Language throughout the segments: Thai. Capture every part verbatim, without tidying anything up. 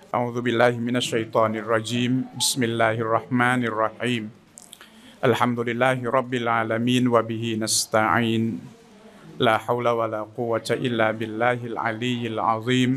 أعوذ بالله من الشيطان الرجيم بسم الله الرحمن الرحيم الحمد لله رب العالمين وبه نستعين لا حول ولا قوة إلا بالله العلي العظيم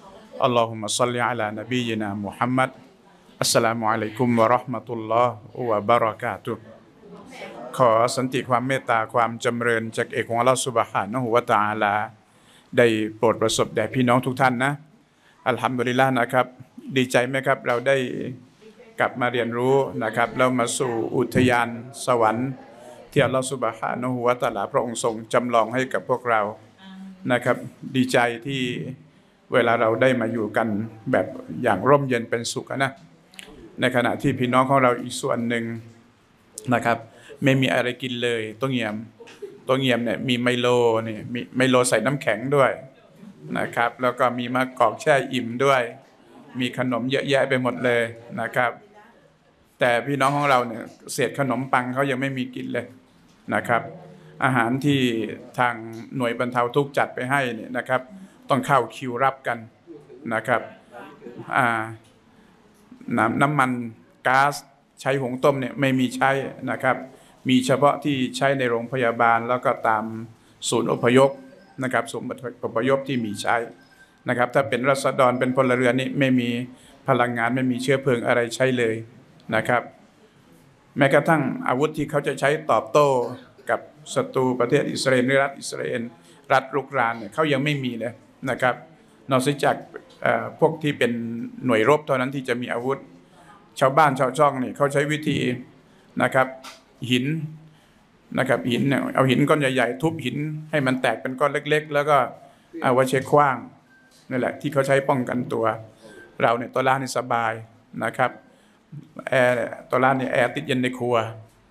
اللهم صل على نبينا محمد السلام عليكم ورحمة الله وبركاتهขอสันติความเมตตาความจำเริญจากเอกของอัลเลาะห์ซุบฮานะฮูวะตะอาลาได้โปรดประสบแด่พี่น้องทุกท่านนะอัลฮัมดุลิลละห์นะครับดีใจไหมครับเราได้กลับมาเรียนรู้นะครับแล้วมาสู่อุทยานสวรรค์ที่อัลเลาะห์ซุบฮานะฮูวะตะอาลาพระองค์ทรงจำลองให้กับพวกเรานะครับดีใจที่เวลาเราได้มาอยู่กันแบบอย่างร่มเย็นเป็นสุขนะในขณะที่พี่น้องของเราอีกส่วนหนึ่งนะครับไม่มีอะไรกินเลยตัวเงียมตัวเงียมเนี่ยมีไมโลนี่มีไมโลใส่น้ำแข็งด้วยนะครับแล้วก็มีมะกอกแช่อิ่มด้วยมีขนมเยอะแยะไปหมดเลยนะครับแต่พี่น้องของเราเนี่ยเศษขนมปังเขายังไม่มีกินเลยนะครับอาหารที่ทางหน่วยบรรเทาทุกข์จัดไปให้เนี่ยนะครับต้องเข้าคิวรับกันนะครับอ่าน้ำน้ำมันก๊าซใช้หุงต้มเนี่ยไม่มีใช้นะครับมีเฉพาะที่ใช้ในโรงพยาบาลแล้วก็ตามศูนย์อพยพนะครับศูนย์อพยพที่มีใช้นะครับถ้าเป็นรัษฎรเป็นพลเรือนนี่ไม่มีพลังงานไม่มีเชื้อเพลิงอะไรใช้เลยนะครับแม้กระทั่งอาวุธที่เขาจะใช้ตอบโต้กับศัตรูประเทศอิสราเอลหรือรัฐอิสราเอลรัฐรุกรานเนี่ยเขายังไม่มีเลยนะครับนอกจากพวกที่เป็นหน่วยรบเท่านั้นที่จะมีอาวุธชาวบ้านชาวช่องนี่เขาใช้วิธีนะครับหินนะครับหินเนี่ยเอาหินก้อนใหญ่ๆทุบหินให้มันแตกเป็นก้อนเล็กๆแล้วก็เอาไว้ใช้ขว้างนั่นแหละที่เขาใช้ป้องกันตัวเราเนี่ยตัวร้านนี่สบายนะครับแอร์ตัวร้านนี่แอร์ติดเย็นในครัว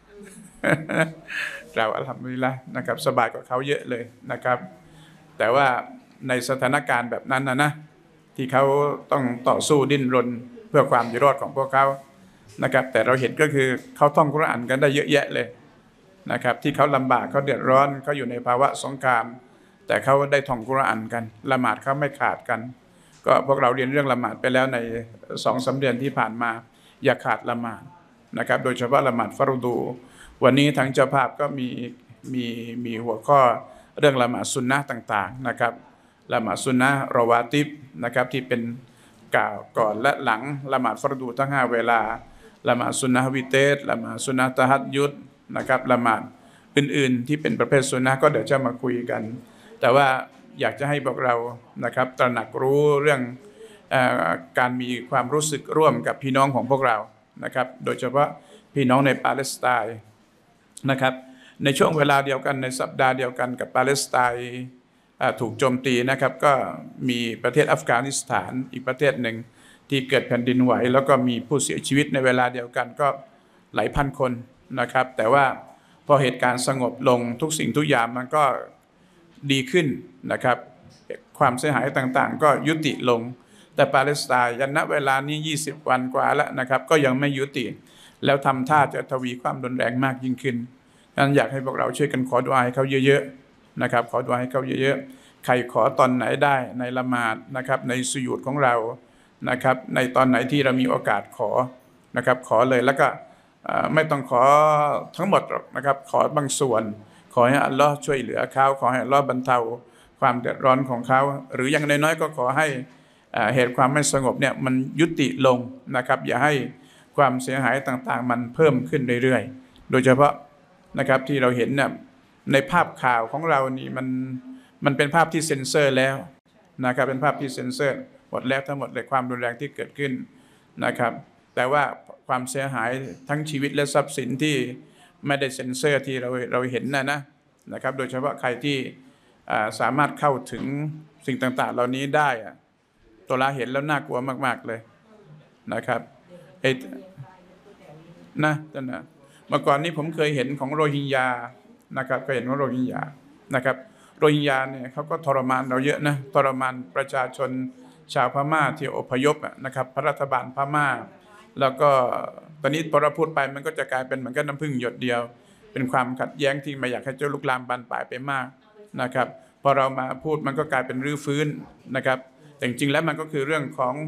เราอัลฮัมดุลิลละห์นะครับสบายกว่าเขาเยอะเลยนะครับแต่ว่าในสถานการณ์แบบนั้นนะนะที่เขาต้องต่อสู้ดิ้นรนเพื่อความอยู่รอดของพวกเขานะครับแต่เราเห็นก็คือเขาท่องกุรอานกันได้เยอะแยะเลยนะครับที่เขาลำบากเขาเดือดร้อนเขาอยู่ในภาวะสงครามแต่เขาได้ท่องกุรอานกันละหมาดเขาไม่ขาดกันก็พวกเราเรียนเรื่องละหมาดไปแล้วในสองสามเดือนที่ผ่านมาอย่าขาดละหมาดนะครับโดยเฉพาะละหมาดฟารดูวันนี้ทางเจ้าภาพก็มีมีมีหัวข้อเรื่องละหมาดซุนนะห์ต่างๆนะครับละหมาดซุนนะห์รอวาติบนะครับที่เป็นกล่าวก่อนและหลังละหมาดฟารดูทั้งห้าเวลาละหมาดซุนนะห์วิเตรละหมาดซุนนะห์ตะฮัจญุดนะครับละหมาดอื่นๆที่เป็นประเภทซุนนะห์ก็เดี๋ยวจะมาคุยกันแต่ว่าอยากจะให้พวกเรานะครับตระหนักรู้เรื่องเอ่อการมีความรู้สึกร่วมกับพี่น้องของพวกเรานะครับโดยเฉพาะพี่น้องในปาเลสไตน์นะครับในช่วงเวลาเดียวกันในสัปดาห์เดียวกันกับปาเลสไตน์ถูกโจมตีนะครับก็มีประเทศอัฟกานิสถานอีกประเทศหนึ่งที่เกิดแผ่นดินไหวแล้วก็มีผู้เสียชีวิตในเวลาเดียวกันก็หลายพันคนนะครับแต่ว่าพอเหตุการณ์สงบลงทุกสิ่งทุกอย่างมันก็ดีขึ้นนะครับความเสียหายต่างๆก็ยุติลงแต่ปาเลสไตน์ยันณเวลานี้ยี่สิบวันกว่าแล้วนะครับก็ยังไม่ยุติแล้วทำท่าจะทวีความรุนแรงมากยิ่งขึ้นฉะนั้นอยากให้พวกเราช่วยกันขอดุอาให้เขาเยอะๆนะครับขอดุอาให้เขาเยอะๆใครขอตอนไหนได้ในละหมาดนะครับในสุญูดของเรานะครับในตอนไหนที่เรามีโอกาสขอนะครับขอเลยแล้วก็ไม่ต้องขอทั้งหมดหรอกนะครับขอบางส่วนขอให้อัลลอฮ์ช่วยเหลือเขาขอให้อัลลอฮ์บรรเทาความเดือดร้อนของเขาหรืออย่างน้อยๆก็ขอให้เหตุความไม่สงบเนี่ยมันยุติลงนะครับอย่าให้ความเสียหายต่างๆมันเพิ่มขึ้นเรื่อยๆโดยเฉพาะนะครับที่เราเห็นเนี่ยในภาพข่าวของเรานี่มันมันเป็นภาพที่เซ็นเซอร์แล้วนะครับเป็นภาพที่เซ็นเซอร์หมดแล้วทั้งหมดเลยความรุนแรงที่เกิดขึ้นนะครับแต่ว่าความเสียหายทั้งชีวิตและทรัพย์สินที่ไม่ได้เซ็นเซอร์ที่เราเราเห็นนะนะนะครับโดยเฉพาะใครที่สามารถเข้าถึงสิ่งต่างๆเหล่านี้ได้ตัวเราเห็นแล้วน่ากลัวมากๆเลยนะครับไอ้นะท่านนะเมื่อก่อนนี้ผมเคยเห็นของโรฮิงญานะครับเคยเห็นของโรฮิงญานะครับโรฮิงญาเนี่ยเขาก็ทรมานเราเยอะนะทรมานประชาชนชาวพม่าที่อพยพนะครับพระรัฐบาลพม่าแล้วก็ตอนนี้พอเราพูดไปมันก็จะกลายเป็นเหมือนกับน้ำพึ่งหยดเดียวเป็นความขัดแย้งที่ไม่อยากให้เจ้าลุกลามบานปลายไปมากนะครับพอเรามาพูดมันก็กลายเป็นรื้อฟื้นนะครับแต่จริงๆแล้วมันก็คือเรื่องของ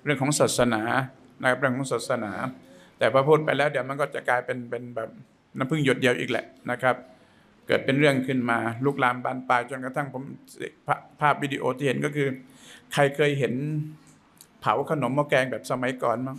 เรื่องของศาสนานะครับเรื่องของศาสนาแต่พอพูดไปแล้วเดี๋ยวมันก็จะกลายเป็นเป็นแบบน้ำพึ่งหยดเดียวอีกแหละนะครับเกิดเป็นเรื่องขึ้นมาลุกลามบานปลายจนกระทั่งผมภาพวิดีโอที่เห็นก็คือใครเคยเห็นเผาขนมหม้อแกงแบบสมัยก่อนมั้ง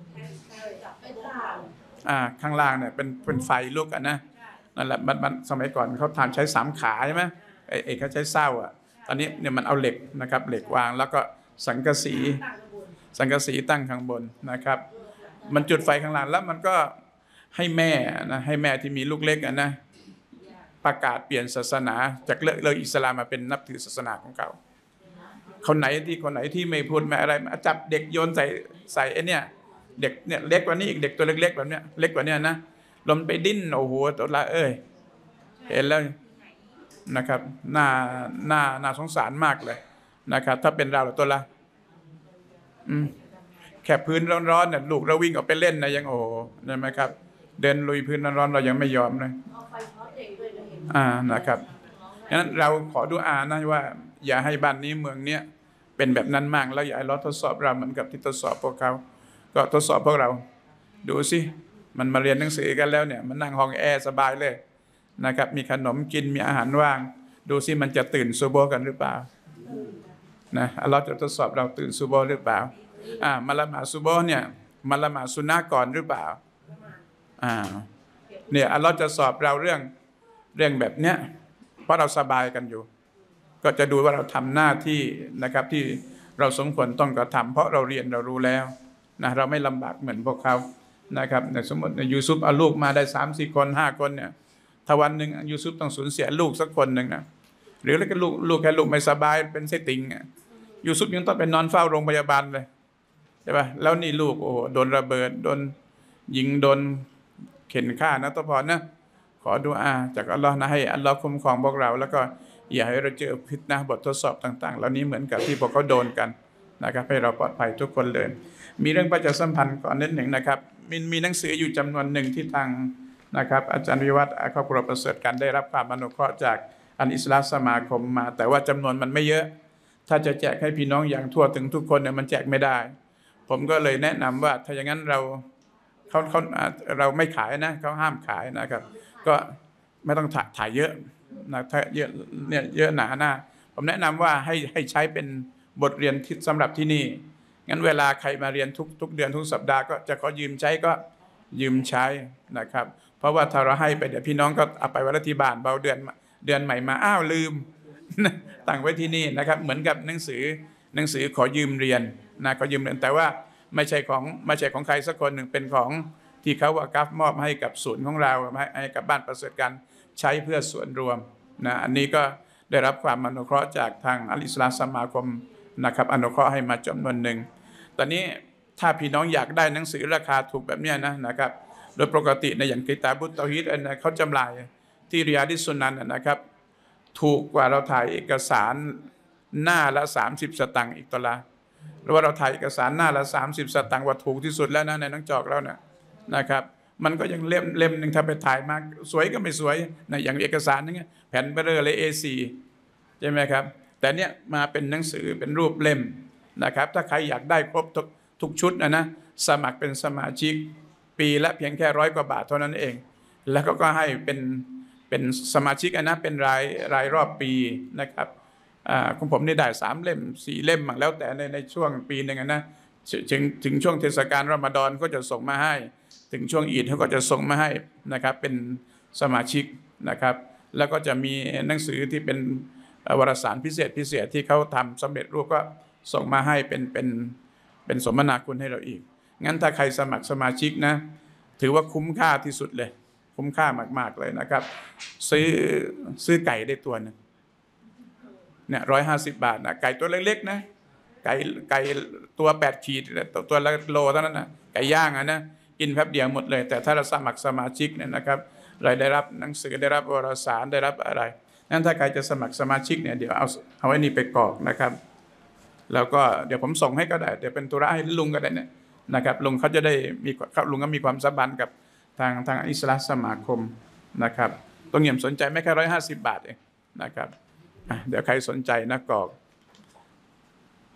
อ่าข้างล่างเนี่ยเป็นเป็นไฟลุกอ่ะนะนั่นแหละมันมันสมัยก่อนเขาทานใช้สามขาใช่ไหมไอ้ไอ้เขาใช้เส้าอ่ะตอนนี้เนี่ยมันเอาเหล็กนะครับเหล็กวางแล้วก็สังกะสีสังกะสีตั้งข้างบนนะครับมันจุดไฟข้างล่างแล้วมันก็ให้แม่นะให้แม่ที่มีลูกเล็กอ่ะนะประกาศเปลี่ยนศาสนาจากเลิกเลิกอิสลามมาเป็นนับถือศาสนาของเขาคนไหนที่คนไหนที่ไม่พูดไม่อะไรจับเด็กโยนใส่ใส่ไอ้เนี่ยเด็กเนี่ยเล็กกว่านี้อีกเด็กตัวเล็กๆแบบเนี้ยเล็กกว่านี้นะลมไปดิ้นโอ้โหตัวละเอ้ยเห็นแล้วนะครับน่าน่าน่าสงสารมากเลยนะครับถ้าเป็นเราตัวละอืมแค่พื้นร้อนๆเนี่ยลูกเราวิ่งออกไปเล่นนะยังโอ้ใช่ไหมครับเดินลุยพื้นร้อนๆเรายังไม่ยอมเลยอ่านะครับงั้นเราขอดุอานะว่าอย่าให้บ้านนี้เมืองเนี้ยเป็นแบบนั้นมากแล้วอย่าให้เราทดสอบเราเหมือนกับที่ทดสอบพวกเขาก็ทดสอบพวกเราดูสิมันมาเรียนหนังสือกันแล้วเนี่ยมันนั่งห้องแอร์สบายเลยนะครับมีขนมกินมีอาหารว่างดูสิมันจะตื่นซูโบกันหรือเปล่านะเราจะทดสอบเราตื่นซูโบหรือเปล่าอ่ามาละหมาดซูโบเนี่ยมาละหมาดซุนนะห์ก่อนหรือเปล่าอ่าเนี่ยเราจะสอบเราเรื่องเรื่องแบบเนี้ยเพราะเราสบายกันอยู่ก็จะดูว่าเราทำหน้าที่นะครับที่เราสมควรต้องกระทำเพราะเราเรียนเรารู้แล้วนะเราไม่ลำบากเหมือนพวกเขานะครับในสมมติในยูซุปเอาลูกมาได้สามสี่คนห้าคนเนี่ยถ้าวันหนึ่งยูซุปต้องสูญเสียลูกสักคนหนึ่งนะหรือแล้วก็ลูกลูกแค่ลูกไม่สบายเป็นไส้ติ่งยูซุปยังต้องไปนอนเฝ้าโรงพยาบาลเลยใช่ป่ะแล้วนี่ลูกโอ้โดนระเบิดโดนยิงโดนเข็นฆ่านะตัวพอนะขอดุอาจากอัลลอฮ์นะให้อัลลอฮ์คุ้มครองพวกเราแล้วก็อย่าให้เราเจอพิษนะบททดสอบต่างๆเหล่านี้เหมือนกับที่พวกเขาโดนกันนะครับให้เราปลอดภัยทุกคนเลยมีเรื่องประชาสัมพันธ์ก่อนนิดหนึ่งนะครับมีมีหนังสืออยู่จำนวนหนึ่งที่ทางนะครับอาจารย์วิวัฒน์ครอบครัวประเสริฐกันได้รับความอนุเคราะห์จากอันอิสลามสมาคมมาแต่ว่าจำนวนมันไม่เยอะถ้าจะแจกให้พี่น้องอย่างทั่วถึงทุกคนเนี่ยมันแจกไม่ได้ผมก็เลยแนะนำว่าถ้าอย่างนั้นเราเขาเขาเราไม่ขายนะเขาห้ามขายนะครับก็ไม่ต้องถ่ายถ่ายเยอะนะถ้าเยอะเนี่ยเยอะหนาหน้าผมแนะนำว่าให้ให้ใช้เป็นบทเรียนที่สำหรับที่นี่งั้นเวลาใครมาเรียนทุกทุกเดือนทุกสัปดาห์ก็จะขอยืมใช้ก็ยืมใช้นะครับเพราะว่าถ้าเราให้ไปเดี๋ยวพี่น้องก็เอาไปไว้ที่บ้านเบาเดือนเดือนใหม่มาอ้าวลืมตั้งไว้ที่นี่นะครับเหมือนกับหนังสือหนังสือขอยืมเรียนนะขอยืมเรียนแต่ว่าไม่ใช่ของไม่ใช่ของใครสักคนหนึ่งเป็นของที่เขาว่ากัฟมอบให้กับศูนย์ของเราให้กับบ้านประเสริฐกันใช้เพื่อส่วนรวมนะอันนี้ก็ได้รับความอนุเคราะห์จากทางอัลอิสลามสมาคมนะครับอนุเคราะห์ให้มาจำนวนหนึ่งตอนนี้ถ้าพี่น้องอยากได้หนังสือราคาถูกแบบนี้นะนะครับโดยปกติในอย่างกิตาบุตเตาฮิดนะเขาจำหน่ายที่ริยาดิสุนันนะครับถูกกว่าเราถ่ายเอกสารหน้าละสามสิบสตางค์อีกตัวละหรือว่าเราถ่ายเอกสารหน้าละสามสิบสตางค์ว่าถูกที่สุดแล้วนะในหนังจอกแล้วเนี่ยนะครับมันก็ยังเล่มเล่มหนึ่งถ้าไปถ่ายมาสวยก็ไม่สวยนะอย่างเอกสารนึงแผ่นเบลอเลย เอ โฟร์ ใช่ไหมครับแต่เนี้ยมาเป็นหนังสือเป็นรูปเล่มนะครับถ้าใครอยากได้ครบทุกทุกชุดนะนะสมัครเป็นสมาชิกปีละเพียงแค่ร้อยกว่าบาทเท่านั้นเองแล้วก็ก็ให้เป็นเป็นสมาชิกนะเป็นรายรายรอบปีนะครับอ่าของผมนี่ได้สามเล่มสี่เล่มแล้วแต่ในในช่วงปีหนึ่งนะถึงถึงช่วงเทศกาลรอมฎอนก็จะส่งมาให้ถึงช่วงอีดเขาก็จะส่งมาให้นะครับเป็นสมาชิกนะครับแล้วก็จะมีหนังสือที่เป็นวารสารพิเศษพิเศษที่เขาทำสำเร็จรูปก็ส่งมาให้เป็นเป็นเป็นสมนาคุณให้เราอีกงั้นถ้าใครสมัครสมาชิกนะถือว่าคุ้มค่าที่สุดเลยคุ้มค่ามากๆเลยนะครับซื้อซื้อไก่ได้ตัวนึงเนี่ยร้อยห้าสิบบาทนะไก่ตัวเล็กๆนะไก่ไก่ตัวแปดขีดตัวละโลเท่านั้นนะไก่ย่างอ่ะนะกินแป๊บเดียวหมดเลยแต่ถ้าเราสมัครสมาชิกเนี่ยนะครับเราได้รับหนังสือได้รับวารสารได้รับอะไรงั้นถ้าใครจะสมัครสมาชิกเนี่ยเดี๋ยวเอาเอาไว้นี่ไปกรอกนะครับแล้วก็เดี๋ยวผมส่งให้ก็ได้เดี๋ยวเป็นธุระให้ลุงก็ได้เนี่ยนะครับลุงเขาจะได้มีลุงก็มีความสัมพันธ์กับทางทางอิสลามสมาคมนะครับต้องเงี่ยมสนใจไม่แค่ร้อยห้าสิบบาทเองนะครับเดี๋ยวใครสนใจนะกรอก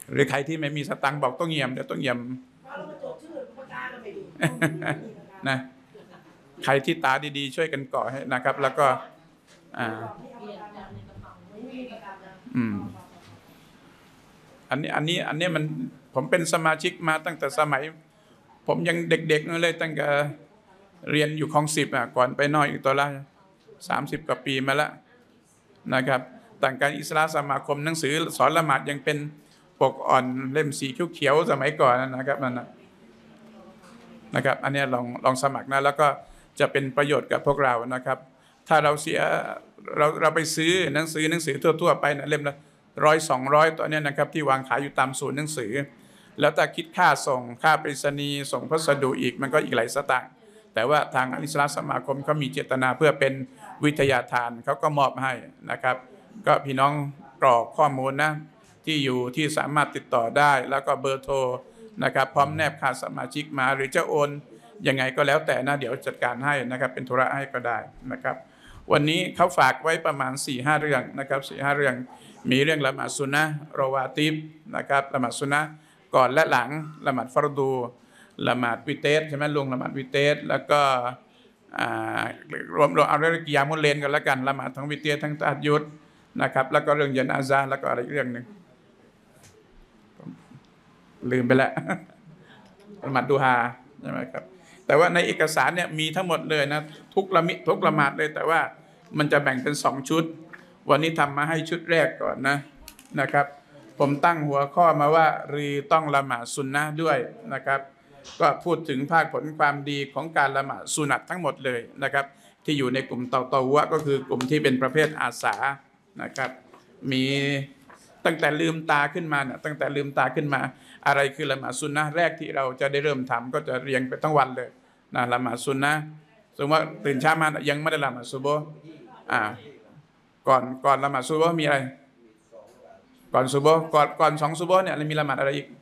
หรือใครที่ไม่มีสตังค์บอกต้องเงียมเดี๋ยวต้องเงียมนะใครที่ตาดีๆช่วยกันก่อให้นะครับแล้วก็อ่าอืมอันนี้อันนี้อันนี้มันผมเป็นสมาชิกมาตั้งแต่สมัยผมยังเด็กๆนั่นเลยตั้งแต่เรียนอยู่คลองสิบอ่ะก่อนไปน้อยอีกตัวละสามสิบกว่าปีมาแล้วนะครับต่างการอิสลามสมาคมหนังสือสอนละหมาดยังเป็นปกอ่อนเล่มสีเขียวๆสมัยก่อนนะครับนั่นนะนะครับอันนี้ลองลองสมัครนะแล้วก็จะเป็นประโยชน์กับพวกเรานะครับถ้าเราเสียเราเราไปซื้อหนังสือหนังสือทั่วๆไปนะเล่มละร้อยสองร้อยตัวนี้นะครับที่วางขายอยู่ตามศูนย์หนังสือแล้วแต่คิดค่าส่งค่าไปรษณีย์ส่งพัสดุอีกมันก็อีกหลายสตางค์แต่ว่าทางอิสลามสมาคมเขามีเจตนาเพื่อเป็นวิทยาทานเขาก็มอบให้นะครับก็พี่น้องกรอกข้อมูลนะที่อยู่ที่สามารถติดต่อได้แล้วก็เบอร์โทรนะครับพร้อมแนบค่าสมาชิกมาหรือจะโอนยังไงก็แล้วแต่นะเดี๋ยวจัดการให้นะครับเป็นธุระให้ก็ได้นะครับวันนี้เขาฝากไว้ประมาณ สี่ห้า เรื่องนะครับ สี่ห้า เรื่องมีเรื่องละหมาดซุนนะห์รอวาติบนะครับละหมาดซุนนะห์ก่อนและหลังละหมาดฟารดูละหมาดวิเตสใช่ไหมลงละหมาดวิเตสแล้วก็รวมรวมเอาเรื่องกิยามุลเลนกันแล้วกันละหมาดทั้งวิเตสทั้งตะฮัจญุดนะครับแล้วก็เรื่องญะนาซะห์แล้วก็อะไรเรื่องหนึ่งลืมไปแล้วละหมาดดูฮาใช่ไหมครับแต่ว่าในเอกสารเนี่ยมีทั้งหมดเลยนะทุกละมิทุกละหมาดเลยแต่ว่ามันจะแบ่งเป็นสองชุดวันนี้ทำมาให้ชุดแรกก่อนนะนะครับผมตั้งหัวข้อมาว่ารีต้องละหมาดซุนนะห์ด้วยนะครับก็พูดถึงภาคผลความดีของการละหมาดสุนัตทั้งหมดเลยนะครับที่อยู่ในกลุ่มเตาเตาวะก็คือกลุ่มที่เป็นประเภทอาสานะครับมีตั้งแต่ลืมตาขึ้นมาเนี่ยตั้งแต่ลืมตาขึ้นมาอะไรคือละหมาดซุนนะห์แรกที่เราจะได้เริ่มทำก็จะเรียงไปทั้งวันเลยนะละหมาดซุนนะห์สมมติว่าตื่นเช้ามายังไม่ได้ละหมาดซุบฮ์อ่าก่อนก่อนละหมาดซุบฮ์มีอะไรก่อนซุบฮ์ก่อนก่อนสองซุบฮ์เนี่ยมีละหมาดอะไรอีก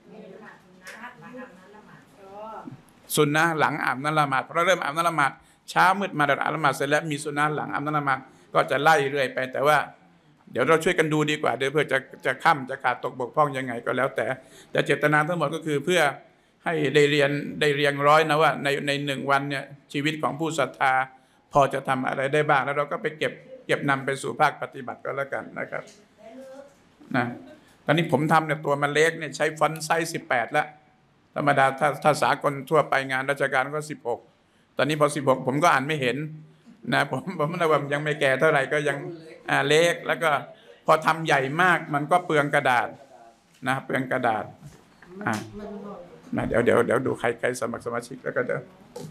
ซุนนะห์หลังอาบน้ำละหมาดเพราะเริ่มอาบน้ำละหมาดเช้ามืดมาอาบน้ำละหมาดเสร็จแล้วมีซุนนะห์หลังอาบน้ำละหมาดก็จะไล่เรื่อยไปแต่ว่าเดี๋ยวเราช่วยกันดูดีกว่าเดี๋ยวเพื่อจะจะค่ำจะขาดตกบกพร่องยังไงก็แล้วแต่แต่เจตนาทั้งหมดก็คือเพื่อให้ได้เรียนได้เรียงร้อยนะว่าในในหนึ่งวันเนี่ยชีวิตของผู้ศรัทธาพอจะทำอะไรได้บ้างแล้วเราก็ไปเก็บเก็บนำไปสู่ภาคปฏิบัติก็แล้วกันนะครับนะตอนนี้ผมทำเนี่ยตัวมันเล็กเนี่ยใช้ฟอนต์ไซส์สิบแปดแล้วธรรมดาถ้าถ้าสากลทั่วไปงานราชการก็สิบหกตอนนี้พอสิบหกผมก็อ่านไม่เห็นนะผมผมนะว่ายังไม่แก่เท่าไหร่ก็ยังอ่าเล็กแล้วก็พอทำใหญ่มากมันก็เปลืองกระดาษนะเปลืองกระดาษอ่านะเดี๋ยวเดี๋ยวเดี๋ยวดูใครใครสมัครสมาชิกแล้วก็เดี๋ยว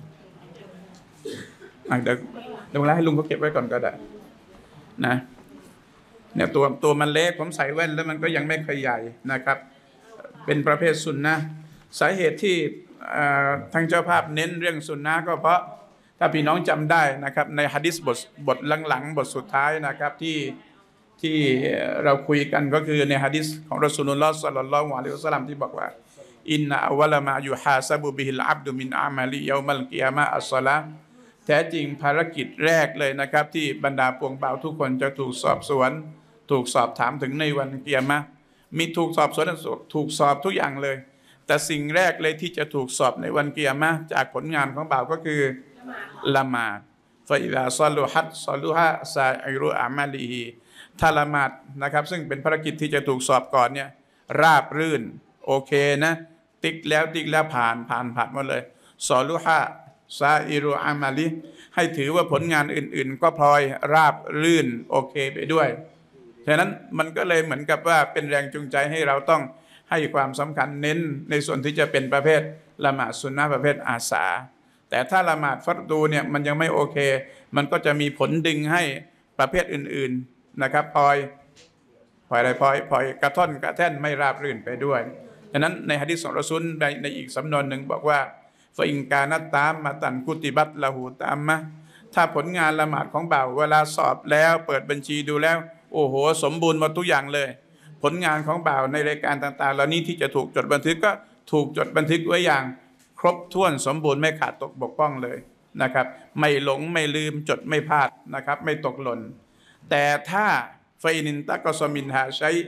อ่ะเดี๋ยวเดี๋ยวให้ลุงเขาเก็บไว้ก่อนก็ได้นะเนี่ยตัวตัวมันเล็กผมใส่แว่นแล้วมันก็ยังไม่ค่อยใหญ่นะครับเป็นประเภทซุนนะห์สาเหตุที่ทางเจ้าภาพเน้นเรื่องซุนนะห์ก็เพราะถ้าพี่น้องจำได้นะครับในหะดีษบทบทหลังๆบทสุดท้ายนะครับที่ที่เราคุยกันก็คือในหะดีษของรอซูลุลลอฮ์ ศ็อลลัลลอฮุอะลัยฮิวะซัลลัมที่บอกว่าอินนะอัวะละมายุฮาซะบุบิฮิลอับดุมินอามัลิยอมัลกิยามะฮ์อัศศอลาฮ์แท้จริงภารกิจแรกเลยนะครับที่บรรดาปวงเบาทุกคนจะถูกสอบสวนถูกสอบถามถึงในวันกิยามะฮ์มีถูกสอบสวนถูกสอบทุกอย่างเลยแต่สิ่งแรกเลยที่จะถูกสอบในวันกิยามะฮ์จากผลงานของบ่าวก็คือละหมาดฟะอิซาศอลุฮัตศอลุฮะซาอิรุอามัลิฮิถ้าละหมาดนะครับซึ่งเป็นภารกิจที่จะถูกสอบก่อนเนี่ยราบรื่นโอเคนะติ๊กแล้วติ๊กแล้วผ่านผ่านผ่านหมดเลยศอลุฮะซาอิรุอามัลิให้ถือว่าผลงานอื่นๆก็พลอยราบรื่นโอเคไปด้วยฉะนั้นมันก็เลยเหมือนกับว่าเป็นแรงจูงใจให้เราต้องให้ความสำคัญเน้นในส่วนที่จะเป็นประเภทละหมาดซุนนะห์ประเภทอาสาแต่ถ้าละหมาดฟัรดูเนี่ยมันยังไม่โอเคมันก็จะมีผลดึงให้ประเภทอื่นๆนะครับพลอยพลอยอะไรพลอยพลอยกระท่อนกระแท่นไม่ราบรื่นไปด้วยฉะนั้นในหะดีษของรอซูลในในอีกสำนวนหนึ่งบอกว่าฟะอินกานัตตามมาตันกุติบัตละหูตามมะถ้าผลงานละหมาดของบ่าวเวลาสอบแล้วเปิดบัญชีดูแล้วโอ้โหสมบูรณ์หมดทุกอย่างเลยผลงานของบ่าวในรายการต่างๆเหล่านี้ที่จะถูกจดบันทึกก็ถูกจดบันทึกไว้อย่างครบถ้วนสมบูรณ์ไม่ขาดตกบกพร่องเลยนะครับไม่หลงไม่ลืมจดไม่พลาดนะครับไม่ตกหล่นแต่ถ้าไฟนินตะกอซมินหาใช้แ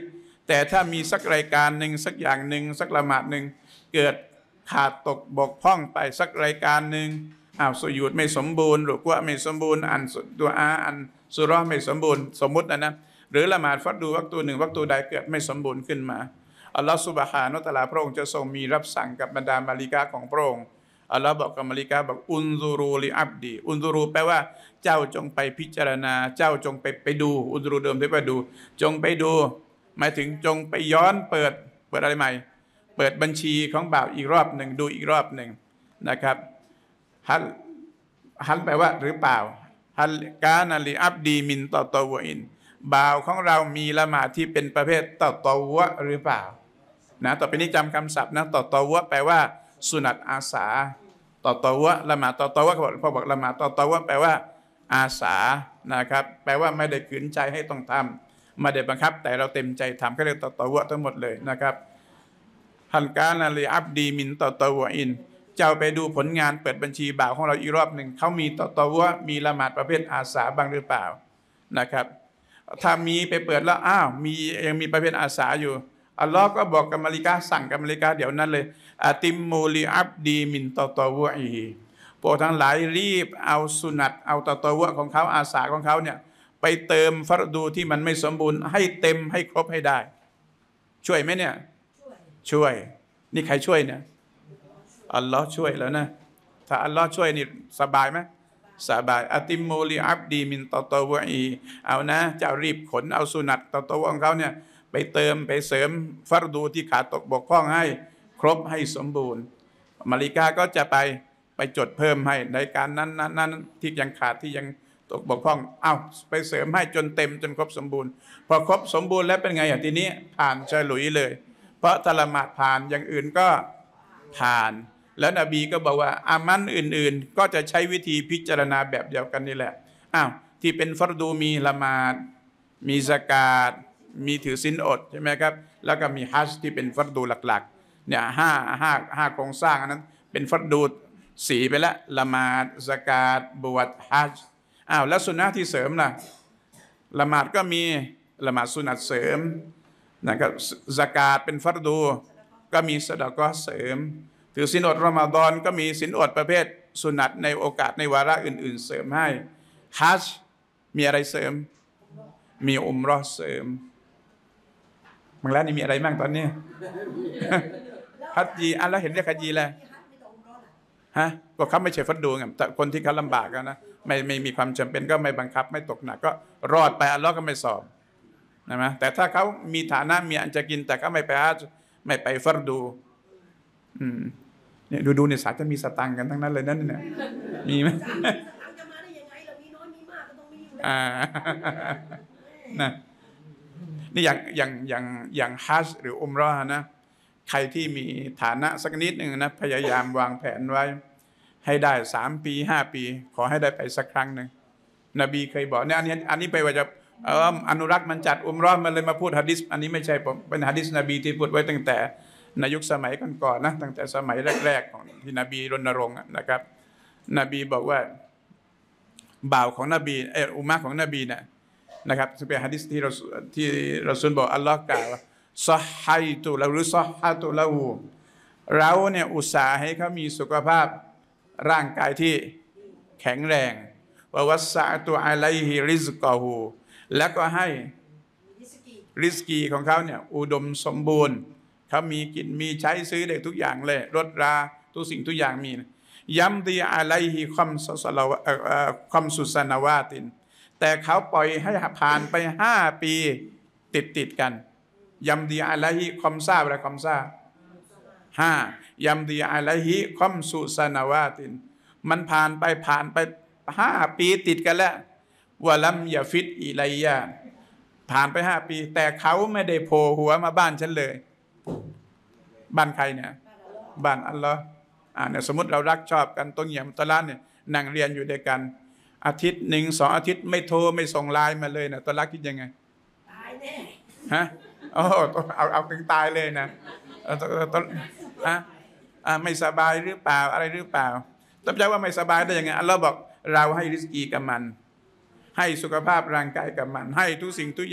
แต่ถ้ามีสักรายการหนึ่งสักอย่างหนึ่งสักละหมาดหนึ่งเกิดขาดตกบกพร่องไปสักรายการหนึ่งอ้าวสุญูดไม่สมบูรณ์หรือกว่าไม่สมบูรณ์อันตัวอาอันสุเราะห์ไม่สมบูรณ์สมมุตินะนะหรือละหมาดฟัดดูวักตูหนึ่งวักตูใดเกิดไม่สมบูรณ์ขึ้นมาอัลลอฮฺซุบฮานะฮูวะตะอาลาพระองค์จะทรงมีรับสั่งกับบรรดามาลิกาของพระองค์อัลลอฮ์บอกกับมาลิกาบอกอุนซูรูลิอับดีอุนซูรูแปลว่าเจ้าจงไปพิจารณาเจ้าจงไปไปดูอุนซูรูเดิมที่ว่าดูจงไปดูหมายถึงจงไปย้อนเปิดเปิดอะไรใหม่เปิดบัญชีของบ่าวอีกรอบหนึ่งดูอีกรอบหนึ่งนะครับฮัลฮัลแปลว่าหรือเปล่าฮัลกานาลิอับดีมินตอตอวอินบ่าวของเรามีละหมาดที่เป็นประเภทตอตอวะหรือเปล่านะต่อไปนี้จำคำศัพท์นะตอตอวะแปลว่าสุนัตอาสาตอตอวะละหมาดตอตอวะเขาบอกพอบอกละหมาดตอตอวะแปลว่าอาสานะครับแปลว่าไม่ได้ขืนใจให้ต้องทำไม่ได้บังคับแต่เราเต็มใจทำก็เรียกตอตอวะทั้งหมดเลยนะครับฮัลกานาลิอับดีมินตอตอวอินเจ้าไปดูผลงานเปิดบัญชีบ่าวของเราอีกรอบหนึ่งเขามีตอตอวะมีละหมาดประเภทอาสาบ้างหรือเปล่านะครับถ้ามีไปเปิดแล้วอ้าวมียังมีประเภทอาสาอยู่อัลลอฮ์ก็บอกกับมาลิกาสั่งกับมาลิกาเดี๋ยวนั้นเลยอาติมมูลีอับดีมินตอตอวะอีพวกทั้งหลายรีบเอาสุนัตเอาตอตอวะของเขาอาสาของเขาเนี่ยไปเติมฟัรดูที่มันไม่สมบูรณ์ให้เต็มให้ครบให้ได้ช่วยไหมเนี่ยช่วยนี่ใครช่วยเนี่ยอัลลอฮ์ช่วยแล้วนะถ้าอัลลอฮ์ช่วยนี่สบายไหมสบายอาติมมูลีอับดีมินตอตอวะอีเอานะเจ้ารีบขนเอาสุนัตตอตอวะของเขาเนี่ยไปเติมไปเสริมฟัรดูที่ขาดตกบกพร่องให้ครบให้สมบูรณ์มาลิกาก็จะไปไปจดเพิ่มให้ในการนั้นนั้นนั้นที่ยังขาดที่ยังตกบกพร่องเอาไปเสริมให้จนเต็มจนครบสมบูรณ์พอครบสมบูรณ์แล้วเป็นไงอ่ะทีนี้ผ่านฉลุยเลยเพราะตละหมาดผ่านอย่างอื่นก็ผ่านแล้วนบีก็บอกว่าอามันอื่นๆก็จะใช้วิธีพิจารณาแบบเดียวกันนี่แหละอ้าวที่เป็นฟัรดูมีละหมาดมีซะกาตมีถือศีลอดใช่ไหมครับแล้วก็มีฮัจญ์ที่เป็นฟัรดูหลักๆเนี่ยห้าห้าห้าโครงสร้างนั้นเป็นฟัรดูสีไปแล้วละหมาดซะกาตบวชฮัจญ์อ้าวแล้วสุนนะที่เสริมล่ะละหมาดก็มีละหมาดสุนัตเสริมนะครับซะกาตเป็นฟัรดูก็มีสะดะกอฮ์เสริมถือศีลอดรอมฎอนก็มีศีลอดประเภทสุนัตในโอกาสในวาระอื่นๆเสริมให้ฮัจญ์มีอะไรเสริมมีอุมเราะห์เสริมบางร้านนี่มีอะไรบ้างตอนนี้ ฮัจญีอ่ะแล้วเห็นเรียกฮัจญีแล้วฮะก็เขาไม่ใช่ฟัดดูไงแต่คนที่เขาลำบากนะไม่ไม่มีความจำเป็นก็ไม่บังคับไม่ตกหนักก็รอดไปอัลลอฮ์ก็ไม่สอบนะมั้ยแต่ถ้าเขามีฐานะมีอันจะกินแต่ก็ไม่ไปฮัจญ์ไม่ไปฟัดดูอืมเนี่ยดูดูเนี่ยสาจะมีสตังค์กันทั้งนั้นเลยนั่นเนี่ยมีไหมจะมาได้ยังไงเรามีน้อยมีมากก็ต้องมีอยู่แล้วอ่านะนี่อย่างอย่างอย่างอย่างฮัจญ์หรืออุมเราะห์นะใครที่มีฐานะสักนิดหนึ่งนะพยายามวางแผนไว้ให้ได้สามปีห้าปีขอให้ได้ไปสักครั้งหนึ่งนบีเคยบอกเนี่ยอันนี้อันนี้ไปว่าจะเอออนุรักษ์มันจัดอุมเราะห์มันเลยมาพูดหะดีษอันนี้ไม่ใช่ผมเป็นหะดีษนบีที่พูดไว้ตั้งแต่ในยุคสมัยก่อนๆนะตั้งแต่สมัยแรกๆของที่นบีรณรงค์นะครับ นบีบอกว่าบ่าวของนบีเอออุมมะของนบีเนี่ยนะครับเป็นหะดีษที่เราที่เราซุนบอกอัลลอฮ์กล่าวซอฮายตุละหรือซอฮาตุละหูเราเนี่ยอุตส่าห์ให้เขามีสุขภาพร่างกายที่แข็งแรงว่าวัสซะตุอะลัยฮิริซกอฮูแล้วก็ให้ริสกีของเขาเนี่ยอุดมสมบูรณ์เขามีกินมีใช้ซื้อได้ทุกอย่างเลยรถราทุกสิ่งทุกอย่างมียัมดีอะลัยฮิคัมซุสลาวะคัมซุสนาวาตินแต่เขาปล่อยให้ผ่านไปห้าปีติดติดกันยัมดีอะลัยฮิคัมซาอะไรคัมซาห้ายัมดีอะลัยฮิคัมซุสนาวาตินมันผ่านไปผ่านไปห้าปีติดกันแล้ววะลัมยะฟิดอิลัยยะผ่านไปห้าปีแต่เขาไม่ได้โผล่หัวมาบ้านฉันเลยบ้านใครเนี่ยบ้านอัลลอฮ์อ่าเนี่ยสมมติเรารักชอบกันตรงอย่างตะลานเนี่ยนั่งเรียนอยู่ด้วยกันอาทิตย์หนึ่งสองอาทิตย์ไม่โทรไม่ส่งไลน์มาเลยนะตะลาคิดยังไงตายแน่ฮะโอ้เอาเอาถึงตายเลยนะตตอ่ะอ่าไม่สบายหรือเปล่าอะไรหรือเปล่าต้องใจว่าไม่สบายได้ยังไงอัลลอฮ์บอกเราให้ริสกีกับมันให้สุขภาพร่างกายกับมันให้ทุกสิ่งทุกอย่าง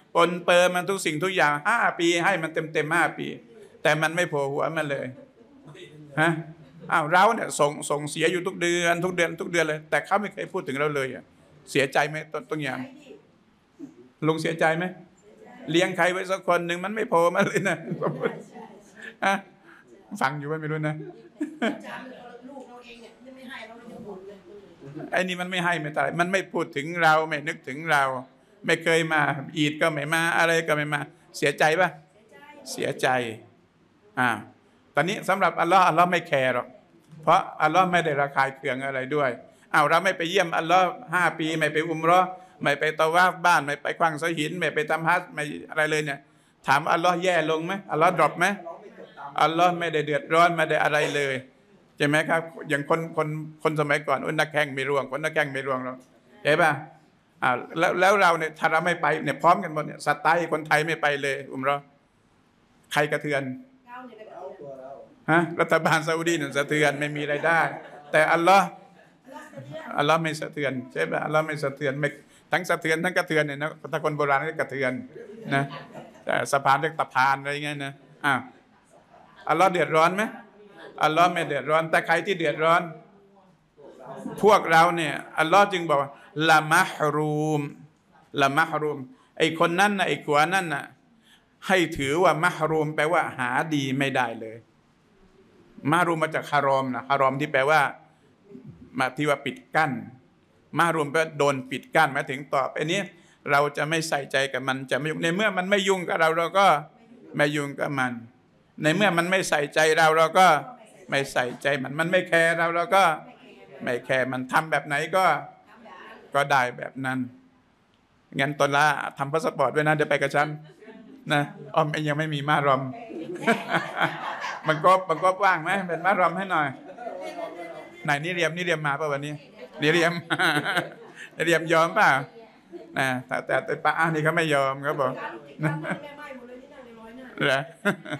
ปนเปื้อนมันทุกสิ่งทุกอย่างห้าปีให้มันเต็มเต็มห้าปีแต่มันไม่โผล่หัวมันเลยฮะอ้าวเราเนี่ยส่งส่งเสียอยู่ทุกเดือนทุกเดือนทุกเดือนเลยแต่เขาไม่เคยพูดถึงเราเลยอ่ะเสียใจไหมต้นต้นอย่างลุงเสียใจไหมเลี้ยงใครไว้สักคนหนึ่งมันไม่โผล่มาเลยนะอะฟังอยู่ไหมไม่รู้นะไอ้นี่มันไม่ให้ไม่ตายมันไม่พูดถึงเราไม่นึกถึงเราไม่เคยมาอีดก็ไม่มาอะไรก็ไม่มาเสียใจป่ะเสียใจอ่าตอนนี้สำหรับอัลลอฮ์อัลลอฮ์ไม่แคร์หรอกเพราะอัลลอฮ์ไม่ได้ระคายเคืองอะไรด้วยอ้าวเราไม่ไปเยี่ยมอัลลอฮ์ห้าปีไม่ไปอุมเราะห์ไม่ไปตะวาฟบ้านไม่ไปควังสหินไม่ไปทำฮัจญ์ไม่อะไรเลยเนี่ยถามอัลลอฮ์แย่ลงไหมอัลลอฮ์ดรอปไหมอัลลอฮ์ไม่ได้เดือดร้อนไม่ได้อะไรเลยใช่ไหมครับอย่างคนคนคนสมัยก่อนอุนนักแข่งไม่ร่วงคนนักแข่งไม่ร่วงหรอกใช่ป่ะอ่าแล้วแล้วเราเนี่ยถ้าเราไม่ไปเนี่ยพร้อมกันหมดเนี่ยสไตล์คนไทยไม่ไปเลยอุมเราะห์ใครกระเทือนฮะรัฐบาลซาอุดีเนี่ยสะเทือนไม่มีรายได้แต่อัลลอฮ์อัลลอฮ์ไม่สะเทือนใช่ป่ะอัลลอฮ์ไม่สะเทือนไม่ทั้งสะเทือนทั้งกระเทือนเนี่ยนะถ้าคนโบราณก็กระเทือนนะแต่สะพานเรียกตะพานอะไรเงี้ยนะอ่าอัลลอฮ์เดือดร้อนไหมอัลลอฮ์ไม่เดือดร้อนแต่ใครที่เดือดร้อนพวกเราเนี่ยอัลลอฮ์จึงบอกว่าละมะฮรูมละมะฮรูมไอ้คนนั้นนะไอ้ขวานั่นนะให้ถือว่ามะฮรูมแปลว่าหาดีไม่ได้เลยมะฮรูมมาจากฮารอมนะฮารอมที่แปลว่ามาที่ว่าปิดกั้นมะฮรูมแปลโดนปิดกั้นหมายถึงตอบไอ้นี้เราจะไม่ใส่ใจกับมันจะไม่ยุ่งในเมื่อมันไม่ยุ่งกับเราเราก็ไม่ยุ่งกับมันในเมื่อมันไม่ใส่ใจเราเราก็ไม่ใส่ใจมันมันไม่แคร์เราเราก็ไม่แคร์มันทำแบบไหนก็ก็ได้แบบนั้นงั้นตอนละทำพาสปอร์ตด้วยนะเดี๋ยวไปกับฉันนะอ้อมยังไม่มีมารอมมันก็มันก็ว่างไหมเป็นมารอมให้หน่อยไหนนี่เรียมนี่เรียมมาป่ะวันนี้นี่เรียมเรียมยอมป่ะนะแต่แต่แต่ป้านี่เขาไม่ยอมเขาบอกเหรอ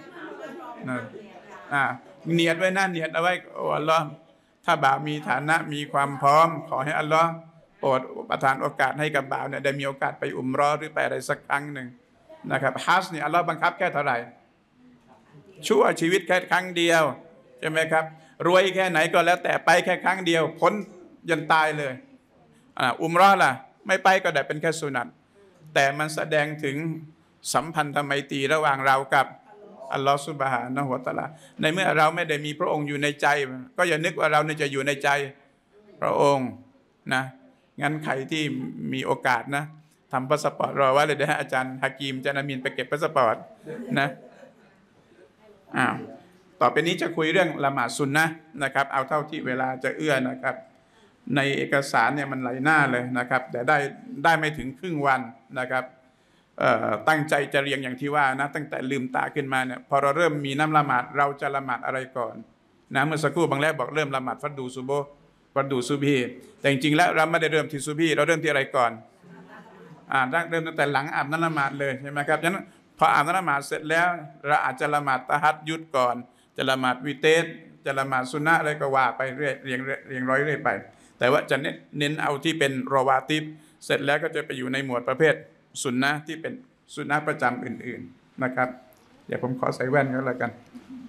อ่าเนียดไว้นะเนียดเอาไว้โอ้อัลลอฮ์ถ้าบ่าวมีฐานะมีความพร้อมขอให้อัลลอฮ์โปรดประทานโอกาสให้กับบ่าวเนี่ยได้มีโอกาสไปอุมเราะห์หรือไปอะไรสักครั้งหนึ่งนะครับฮัจญ์เนี่ยอัลลอฮ์บังคับแค่เท่าไหร่ชั่วชีวิตแค่ครั้งเดียวใช่ไหมครับรวยแค่ไหนก็แล้วแต่ไปแค่ครั้งเดียวพ้นยันตายเลยอ่าอุมเราะห์ล่ะไม่ไปก็ได้เป็นแค่สุนัตแต่มันแสดงถึงสัมพันธไมตรีระหว่างเรากับอัลลอฮฺซุบฮานะฮูวะตะอาลาในเมื่อเราไม่ได้มีพระองค์อยู่ในใจก็อย่านึกว่าเราเนี่ยจะอยู่ในใจพระองค์นะงั้นใครที่มีโอกาสนะทำพาสปอร์ตรอไว้เลยนะอาจารย์ฮากีมอาจารย์อามีนไปเก็บพาสปอร์ตนะอ้าวต่อไปนี้จะคุยเรื่องละหมาดซุนนะห์นะครับเอาเท่าที่เวลาจะเอื้อนะครับในเอกสารเนี่ยมันหลายหน้าเลยนะครับแต่ได้ได้ไม่ถึงครึ่งวันนะครับตั้งใจจะเรียงอย่างที่ว่านะตั้งแต่ลืมตาขึ้นมาเนี่ยพอเราเริ่มมีน้ำละหมาดเราจะละหมาดอะไรก่อนนะเมื่อสักครู่บางแรกบอกเริ่มละหมาดฟัดดูซุโบฟัดดูซุบีแต่จริงๆแล้วเราไม่ได้เริ่มที่ซุบีเราเริ่มที่อะไรก่อนอ่าเริ่มตั้งแต่หลังอาบน้ำละหมาดเลยใช่ไหมครับฉะนั้นพออาบน้ำละหมาดเสร็จแล้วเราอาจจะละหมาดตะฮัดยุดก่อนจะละหมาดวิเตสจะละหมาดซุนนะอะไรก็ว่าไปเรื่อยเรียงเรียงร้อยเรื่อยไปแต่ว่าจะเน้นเอาที่เป็นรอวาติบเสร็จแล้วก็จะไปอยู่ในหมวดประเภทซุนนะที่เป็นสุนนะประจำอื่นๆนะครับเดี๋ยวผมขอใส่แว่นก็แล้วกัน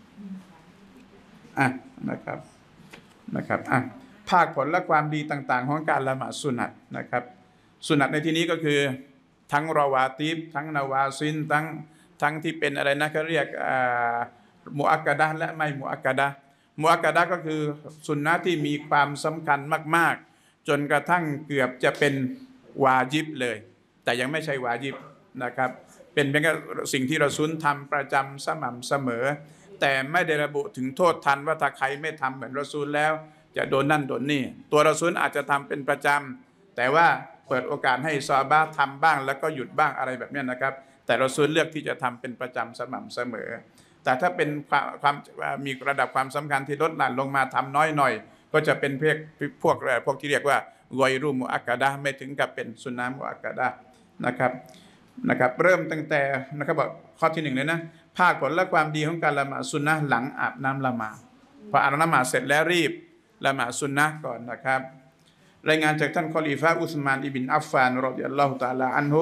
อ่ะนะครับนะครับอ่ะภาคผลและความดีต่างๆของการละหมาดสุนัตนะครับสุนัตในที่นี้ก็คือทั้งรอวาติบทั้งนาวาซินทั้งทั้งที่เป็นอะไรนะเขาเรียกอ่ามุอักกะดะห์และไม่มุอักกะดะห์มุอักกะดะห์ก็คือสุนนะที่มีความสำคัญมากๆจนกระทั่งเกือบจะเป็นวาญิบเลยแต่ยังไม่ใช่วาญิบนะครับเป็นเพียงแค่สิ่งที่เราซุนทำประจำสม่ำเสมอแต่ไม่ได้ระบุถึงโทษทันว่าถ้าใครไม่ทำเหมือนรอซูลแล้วจะโดนนั่นโดนนี่ตัวรอซูลอาจจะทำเป็นประจำแต่ว่าเปิดโอกาสให้ซอฮาบะห์ทำบ้างแล้วก็หยุดบ้างอะไรแบบนี้นะครับแต่รอซูลเลือกที่จะทำเป็นประจำสม่ำเสมอแต่ถ้าเป็นความความมีระดับความสำคัญที่ลดหลั่นลงมาทำน้อยหน่อยก็จะเป็นพวกพวกพวกที่เรียกว่ากอยรูมุอักกะดะห์ไม่ถึงกับเป็นสุนนะมุอักกะดะห์นะครับนะครับเริ่มตั้งแต่นะครับบอกข้อที่หนึ่งเลยนะภาคผลและความดีของการละหมาดซุนนะห์หลังอาบน้ำละหมาดพออาบน้ำละหมาดเสร็จแล้วรีบละหมาดซุนนะห์ก่อนนะครับรายงานจากท่านคอลีฟะอุสมานอิบินอัฟฟานรอฎิยัลลอฮุตะอาลาอันฮุ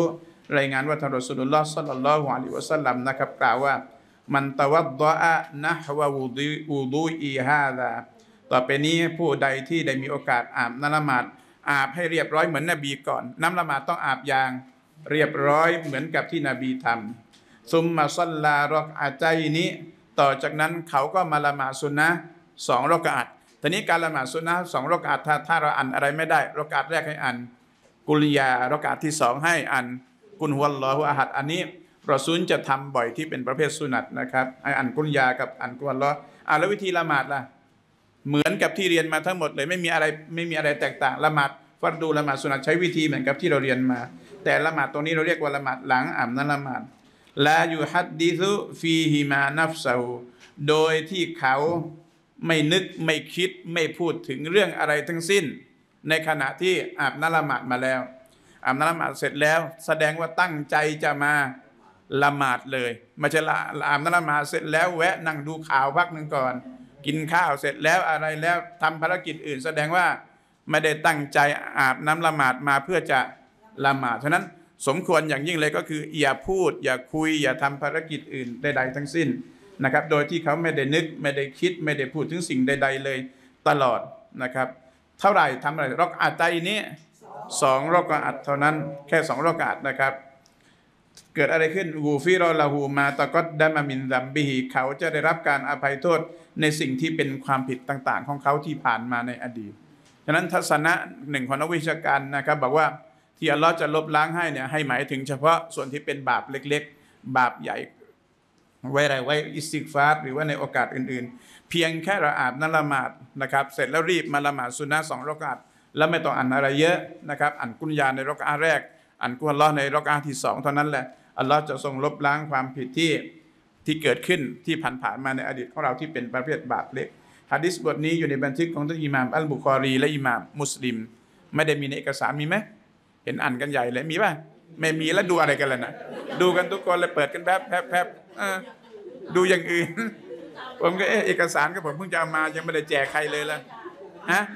รายงานว่าท่านรอซูลุลลอฮ์ศ็อลลัลลอฮุอะลัยฮิวะซัลลัมนะครับกล่าวว่ามันตะวัดดะอะนะฮวะวุดูอุดูอีฮาซาต่อไปนี้ผู้ใดที่ได้มีโอกาสอาบน้ำละหมาดอาบให้เรียบร้อยเหมือนนบีก่อนน้ำละหมาดต้องอาบอย่างเรียบร้อยเหมือนกับที่นบีทำซุมมาซัลลารอกอาใจนี้ต่อจากนั้นเขาก็มาละหมาดซุนนะห์สองรอกอะตทีนี้การละหมาดซุนนะห์สองรอกอะตถ้าถ้าเราอ่านอะไรไม่ได้รอกอะตแรกให้อ่านกุลยารอกอะตที่สองให้อ่านกุลฮุวัลลอฮุอะฮัดอันนี้รอซูลจะทำบ่อยที่เป็นประเภทสุนัตนะครับให้อ่านกุลยากับอ่านกุลลอฮ์อ่านแล้ววิธีละหมาดล่ะเหมือนกับที่เรียนมาทั้งหมดเลยไม่มีอะไรไม่มีอะไรแตกต่างละหมาดฟัรดูละหมาดสุนัตใช้วิธีเหมือนกับที่เราเรียนมาแต่ละหมาดตรงนี้เราเรียกว่าละหมาดหลังอาบน้ำละหมาดลายูฮัดดิซุฟีฮิมานัฟซาฮูโดยที่เขาไม่นึกไม่คิดไม่พูดถึงเรื่องอะไรทั้งสิ้นในขณะที่อาบน้ำละหมาดมาแล้วอาบน้ำละหมาดเสร็จแล้วแสดงว่าตั้งใจจะมาละหมาดเลยไม่ใช่ละอาบน้ำละหมาดเสร็จแล้วแวะนั่งดูข่าวพักหนึ่งก่อนกินข้าวเสร็จแล้วอะไรแล้วทำภารกิจอื่นแสดงว่าไม่ได้ตั้งใจอาบน้ำละหมาดมาเพื่อจะละหมาดฉะนั้นสมควรอย่างยิ่งเลยก็คืออย่าพูดอย่าคุยอย่าทำภารกิจอื่นใดๆทั้งสิ้นนะครับโดยที่เขาไม่ได้นึกไม่ได้คิดไม่ได้พูดถึงสิ่งใดๆเลยตลอดนะครับเท่าไหร่ทำอะไรรอกอาตใจนี้สองรอกอาตเท่านั้นแค่สองรอกอาตนะครับเกิดอะไรขึ้นกูฟิรอละหูมาตะก็ได้มามินดัมบิฮิเขาจะได้รับการอภัยโทษในสิ่งที่เป็นความผิดต่างๆของเขาที่ผ่านมาในอดีตฉะนั้นทัศนะหนึ่งของนักวิชาการนะครับบอกว่าที่อัลลอฮ์จะลบล้างให้เนี่ยให้หมายถึงเฉพาะส่วนที่เป็นบาปเล็กๆบาปใหญ่ไว้อะไรไว้อิสติกฟาร์หรือว่าในโอกาสอื่นๆเพียงแค่เราอาบน้ำละหมาดนะครับเสร็จแล้วรีบมาละหมาดซุนนะห์สองรอกอะตแล้วไม่ต้องอ่านอะไรเยอะนะครับอ่านกุญญาในรอกอะห์แรกอ่านกุรอานในรอกอะห์ที่สองเท่านั้นแหละอัลลอฮ์จะทรงลบล้างความผิดที่ที่เกิดขึ้นที่ผ่านๆมาในอดีตของเราที่เป็นประเภทบาปเล็กหะดีษบทนี้อยู่ในบันทึกของท่านอิหม่ามอัลบุคอรีและอิหม่ามมุสลิมไม่ได้มีในเอกสารมีไหมเห็นอ่านกันใหญ่เลยมีป่ะไม่มีแล้วดูอะไรกันล่ะนะดูกันทุกคนเลยเปิดกันแป๊บแป๊บแป๊บดูอย่างอื่นผมก็เออเอกสารก็ผมเพิ่งจะเอามายังไม่ได้แจกใครเลยล่ะฮะ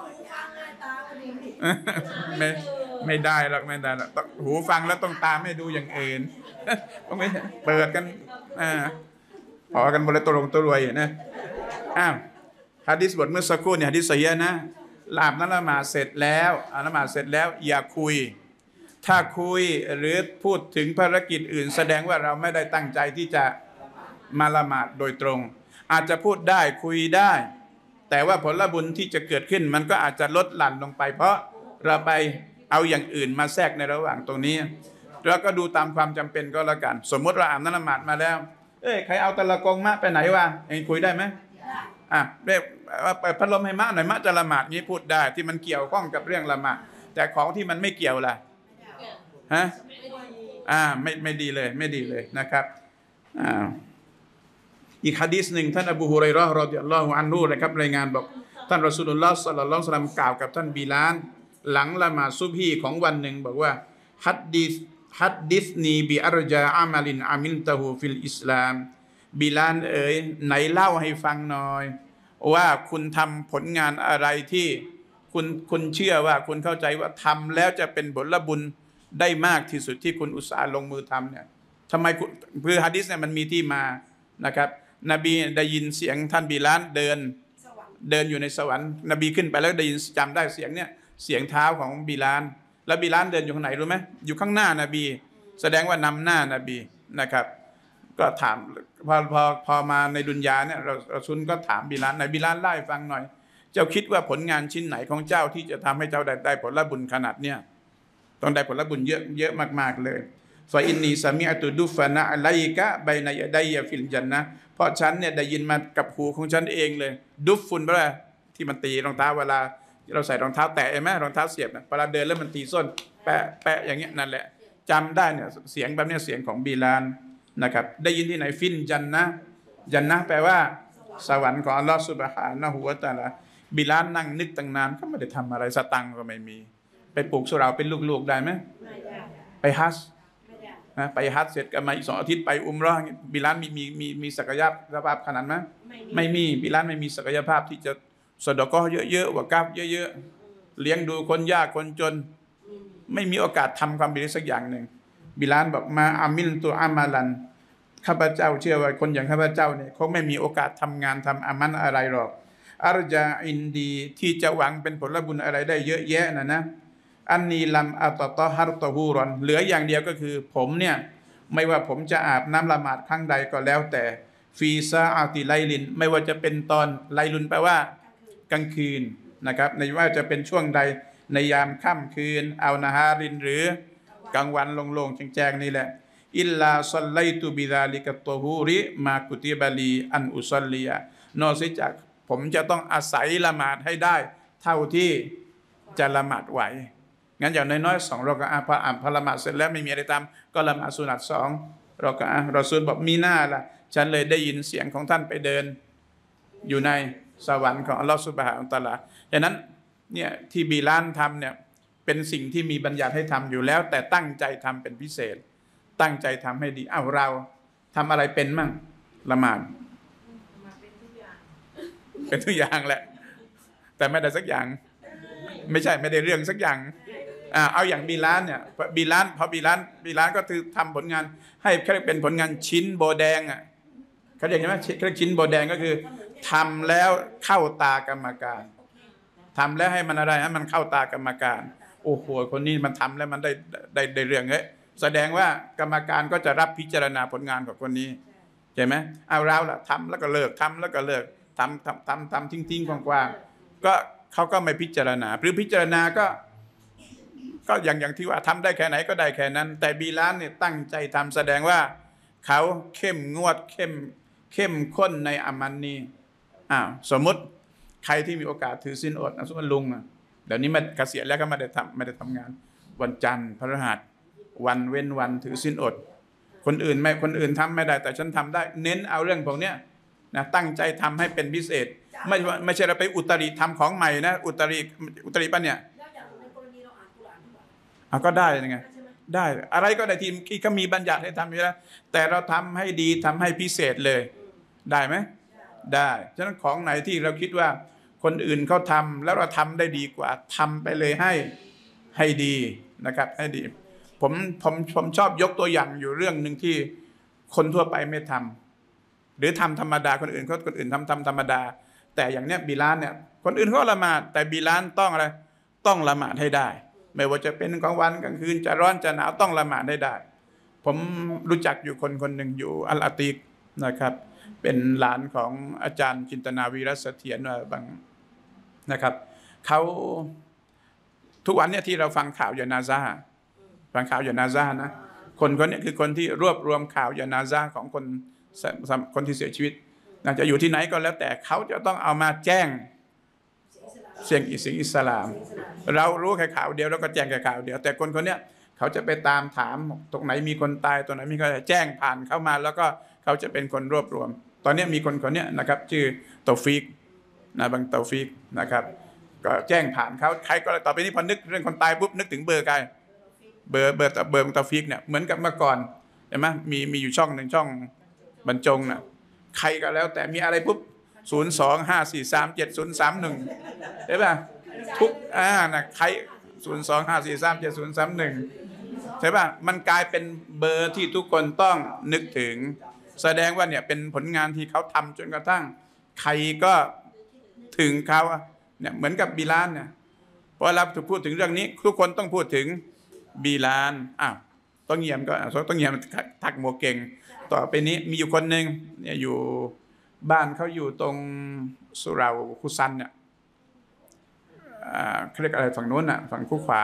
ไม่ไม่ได้หรอกไม่ได้หรอกหูฟังแล้วต้องตามให้ดูอย่างอื่นต้องไม่เปิดกันอ่าพอกันบริตัวลงตัวรวยนะอ้าวหะดีษบทเมื่อสักครู่เนี่ยหะดีษซอฮีฮ์นะอาบน้ำละหมาดเสร็จแล้วอาบน้ำละหมาดเสร็จแล้วอย่าคุยถ้าคุยหรือพูดถึงภารกิจอื่นแสดงว่าเราไม่ได้ตั้งใจที่จะมาละหมาดโดยตรงอาจจะพูดได้คุยได้แต่ว่าผลบุญที่จะเกิดขึ้นมันก็อาจจะลดหลั่นลงไปเพราะเราไปเอาอย่างอื่นมาแทรกในระหว่างตรงนี้แล้วก็ดูตามความจำเป็นก็แล้วกันสมมติเราอาบน้ำละหมาดมาแล้วเอ้ยใครเอาตะละกงมะไปไหนวะเองคุยได้ไหมอ่ะเรียกว่าเปิดพัดลมให้มะหน่อยมะจะละหมาดนี้พูดได้ที่มันเกี่ยวข้องกับเรื่องละหมาดแต่ของที่มันไม่เกี่ยวล่ะฮะอ่าไม่ไม่ดีเลยไม่ดีเลยนะครับอ่าอีกหะดีษหนึ่งท่านอบูฮุไรเราะห์รอฎิยัลลอฮุอันฮุนะครับรายงานบอกท่านรอซูลุลลอฮ์ศ็อลลัลลอฮุอะลัยฮิวะซัลลัมกล่าวกับท่านบิลาลหลังละหมาดซุบฮีของวันหนึ่งบอกว่าฮัดดิษฮัดดิษนีบิอัรจาอามัลินอามิลตะฮูฟิลอิสลามบิลาลเอ๋ยไหนเล่าให้ฟังหน่อยว่าคุณทำผลงานอะไรที่คุณคุณเชื่อว่าคุณเข้าใจว่าทำแล้วจะเป็นผลบุญได้มากที่สุดที่คุณอุตส่าห์ลงมือทำเนี่ยทำไมคือหะดีษเนี่ยมันมีที่มานะครับนบีได้ยินเสียงท่านบิลาลเดินเดินอยู่ในสวรรค์นบีขึ้นไปแล้วได้ยินจำได้เสียงเนี่ยเสียงเท้าของบิลาลแล้วบิลาลเดินอยู่ข้างไหนรู้ไหมอยู่ข้างหน้านบีแสดงว่านำหน้านบีนะครับก็ถามพอพอพอมาในดุนยาเนี่ยเราเราชุนก็ถามบิลาลนายบิลาลไล่ฟังหน่อยเจ้าคิดว่าผลงานชิ้นไหนของเจ้าที่จะทำให้เจ้าได้ได้ผลบุญขนาดเนี่ยต้องได้ผลบุญเยอะเยอะมากๆเลยฟาอินนีซามิอะตุดุฟะนะอะลัยกะบัยนะยะดัยฟิลญันนะห์เพราะฉันเนี่ยได้ยินมากับหูของฉันเองเลยดุฟฟุนแปลว่าที่มันตีรองเท้าเวลาเราใส่รองเท้าแตะใช่ไหมรองเท้าเสียบนะเวลาเดินแล้วมันตีส้นแปะแปะอย่างเงี้ยนั่นแหละจำได้เนี่ยเสียงแบบนี้เสียงของบิลาลนะครับได้ยินที่ไหนฟินจันนะจันนะแปลว่าสวรรค์ของอัลลอฮฺซุบฮานะฮูวะตะอาลาบิลาลนั่งนึกตั้งนานก็ไม่ได้ทำอะไรสตังก็ไม่มีไปปลูกสุราเป็นลูกๆได้ไหมไปฮัจญ์นะไปฮัจญ์เสร็จก็มาอีกสองอาทิตย์ไปอุมเราะห์บิลาลมีมีมีมีศักยภาพขนาดไหมไม่มีบิลาลไม่มีศักยภาพที่จะสะดอกอเยอะๆวะกัฟเยอะๆเลี้ยงดูคนยากคนจนไม่มีโอกาสทำความดีสักอย่างหนึ่งบิลาลบอกมาอามิลตุอามาลันข้าพเจ้าเชื่อว่าคนอย่างข้าพเจ้าเนี่ยคงไม่มีโอกาสทำงานทำอามันอะไรหรอกอัรจาอินดีที่จะหวังเป็นผลบุญอะไรได้เยอะแยะนะนะอันนีลัมอัตตอฮัรตอฮูรอนเหลืออย่างเดียวก็คือผมเนี่ยไม่ว่าผมจะอาบน้ำละหมาดครั้งใดก็แล้วแต่ฟีซาอาติไลลินไม่ว่าจะเป็นตอนไลลุนแปลว่ากลางคืนนะครับในว่าจะเป็นช่วงใดในยามค่ำคืนเอานาฮารินหรือกลางวันโล่งๆแจ้งๆนี่แหละอิลลาซัลไลตุบิดาลิกัตตอฮูริมากุติบาลีอันอุซัลลียนอกจากผมจะต้องอาศัยละหมาดให้ได้เท่าที่จะละหมาดไหวงั้นอย่างน้อยๆสองเราก็อาพระอ่านพระละหมาดเสร็จแล้วไม่มีอะไรทำก็ละหมาดสุนัตสองเราก็อ่ะเราซูลบอกมีหน้าละฉันเลยได้ยินเสียงของท่านไปเดินอยู่ในสวรรค์ของอัลลอฮฺซุบฮานะฮูวะตะอาลาฉะนั้นเนี่ยที่บิลาลทำเนี่ยเป็นสิ่งที่มีบัญญัติให้ทำอยู่แล้วแต่ตั้งใจทำเป็นพิเศษตั้งใจทำให้ดีอ้าวเราทำอะไรเป็นมั่งละหมาดเป็นทุกอย่างแหละแต่ไม่ได้สักอย่างไม่ใช่ไม่ได้เรื่องสักอย่างอ่าเอาอย่างบิลาลเนี่ยบิลาลพอบิลาลบิลาลก็คือทำผลงานให้เขาเรียกเป็นผลงานชิ้นโบแดงอ่ะเขาเรียกไหมเขาเรียกชิ้นโบแดงก็คือทำแล้วเข้าตากรรมการทำแล้วให้มันอะไรให้มันเข้าตากรรมการโอ้โหคนนี้มันทำแล้วมันได้ได้ได้เรื่องเอ้ยแสดงว่ากรรมการก็จะรับพิจารณาผลงานของคนนี้ใช่ไหมเอาเราล่ะทำแล้วก็เลิกทำแล้วก็เลิกทำทำทำทำทิ้งทิ้งกว้างๆก็เขาก็ไม่พิจารณาหรือพิจารณาก็ก็อย่างอย่างที่ว่าทำได้แค่ไหนก็ได้แค่นั้นแต่บิลาลเนี่ยตั้งใจทำแสดงว่าเขาเข้มงวดเข้มเข้มข้นในอามันนี้อ้าวสมมติใครที่มีโอกาสถือศีลอดสมมติลุงอ่ะเดี๋ยวนี้มันเกษียณแล้วก็ไม่ได้ทำไม่ได้ทำงานวันจันทร์พฤหัสวันเว้นวันถือศีลอดคนอื่นไม่คนอื่นทำไม่ได้แต่ฉันทำได้เน้นเอาเรื่องพวกเนี้ยนะตั้งใจทำให้เป็นพิเศษไม่ไม่ใช่เราไปอุตริทำของใหม่นะอุตริอุตริปะเนี่ยเอาก็ได้ยังไงได้อะไรก็ได้ที่ที่เขามีบัญญัติให้ทำอยู่แล้วแต่เราทำให้ดีทำให้พิเศษเลยได้ไหมได้ฉะนั้นของไหนที่เราคิดว่าคนอื่นเขาทำแล้วเราทำได้ดีกว่าทำไปเลยให้ให้ดีนะครับให้ดีผมผมผมชอบยกตัวอย่างอยู่เรื่องหนึ่งที่คนทั่วไปไม่ทำหรือทำธรรมดาคนอื่นเขาคนอื่นทำทำธรรมดาแต่อย่างเนี้ยบิลาลเนี่ยคนอื่นเขาละหมาดแต่บิลาลต้องอะไรต้องละหมาดให้ได้ไม่ว่าจะเป็นกลางวันกลางคืนจะร้อนจะหนาวต้องละหมาดให้ได้ผมรู้จักอยู่คนคนหนึ่งอยู่อัลอาติกนะครับเป็นหลานของอาจารย์จินตนาวีรเสถียรบางนะครับเขาทุกวันเนี่ยที่เราฟังข่าวยานาซาฟังข่าวยานาซานะคนคนนี้คือคนที่รวบรวมข่าวยานาซาของคนคนที่เสียชีวิตน่าจะอยู่ที่ไหนก็แล้วแต่เขาจะต้องเอามาแจ้งเสียงอิสิงอิสลามเรารู้แค่ข่าวเดียวแล้วก็แจ้งแค่ข่าวเดียวแต่คนคนนี้เขาจะไปตามถามตรงไหนมีคนตายตรงไหนมีคนแจ้งผ่านเข้ามาแล้วก็เขาจะเป็นคนรวบรวมตอนนี้มีคนคนนี้นะครับชื่อเตาฟิกนะบังเตาฟิกนะครับก็แจ้งผ่านเขาใครก็ต่อไปนี้พอนึกเรื่องคนตายปุ๊บนึกถึงเบอร์ใครเบอร์เบอร์เบอร์ของเตาฟิกเนี่ยเหมือนกับเมื่อก่อนเห็นไหมมีมีอยู่ช่องหนึ่งช่องบรรจงน่ะใครก็แล้วแต่มีอะไรปุ๊บศูนย์สองห้าสี่สามเจ็ดศูนย์สามหนึ่งใช่ป่ะทุกอ่านะใครศูนย์สองห้าสี่สามเจ็ดศูนย์สามหนึ่งใช่ป่ะมันกลายเป็นเบอร์ที่ทุกคนต้องนึกถึงแสดงว่าเนี่ยเป็นผลงานที่เขาทำจนกระทั่งใครก็ถึงเขาเนี่ยเหมือนกับบิลาลเนี่ยพอเราถูกพูดถึงเรื่องนี้ทุกคนต้องพูดถึงบิลาลอ้าวต้องเงียบก็ต้องเงียบทักโมเก่งต่อไปนี้มีอยู่คนหนึ่งเนี่ยอยู่บ้านเขาอยู่ตรงสุเหร่าคุซันเนี่ยเขาเรียกอะไรฝั่งนู้นอ่ะฝั่งคู่ขวา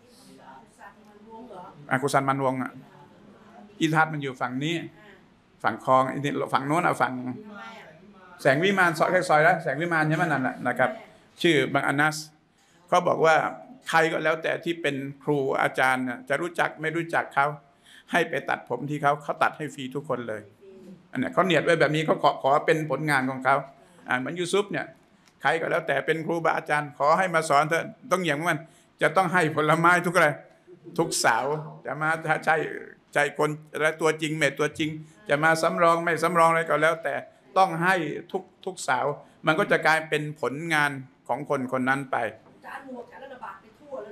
อ่ะคุซันมันวงอ่ะอิทัศมันอยู่ฝั่งนี้ฝั่งคลองฝั่งโน้นอ่ะฝั่งแสงวิมานซอยแค่ซอยแล้วแสงวิมานใช่ไหมนั่นแหละนะครับชื่อบางอานัสเขาบอกว่าใครก็แล้วแต่ที่เป็นครูอาจารย์จะรู้จักไม่รู้จักเขาให้ไปตัดผมที่เขาเขาตัดให้ฟรีทุกคนเลยอันนี้เขาเนียดไว้แบบนี้เขาขอขอเป็นผลงานของเขาอ่าเหมือนยูซุปเนี่ยใครก็แล้วแต่เป็นครูบาอาจารย์ขอให้มาสอนเถอะต้องอย่างมันจะต้องให้ผลไม้ทุกอะไรทุกเสาร์จะมาถ้าใช่ใจคนและตัวจริงเม็ดตัวจริงจะมาสำรองไม่สำรองอะไรก็แล้วแต่ต้องให้ทุกทุกเสาร์มันก็จะกลายเป็นผลงานของคนคนนั้นไป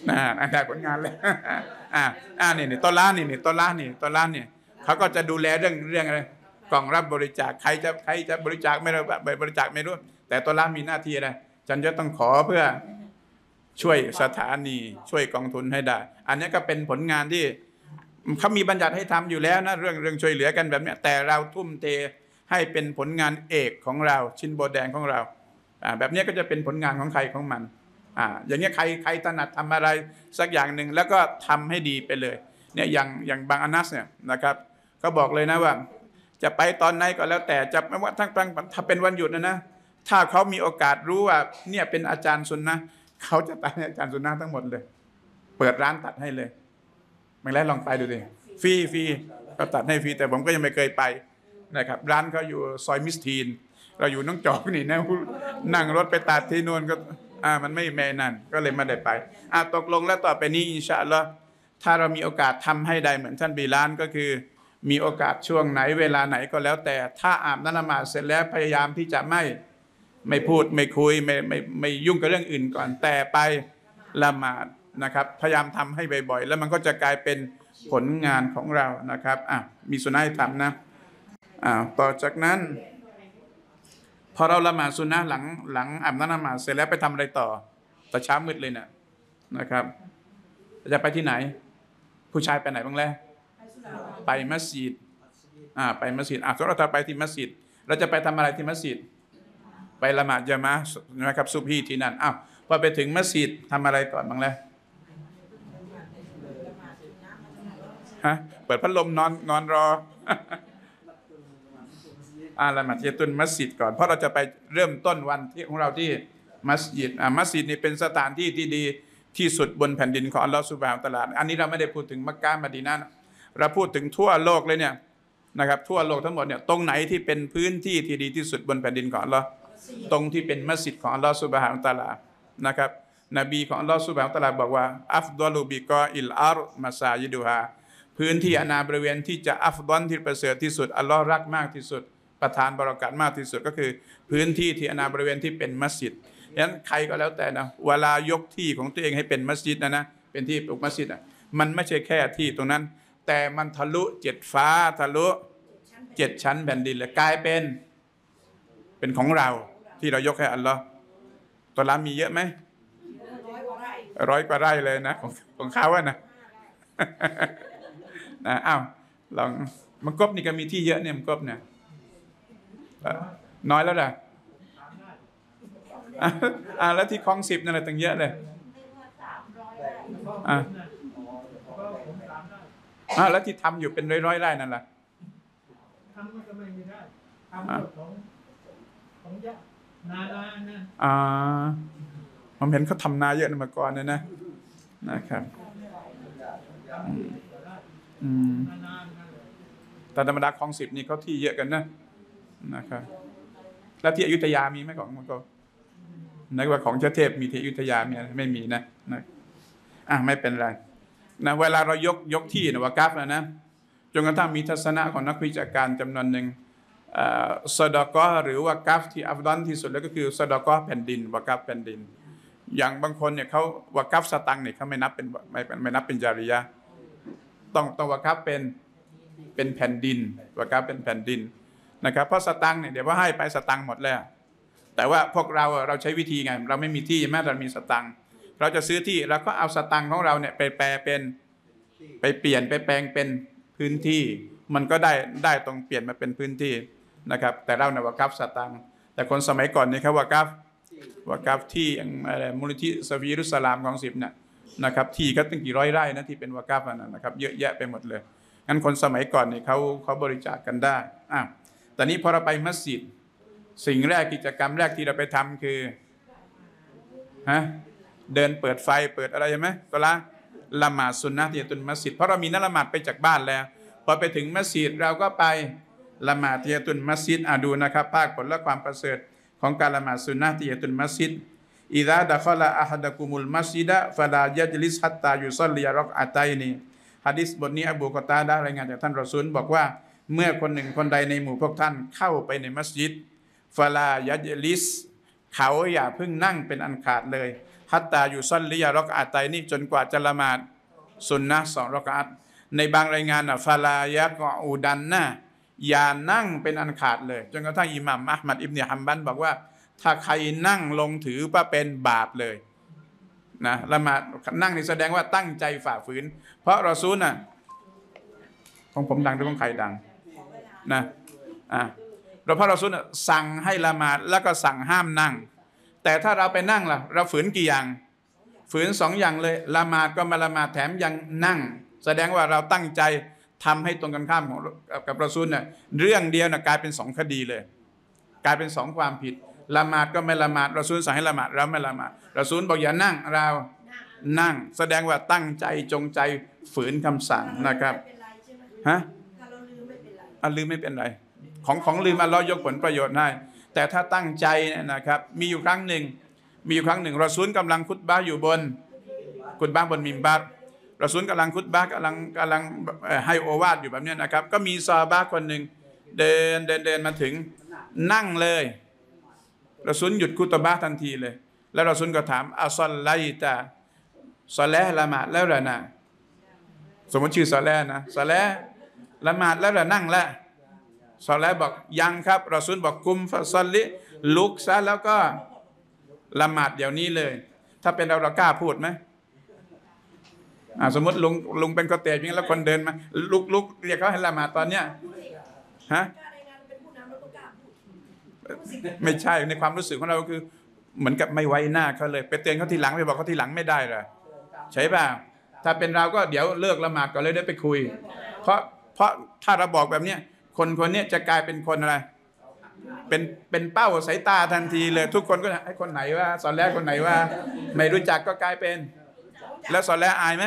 นะอันได้ผลงานเลยอ่าอ่านี่นี่ต้นล้านนี่นี่ต้นล้านนี่ต้นล้านนี่เขาก็จะดูแลเรื่องเรื่องอะไรกล่องรับบริจาคใครจะใครจะบริจาคไม่รู้บริจาคไม่รู้แต่ต้นล้านมีหน้าที่อะไรฉันจะต้องขอเพื่อช่วยสถานีช่วยกองทุนให้ได้อันนี้ก็เป็นผลงานที่เขามีบัญญัติให้ทำอยู่แล้วนะเรื่องเรื่องช่วยเหลือกันแบบนี้แต่เราทุ่มเทให้เป็นผลงานเอกของเราชิ้นโบแดงของเราอ่าแบบนี้ก็จะเป็นผลงานของใครของมันอ่าอย่างนี้ใครใครถนัดทำอะไรสักอย่างหนึ่งแล้วก็ทำให้ดีไปเลยเนี่ยอย่างอย่างบางอนัสเนี่ยนะครับเขาบอกเลยนะว่าจะไปตอนไหนก็แล้วแต่จะไม่ว่าทั้งทั้งถ้าเป็นวันหยุดนะนะถ้าเขามีโอกาสรู้ว่าเนี่ยเป็นอาจารย์ซุนนะเขาจะตัดให้อาจารย์ซุนนะทั้งหมดเลยเปิดร้านตัดให้เลยไม่แล้วลองไปดูดิฟรีฟรีเขาตัดให้ฟรีแต่ผมก็ยังไม่เคยไปนะครับร้านเขาอยู่ซอยมิสทีนเราอยู่น้องจอกนี่นะนั่งรถไปตัดที่นู่นก็อ่ามันไม่แม่นั่นก็เลยไม่ได้ไปอ่าตกลงแล้วต่อไปนี้อินชาอัลลอฮ์ถ้าเรามีโอกาสทำให้ได้เหมือนท่านบิลาลก็คือมีโอกาสช่วงไหนเวลาไหนก็แล้วแต่ถ้าอาบน้ำละหมาดเสร็จแล้วพยายามที่จะไม่ไม่พูดไม่คุยไม่ไม่ไม่ยุ่งกับเรื่องอื่นก่อนแต่ไปละหมาดนะครับพยายามทำให้บ่อยๆแล้วมันก็จะกลายเป็นผลงานของเรานะครับอ่ะมีสุนัขทำนะอ่าต่อจากนั้นพอเราละหมาดสุนนะหลังหลังอาบน้ำละหมาดเสร็จแล้วไปทำอะไรต่อแต่เช้ามืดเลยนะนะครับจะไปที่ไหนผู้ชายไปไหนบ้างแล้วไปมัสยิดอ่าไปมัสยิดอ่ะสมมติเราไปที่มัสยิดเราจะไปทำอะไรที่มัสยิดไปละหมาดญะมาอะห์นะครับซุบฮีที่นั่นอ้าวพอไปถึงมัสยิดทำอะไรก่อนบ้างแล้วฮะเปิดพัดลมนอนนอนรออ่าละหมาดเยตุนมัสยิดก่อนเพราะเราจะไปเริ่มต้นวันที่ของเราที่มัสยิดอ่ามัสยิดนี่เป็นสถานที่ที่ดีที่สุดบนแผ่นดินของอัลลอฮฺซุบฮานะฮูวะตะอาลาอันนี้เราไม่ได้พูดถึงมักกะฮ์มะดีนะห์เราพูดถึงทั่วโลกเลยเนี่ยนะครับทั่วโลกทั้งหมดเนี่ยตรงไหนที่เป็นพื้นที่ที่ดีที่สุดบนแผ่นดินของอัลลอฮ์ตรงที่เป็นมัสยิดของอัลลอฮฺซุบฮานะฮูวะตะอาลานะครับนบีของอัลลอฮฺซุบฮานะฮูวะตะอาลาบอกว่าอัฟฎอลุบิกออิลอัรฎ์มัสายิดุฮาพื้นที่อาณาบริเวณที่จะอัฟฎอลที่ประเสริฐที่สุดอัลลอฮ์รักมากที่สุดประทานบารอกาตมากที่สุดก็คือพื้นที่ที่อาณาบริเวณที่เป็นมัสยิดฉะนั้นใครก็แล้วแต่นะเวลายกที่ของตัวเองให้เป็นมัสยิดนะนะเป็นที่ปลูกมัสยิดอ่ะมันไม่ใช่แค่ที่ตรงนั้นแต่มันทะลุเจ็ดฟ้าทะลุเจ็ดชั้นแผ่นดินเลยกลายเป็นเป็นของเราที่เรายกให้อัลลอฮ์ตัวละมีเยอะไหมร้อยกว่าไร่เลยนะของของเขาอะนะนะอ้าวลองมังกบนี่ก็มีที่เยอะเนี่ยมังกบเนี่ยน้อยแล้วล่ะอ่าแล้วที่คลองสิบนั่นแหละตั้งเยอะเลยอ่าอ่าแล้วที่ทำอยู่เป็นร้อยๆไร่นั่นแหละทำก็ไม่ได้ทำของของยะนานานะอ่าผมเห็นเขาทำนาเยอะมาก่อนเนี่ยนะนะครับอืมแต่ธรรมดาคลองสิบนี่เขาที่เยอะกันนะนะครับแล้วที่อยุธยามีไหมของมันก็นักว่าของเจ้าเทพมีที่อยุธยามีไม่มีนะนะอ่ะไม่เป็นไรนะเวลาเรายกยกที่นะวะกัฟนะนะจนกระทั่งมีทัศนะของนักวิชาการจำนวนหนึ่งซอดากอหรือว่ากัฟที่อัฟดอลที่สุดแล้วก็คือซอดากอแผ่นดินวะกัฟแผ่นดินอย่างบางคนเนี่ยเขาวะกัฟสตังค์เนี่ยเขาไม่นับเป็นไม่ไม่นับเป็นจาริยะต้องต้องวะกัฟเป็นเป็นแผ่นดินวะกัฟเป็นแผ่นดินนะครับเพราะสตังค์เนี่ยเดี๋ยวว่าให้ไปสตังค์หมดแล้วแต่ว่าพวกเราเราใช้วิธีไงเราไม่มีที่แม้เรามีสตังค์เราจะซื้อที่เราก็เอาสตังค์ของเราเนี่ยไปแปลเป็นไปเปลี่ยนไปแปลงเป็นพื้นที่มันก็ได้ได้ตรงเปลี่ยนมาเป็นพื้นที่นะครับแต่เราเนี่ยวะกัฟสตังค์แต่คนสมัยก่อนนี่เขาวะกัฟวะกัฟที่อะไรมูลนิธิซาฟีรุสลามของสิบเนี่ยนะครับที่ก็ตั้งกี่ร้อยไร่นะที่เป็นวะกัฟนะครับเยอะแยะไปหมดเลยงั้นคนสมัยก่อนนี่เขาเขาบริจาคกันได้อ่ะตอนนี้พอเราไปมัสยิดสิ่งแรกกิจกรรมแรกที่เราไปทำคือฮะเดินเปิดไฟเปิดอะไรใช่ไหมก็ละละหมาดสุนนะที่ตุนมัสยิดเพราะเรามีนักละหมาดไปจากบ้านแล้วพอไปถึงมัสยิดเราก็ไปละหมาดที่ตุนมัสยิดอ่ะดูนะครับภาคผลและความประเสริฐของการละหมาดสุนนะที่ตุนมัสยิดอิซาดะคอละอะฮัดะกุมุลมัสยิดะฟะลายัจลิสฮัตตายุซัลลิรักอะตัยนีหะดีษบทนี้อบูกอตาดะห์รายงานจากท่านรอซูลบอกว่าเมื่อคนหนึ่งคนใดในหมู่พวกท่านเข้าไปในมัสยิดฟาลายัจลิสเขาอย่าเพิ่งนั่งเป็นอันขาดเลยฮัตตาอยู่ซัลลิยะรอกอาตัยนี่จนกว่าจะละหมาดสุนนะสองรอกอาตในบางรายงานอ่ะฟาลายะกออูดันนะอย่านั่งเป็นอันขาดเลยจนกระทั่งอิหม่ามอะห์มัดอิบนุฮัมบัลบอกว่าถ้าใครนั่งลงถือว่าเป็นบาปเลยนะละหมาดนั่งนี่แสดงว่าตั้งใจฝ่าฝืนเพราะรอซูลน่ะของผมดังหรือของใครดังนะอ่ะเราพระรอซูลน่ะสั่งให้ละหมาดแล้วก็สั่งห้ามนั่งแต่ถ้าเราไปนั่งล่ะเราฝืนกี่อย่างฝืนสองอย่างเลยละหมาดก็มาละหมาดแถมยังนั่งแสดงว่าเราตั้งใจทำให้ตรงกันข้ามของกับรอซูลเนี่ยเรื่องเดียวนะกลายเป็นสองคดีเลยกลายเป็นสองความผิดละหมาดก็ไม่ละหมาดรอซูลสั่งให้ละหมาดเราไม่ละหมาดรอซูลบอกอย่านั่งเรานั่งแสดงว่าตั้งใจจงใจฝืนคำสั่งนะครับฮะถ้าเราลืมไม่เป็นไรอ่ะลืมไม่เป็นไรของของลืมอัลเลาะห์ยกผลประโยชน์ให้แต่ถ้าตั้งใจนะครับมีอยู่ครั้งหนึ่งมีอยู่ครั้งหนึ่งรอซูลกำลังคุตบะห์อยู่บนคุตบะห์บนมิมบัรรอซูลกำลังคุตบะห์กำลังกำลังให้โอวาทอยู่แบบนี้นะครับก็มีซอฮาบะห์คนหนึ่งเดินเดินเดินมาถึงนั่งเลยรอซูลหยุดคุตบะห์ทันทีเลยแล้วรอซูลก็ถามอัศอลไลตะซอแลห์ละหมาดแล้วเหรอนะสมมติชื่อซอแลห์นะซอแลห์ละหมาดแล้วเหรอนั่งแล้วซอแลห์บอกยังครับรอซูลบอกกุมฟะซอลลิลุกซะแล้วก็ละหมาดเดี๋ยวนี้เลยถ้าเป็นเราเรากล้าพูดไหมสมมติลุงลุงเป็นกอเตจอย่างนี้แล้วคนเดินมาลุกลุกเรียกเขาให้ละหมาดตอนเนี้ยฮะไม่ใช่ในความรู้สึกของเราคือเหมือนกับไม่ไว้หน้าเขาเลยไปเตือนเขาทีหลังไปบอกเขาทีหลังไม่ได้เลยใช่ป่ะถ้าเป็นเราก็เดี๋ยวเลิกละหมาดก่อนเลยได้ไปคุยเพราะเพราะถ้าเราบอกแบบนี้คนคนนี้จะกลายเป็นคนอะไรเป็นเป็นเป้าสายตาทันทีเลยทุกคนก็ให้คนไหนว่าสอนแรกคนไหนว่าไม่รู้จักก็กลายเป็นแล้วสอนแรกอายไหม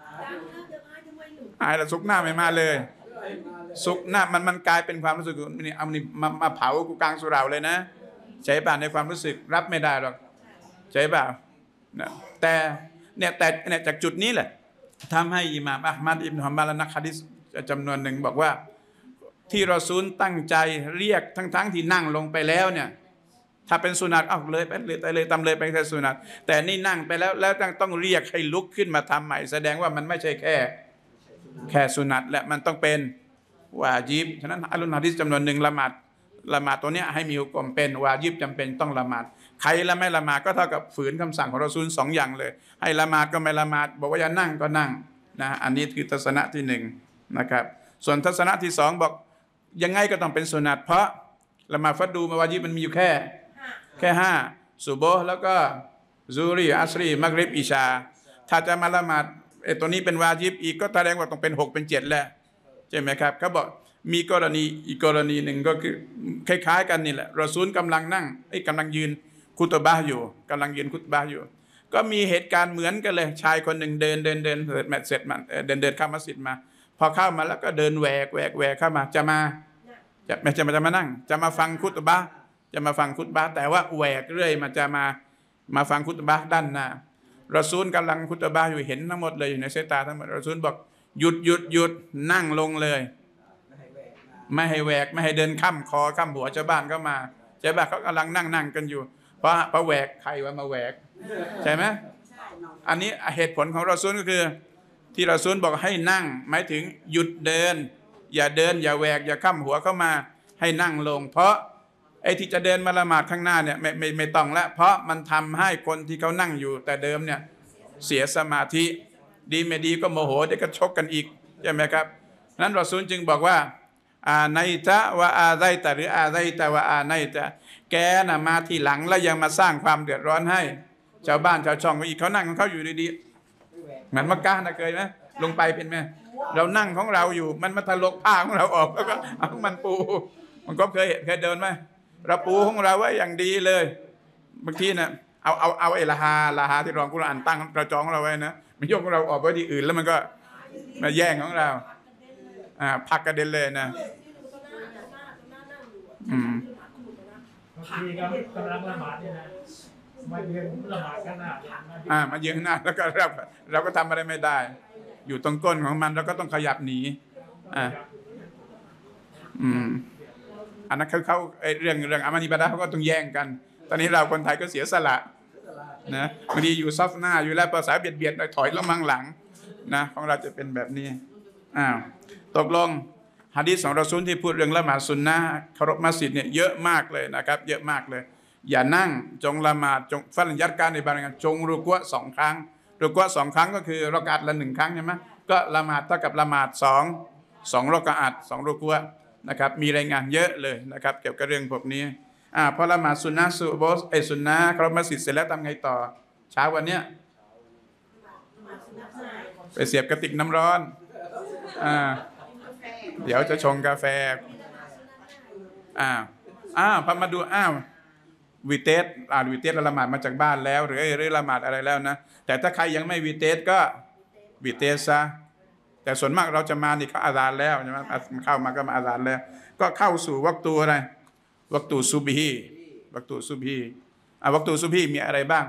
อายแล้วซุกหน้าไม่มาเลยซุกหน้ามันมันกลายเป็นความรู้สึกนี่เอานี่มามาเผากูกลางสุเหร่าเลยนะใช่ป่ะในความรู้สึกรับไม่ได้หรอกใช่ป่ะแต่เนี่ยแต่เนี่ยจากจุดนี้แหละทำให้อิหม่ามอะห์มัดอิบนุฮัมบัลและนักหะดีษจำนวนหนึ่งบอกว่าที่รอซูลตั้งใจเรียกทั้งๆที่นั่งลงไปแล้วเนี่ยถ้าเป็นสุนัตอ้าวเลยไปเลยไปเลยตำเลยไปแค่สุนัตแต่นี่นั่งไปแล้วแล้วต้องเรียกให้ลุกขึ้นมาทำใหม่แสดงว่ามันไม่ใช่แค่แค่สุนัตและมันต้องเป็นวาญิบฉะนั้นอัลลอฮ์ฮะดีษจำนวนหนึ่งละหมาดละหมาดตัวเนี้ยให้มีหุกมเป็นวาญิบจำเป็นต้องละหมาดใครละไม่ละหมาดก็เท่ากับฝืนคำสั่งของรอซูลสองอย่างเลยให้ละหมาดก็ไม่ละหมาดบอกว่าอย่านั่งก็นั่งนะอันนี้คือทัศนะที่หนึ่งนะครับส่วนทัศนะที่สองบอกยังไงก็ต้องเป็นสุนัตเพราะละหมาดฟัดดูมาวาญิบมันมีอยู่แค่แค่ห้าซุบฮ์แล้วก็ซูรีอัสรีมักริบอิชาถ้าจะมาละหมาดไอ้ตัวนี้เป็นวาญิบอีกก็แสดงว่าต้องเป็นหกเป็นเจ็ดแล้วใช่ไหมครับเขาบอกมีกรณีอีกกรณีหนึ่งก็คือคล้ายๆกันนี่แหละรอซูลกำลังนั่งไอ้กำลังยืนคุตบะห์อยู่กำลังยืนคุตบะห์อยู่ก็มีเหตุการณ์เหมือนกันเลยชายคนหนึ่งเดินเดินเดินเสร็จเสร็จมาเดินเดินเข้ามัสยิดมาพอเข้ามาแล้วก็เดินแหวกแหวกแหวกเข้ามาจะมาจะไม่จะมาจะมานั่งจะมาฟังคุตบะห์จะมาฟังคุตบะห์แต่ว่าแหวกเรื่อยมาจะมามาฟังคุตบะห์ด้านหน้ารอซูลกำลังคุตบะห์อยู่เห็นทั้งหมดเลยอยู่ในสายตาทั้งหมดรอซูลบอกหยุดหยุดหยุดนั่งลงเลยไม่ให้แหวกไม่ให้เดินข้ามคอข้ามหัวชาวบ้านเข้ามาชาวบ้านเขากำลังนั่งนั่งกันอยู่เพราะพระแหวกใครว่ามาแหวกใช่ไหมอันนี้เหตุผลของรอซูลก็คือที่รอซูลบอกให้นั่งหมายถึงหยุดเดินอย่าเดินอย่าแหวกอย่าข้ามหัวเข้ามาให้นั่งลงเพราะไอ้ที่จะเดินมาละหมาดข้างหน้าเนี่ยไม่ไม่ไม่ต้องละเพราะมันทำให้คนที่เขานั่งอยู่แต่เดิมเนี่ยเสียสมาธิดีไม่ดีก็โมโหเดี๋ยวก็ชกกันอีกใช่ไหมครับนั้นรอซูลจึงบอกว่าอาไนตะวะอาไซตะหรืออาไซตะวะอาไนตะแกน่ะมาทีหลังแล้วยังมาสร้างความเดือดร้อนให้ชาวบ้านชาวช่องอีกเขานั่งของเขาอยู่ดีๆเหมือนมักกะนะเคยไหมลงไปเป็นไหมเรานั่งของเราอยู่มันมาทะลกผ้าของเราออกแล้วก็เอามันปูมันก็เคยเห็นเคยเดินไหมเราปูของเราไว้อย่างดีเลยบางทีน่ะเอาเอาเอาไอ้ละฮาละฮาที่รองกุรอานตั้งกระจองเราไว้นะมันยกของเราออกไว้ที่อื่นแล้วมันก็มาแย่งของเราอ่าพักกระเด็นเลยนะอืมบางทีก็กำลังละหมาดเนี่ยนะมาเยือนละหมาดกันหน้าอ่ามาเยือนหน้าแล้วก็เราเราก็ทำอะไรไม่ได้อยู่ตรงก้นของมันแล้วก็ต้องขยับหนีอ่าอืมอันนั้นเขาเขาเรื่องเรื่องอามานิบาดะเขาก็ต้องแย่งกันตอนนี้เราคนไทยก็เสียสละนะบางทีอยู่ซับหน้าอยู่แล้วภาษาเบียดเบียดถอยแล้วมังหลังนะของเราจะเป็นแบบนี้อ้าวตกลงหะดีษของรอซูลที่พูดเรื่องละหมาดซุนนะห์เคารพมัสยิดเนี่ยเยอะมากเลยนะครับเยอะมากเลย อย่านั่งจงละหมาดจงฟันยัดการในบางงานจงรุกัวสองครั้งรุกัวสองครั้งก็คือรอกาตละหนึ่งครั้งใช่ไหมก็ละหมาดเท่ากับละหมาดสองสองรอกาตสองรุกัวนะครับมีรายงานเยอะเลยนะครับเกี่ยวกับเรื่องพวกนี้อ่าพอละหมาดซุนนะห์ซุบฮ์ไอซุนนะห์เคารพมัสยิดเสร็จแล้วทำไงต่อเช้าวันเนี้ยไปเสียบกระติกน้ำร้อนอ่าเดี๋ยวจะชงกาแฟอ้าวอ้าวพอมาดูอ้าววิเตสอ่านวิเตสละหมาดมาจากบ้านแล้วหรือหรือละหมาดอะไรแล้วนะแต่ถ้าใครยังไม่วิเตสก็วิเตสซะแต่ส่วนมากเราจะมานี่เขาอาซานแล้วใช่ไหมเข้ามาก็มาอาซานแล้วก็เข้าสู่วักตูอะไรวักตูซุบฮีวักตูซุบฮีอ่ะวักตูซุบฮีมีอะไรบ้าง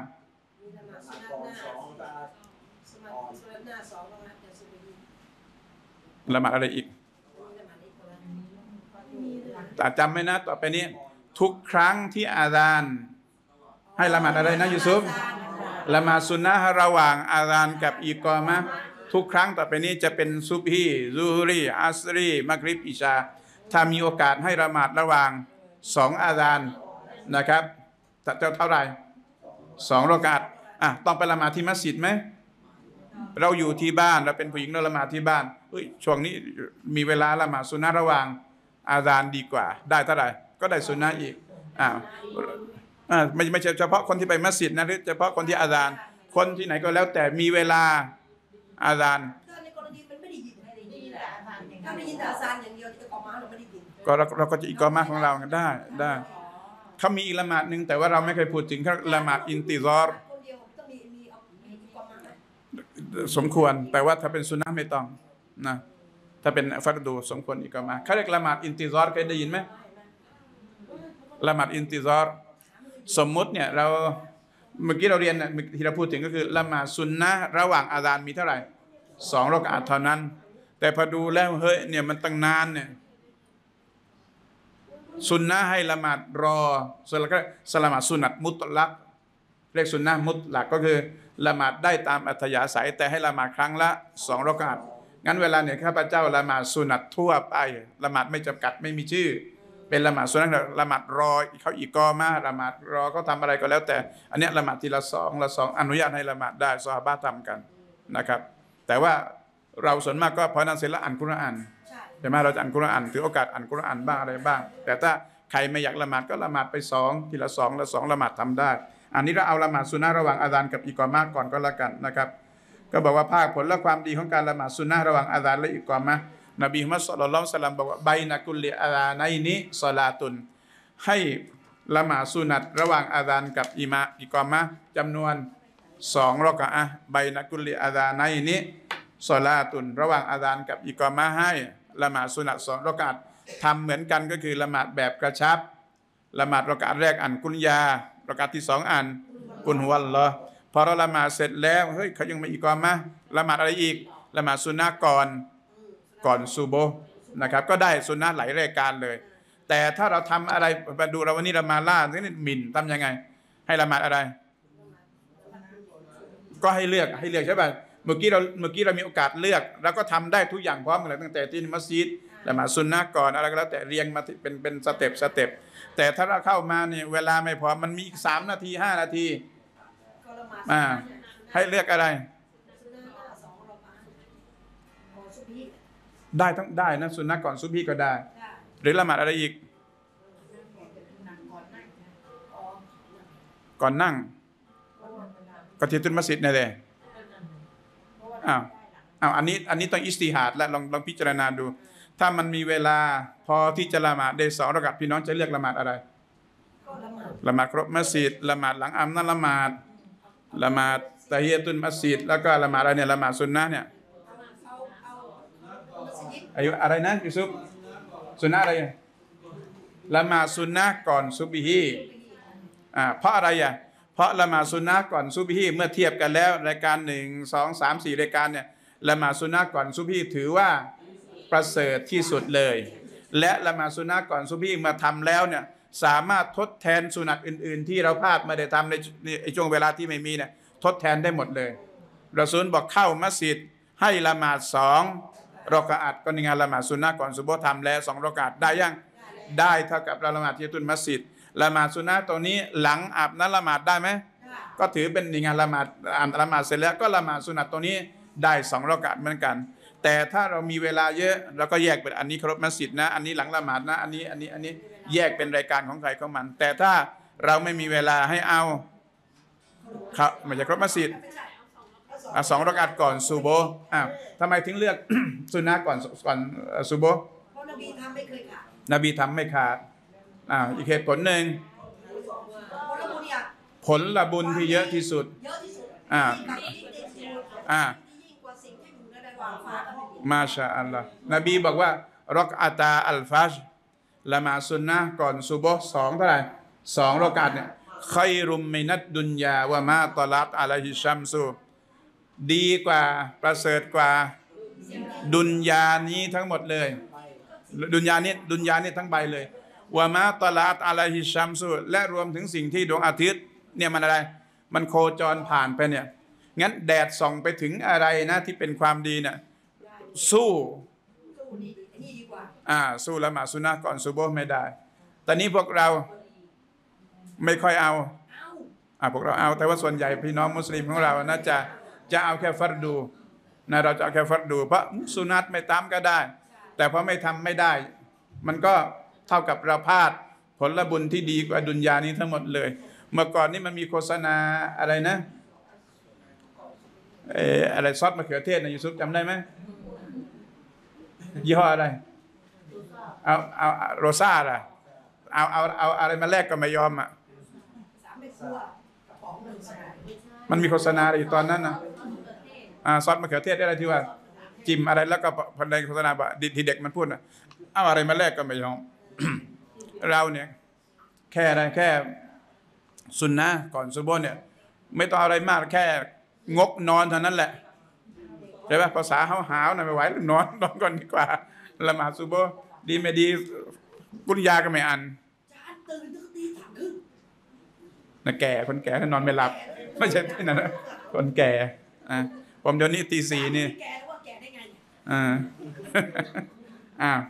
ละหมาดอะไรอีกแต่จำไว้นะต่อไปนี้ทุกครั้งที่อาซานให้ละหมาดอะไรนะยูซุฟละหมาดซุนนะห์ระหว่างอาซานกับอีกอมะห์ทุกครั้งต่อไปนี้จะเป็นซุบฮีซุฮรีอัสรีมักริบอิชาถ้ามีโอกาสให้ละหมาดระหว่างสองอาซานนะครับจะเท่าไหร่สองรอกาตอ่ะต้องไปละหมาดที่มัสยิดไหมเราอยู่ที่บ้านเราเป็นผู้หญิงเราละหมาดที่บ้านเฮ้ยช่วงนี้มีเวลาละหมาดซุนนะห์ระหว่างอาซานดีกว่าได้เท่าไหร่ก็ได้ซุนนะห์อีกอ่าอ่าไม่ไม่ใช่เฉพาะคนที่ไปมัสยิดนะหรือเฉพาะคนที่อาซานคนที่ไหนก็แล้วแต่มีเวลาอาซานก็ในกรณีมันไม่ได้ยินให้ได้ยินแต่อาซานอย่างถ้าไม่ยินแต่อาซานอย่างเดียวจะกอมาเราไม่ได้ยินก็เราเราก็จะอีกอมาของเราได้ได้เขามีอีกละหมาดหนึ่งแต่ว่าเราไม่เคยพูดถึงเขาละหมาดอินติซอรคนเดียวต้องมีมีเอามีกอมาไหมสมควรแต่ว่าถ้าเป็นซุนนะห์ไม่ต้องนะถ้าเป็นฟัรดูสมควรอีกอมาเขาเรียกละหมาดอินติซอรเคยได้ยินไหมละหมาดอินติซอรสมมุติเนี่ยเราเมื่อกี้เราเรียนที่เราพูดถึงก็คือละหมาดซุนนะห์ระหว่างอาซานมีเท่าไหร่สองรอกาตเท่านั้นแต่พอดูแล้วเฮ้ยเนี่ยมันตั้งนานเนี่ยซุนนะห์ให้ละหมาดรอส่วนแล้วก็สละหมาดสุนัตมุตลักเรียกซุนนะห์มุตลักก็คือละหมาดได้ตามอัธยาศัยแต่ให้ละหมาดครั้งละสองรอกาตงั้นเวลาเนี่ยข้าพเจ้าละหมาดสุนัตทั่วไปละหมาดไม่จำกัดไม่มีชื่อเป็นละหมาดสุนัตละหมาดรอเขาอีกอมาละหมาดรอเขาทำอะไรก็แล้วแต่อันนี้ละหมาดทีละสองละสองอนุญาตให้ละหมาดได้ซอฮาบะห์ทำกันนะครับแต่ว่าเราส่วนมากก็พอนั้นเสร็จแล้วอ่านกุรอานใช่ไหมเราจะอ่านกุรอานถือโอกาสอ่านกุรอานบ้างอะไรบ้างแต่ถ้าใครไม่อยากละหมาดก็ละหมาดไปสองทีละสองละสองละหมาดทำได้อันนี้เราเอาละหมาดซุนนะห์ระหว่างอาซานกับอิกอมะห์ก่อนก็แล้วกันนะครับก็บอกว่าภาคผลและความดีของการละหมาดซุนนะห์ระหว่างอาซานและอิกอมะห์นบีมุฮัมมัดศ็อลลัลลอฮุอะลัยฮิวะซัลลัมบอกว่าไบนะกุลลิอาซานัยนิศอลาตุนให้ละหมาดซุนัตระหว่างอาซานกับอิมะอิกอมะห์จำนวนสองรอกะอะห์ไบนะกุลลิอาซานัยนิศอลาตุนระหว่างอาซานกับอิกอมะห์ให้ละหมาดซุนัตสองรอกะอะห์ทำเหมือนกันก็คือละหมาดแบบกระชับละหมาดรอกะอะห์แรกอ่านกุลยารอกะอะห์ที่สองอ่านกุลฮุวัลลอฮ์พอเราละหมาดเสร็จแล้วเฮ้ยเขายังไม่อิกอมะห์ละหมาดอะไรอีกละหมาดซุนนะห์ก่อนก่อนซูโบนะครับก็ได้ซุนนะห์หลายรายการเลยแต่ถ้าเราทำอะไรมาดูเราวันนี้เรามาล่านี่หมิ่นทำยังไงให้ละหมาดอะไรก็ให้เลือกให้เลือกใช่ป่ะเมื่อกี้เราเมื่อกี้เรามีโอกาสเลือกแล้วก็ทำได้ทุกอย่างพร้อมกันเลยตั้งแต่ที่มัสยิดละหมาดซุนนะห์ก่อนอะไรก็แล้วแต่เรียงมาเป็นเป็นสเต็ปสเต็ปแต่ถ้าเราเข้ามาเนี่ยเวลาไม่พอมันมีอีกสามนาทีห้านาทีอ่าให้เลือกอะไรได้ทั้งได้นะซุนนะห์ก่อนซุบฮีก็ได้หรือละหมาดอะไรอีกก่อนนั่งก็ที่ตุนมัสยิดนี่แหละอ้าวอ้าวอันนี้อันนี้ต้องอิสติฮาดและลองลองพิจารณาดูถ้ามันมีเวลาพอที่จะละหมาดได้สองรอกะอะห์พี่น้องจะเลือกละหมาดอะไรละหมาดครบมัสยิดละหมาดหลังอัมนั้นละหมาดละหมาดตะฮียะตุลมัสยิดแล้วก็ละหมาดอะไรเนี่ยละหมาดซุนนะห์เนี่ยอายุอะไรนะยูซุฟซุนนะห์อะไรละหมาดซุนนะห์ก่อนซุบฮีอ่าเพราะอะไรอ่ะเพราะละหมาดซุนนะห์ก่อนซุบฮีเมื่อเทียบกันแล้วรายการหนึ่งสองสามสี่รายการเนี่ยละหมาดซุนนะห์ก่อนซุบฮีถือว่าประเสริฐที่สุดเลยและละหมาดซุนนะห์ก่อนซุบฮีมาทำแล้วเนี่ยสามารถทดแทนสุนัตอื่นๆที่เราพลาดไม่ได้ทำในในช่วงเวลาที่ไม่มีเนี่ยทดแทนได้หมดเลยรอซูลบอกเข้ามัสยิดให้ละหมาดสองรอกะอัดก็ในงานละหมาดซุนนะก่อนซุบฮ์ทำแล้วสองรอกะอัดได้ยังได้เท่ากับเราละหมาดที่ตุนมัสยิดละหมาดซุนนะตัวนี้หลังอาบน้ำละหมาดได้ไหมก็ถือเป็นในงานละหมาดอ่านละหมาดเสร็จแล้วก็ละหมาดซุนนะตัวนี้ได้สองรอกะอัดเหมือนกันแต่ถ้าเรามีเวลาเยอะเราก็แยกเป็นอันนี้ครบมัสยิดนะอันนี้หลังละหมาดนะอันนี้อันนี้อันนี้แยกเป็นรายการของใครของมัน แต่ถ้าเราไม่มีเวลาให้เอาครับไม่ใช่ครบมัสยิดอ่ะสองรอกะอัดก่อนซูโบห์อ้าวทำไมถึงเลือก ซุนนะก่อนก่อนซูโบห์เพราะนบีทำไม่เคยขาดนบีทำไม่ขาดอ่าอีกเหตุผลหนึ่งผลบุญเนี่ยผลละบุญที่เยอะที่สุดเยอะที่สุดอ่ายิ่งกับยิ่งเด็กสุดอ่ายิ่งกว่าสิ่งที่อยู่ในระหว่างฟ้ากับแผ่นดินมาชาอัลลอฮ์นบีบอกว่ารอกอาตาอัลฟัจละหมาดซุนนะห์ก่อนซุบฮ์สองเท่าไหร่สองรอกาตเนี่ยคัยรุมมินัดดุนยาวะมาตอลัตอะลัยฮิชัมซูดีกว่าประเสริฐกว่าดุนยานี้ทั้งหมดเลยดุนยานี้ดุนยานี้ทั้งใบเลยวะมาตอลัตอะลัยฮิชัมซูและรวมถึงสิ่งที่ดวงอาทิตย์เนี่ยมันอะไรมันโคจรผ่านไปเนี่ยงั้นแดดส่องไปถึงอะไรนะที่เป็นความดีเนี่ยสู้สู้นี่นี่ดีกว่าอ่าสู้ละหมาดซุนนะห์ก่อนซุบฮ์ไม่ได้ ตอนนี้พวกเราไม่ค่อยเอาเอ้าอ่าพวกเราเอาแต่ว่าส่วนใหญ่พี่น้องมุสลิมของเราน่าจะจะเอาแค่ฟัรดูนะเราจะเอาแค่ฟัรดูเพราะสุนัตไม่ตามก็ได้ แต่พอไม่ทำไม่ได้ มันก็เท่ากับเราพลาดผลบุญที่ดีกว่าดุนยานี้ทั้งหมดเลย เมื่อก่อนนี้มันมีโฆษณาอะไรนะเอออะไรซอสมะเขือเทศนะยูซุปจำได้ไหมยี่ห้ออะไรเอาเอาโรซ่าล่ะเอาเอาเอาอะไรมาแลกก็ไม่ยอมอ่ะสามเป็นครัวกระป๋องหนึ่งใส่มันมีโฆษณาอะไรอยู่ตอนนั้นนะอ่าซอสมะเขือเทศได้อะไรที่ว่าจิ้มอะไรแล้วก็พอในโฆษณาบอกที่เด็กมันพูดนะเอาอะไรมาแลกก็ไม่ยอม เราเนี่ยแค่อะไรแค่ซุนนะห์ก่อนซุบฮ์เนี่ยไม่ต้องอะไรมากแค่งกนอนเท่านั้นแหละใช่ไหมภาษาหาวๆนะไม่ไหวนอนนอนก่อนดีกว่าละหมาดซุบฮ์ดีไม่ดีกุญยาก็ไม่อ่านจานตื่นตั้งตีสามครึ่งนะแก่คนแก่ถ้านอนไม่หลับไม่ใช่ที่นั่นนะคนแก่อ่ะผมเดี๋ยวนี้ตีสี่นี่แกแล้วว่าแกได้ไงเนี่ยอ่า อ้าว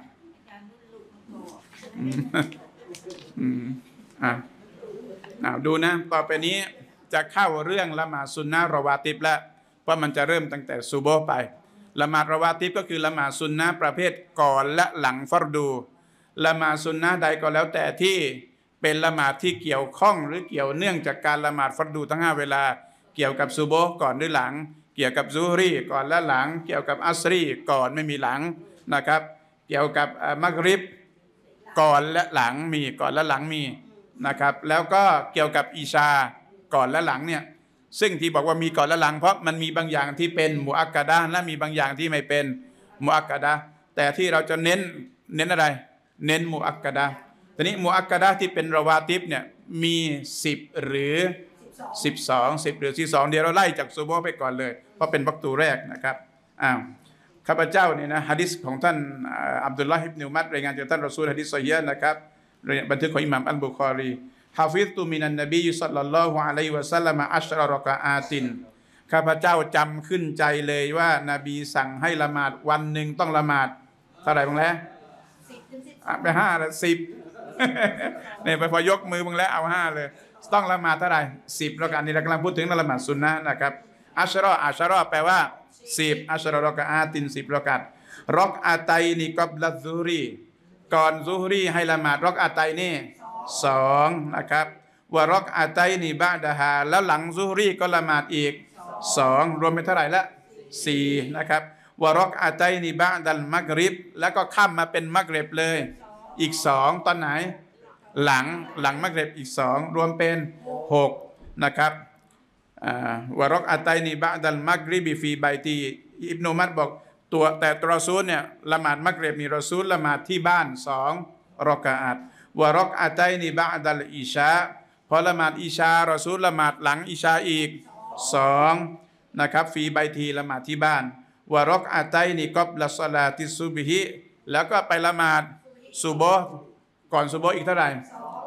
อืมอืมอ่ะอ้าวดูนะ ต่อไปนี้จะเข้าเรื่องละหมาดซุนนะห์รอวาติบแล้วเพราะมันจะเริ่มตั้งแต่ซุบฮ์ไปละหมาดรอวาติบก็คือละหมาดซุนนะห์ประเภทก่อนและหลังฟัรดูละหมาดซุนนะห์ใดก็แล้วแต่ที่เป็นละหมาดที่เกี่ยวข้องหรือเกี่ยวเนื่องจากการละหมาดฟัรดูทั้งห้าเวลาเกี่ยวกับซุบฮ์ก่อนหรือหลังเกี่ยวกับซุฮรีก่อนและหลังเกี่ยวกับอัสรีก่อนไม่มีหลังนะครับเกี่ยวกับมักริบก่อนและหลังมีก่อนและหลังมีนะครับแล้วก็เกี่ยวกับอิชาก่อนและหลังเนี่ยซึ่งที่บอกว่ามีก่อนและหลังเพราะมันมีบางอย่างที่เป็นมุอักกะดะห์และมีบางอย่างที่ไม่เป็นมุอักกะดะห์แต่ที่เราจะเน้นเน้นอะไรเน้นมุอักกะดะห์ทีนี้มุอักกะดะห์ที่เป็นรอวาติบเนี่ยมีสิบหรือสิบสอง สิบหรือสิบสองเดี๋ยวเราไล่จากซุบฮ์ไปก่อนเลยเพราะเป็นวักตูแรกนะครับอ้าวข้าพเจ้าเนี่ยนะหะดีษของท่านอับดุลลาฮ์อิบนุอุมัรรายงานจากท่านรอซูลหะดีษซอฮีฮ์นะครับบันทึกของอิหม่ามอัลบุคอรีฮาฟิซตุมินันนบีศ็อลลัลลอฮุอะลัยฮิวะซัลลัมอัชรอรอกะอาตินข้าพเจ้าจำขึ้นใจเลยว่านบีสั่งให้ละหมาดวันหนึ่งต้องละหมาดเท่าไหร่บ้างแล้วสิบถึงสิบอ่ะไปห้าละสิบ เนี่ยไปพอยกมือมึงแล้วเอาห้าเลยต้องละหมาดเท่าไหร่สิบแล้วกันนี่เรากำลังพูดถึงละหมาดซุนนะห์นะครับอัชรออัชรอแปลว่าสิบอัชรอรอกะอาตินสิบรอกะรอกอาตัยนี่กับละซุฮรีก่อนซุฮรีให้ละหมาดรอกอาตัยนี่สองนะครับวะรอกอาตัยนี่บะดะฮาแล้วหลังซุฮรีก็ละหมาดอีกสองรวมเป็นเท่าไหร่ละสี่นะครับวะรอกอาตัยนี่บะดัลมักริบแล้วก็ข้ามมาเป็นมักริบเลยอีกสองตอนไหนหลังหลังมักริบอีกสองรวมเป็นหกนะครับวะรอกอาตัยนี่บะดัลมักริบฟีไบตีอิบนุอุมัรบอกตัวแต่ตัวรอซูลเนี่ยละหมาดมักริบมีรอซูลละหมาดที่บ้านสองรอกะอัตวะรอกอาตัยนี่บะดัลอิชาพอละหมาดอิชารอซูลละหมาดหลังอิชาอีกสองนะครับฟีไบทีละหมาดที่บ้านวะรอกอาตัยนี่กับละศอลาติซุบฮิแล้วก็ไปละหมาดซุบฮ์ก่อนซุบฮ์อีกเท่าไหร่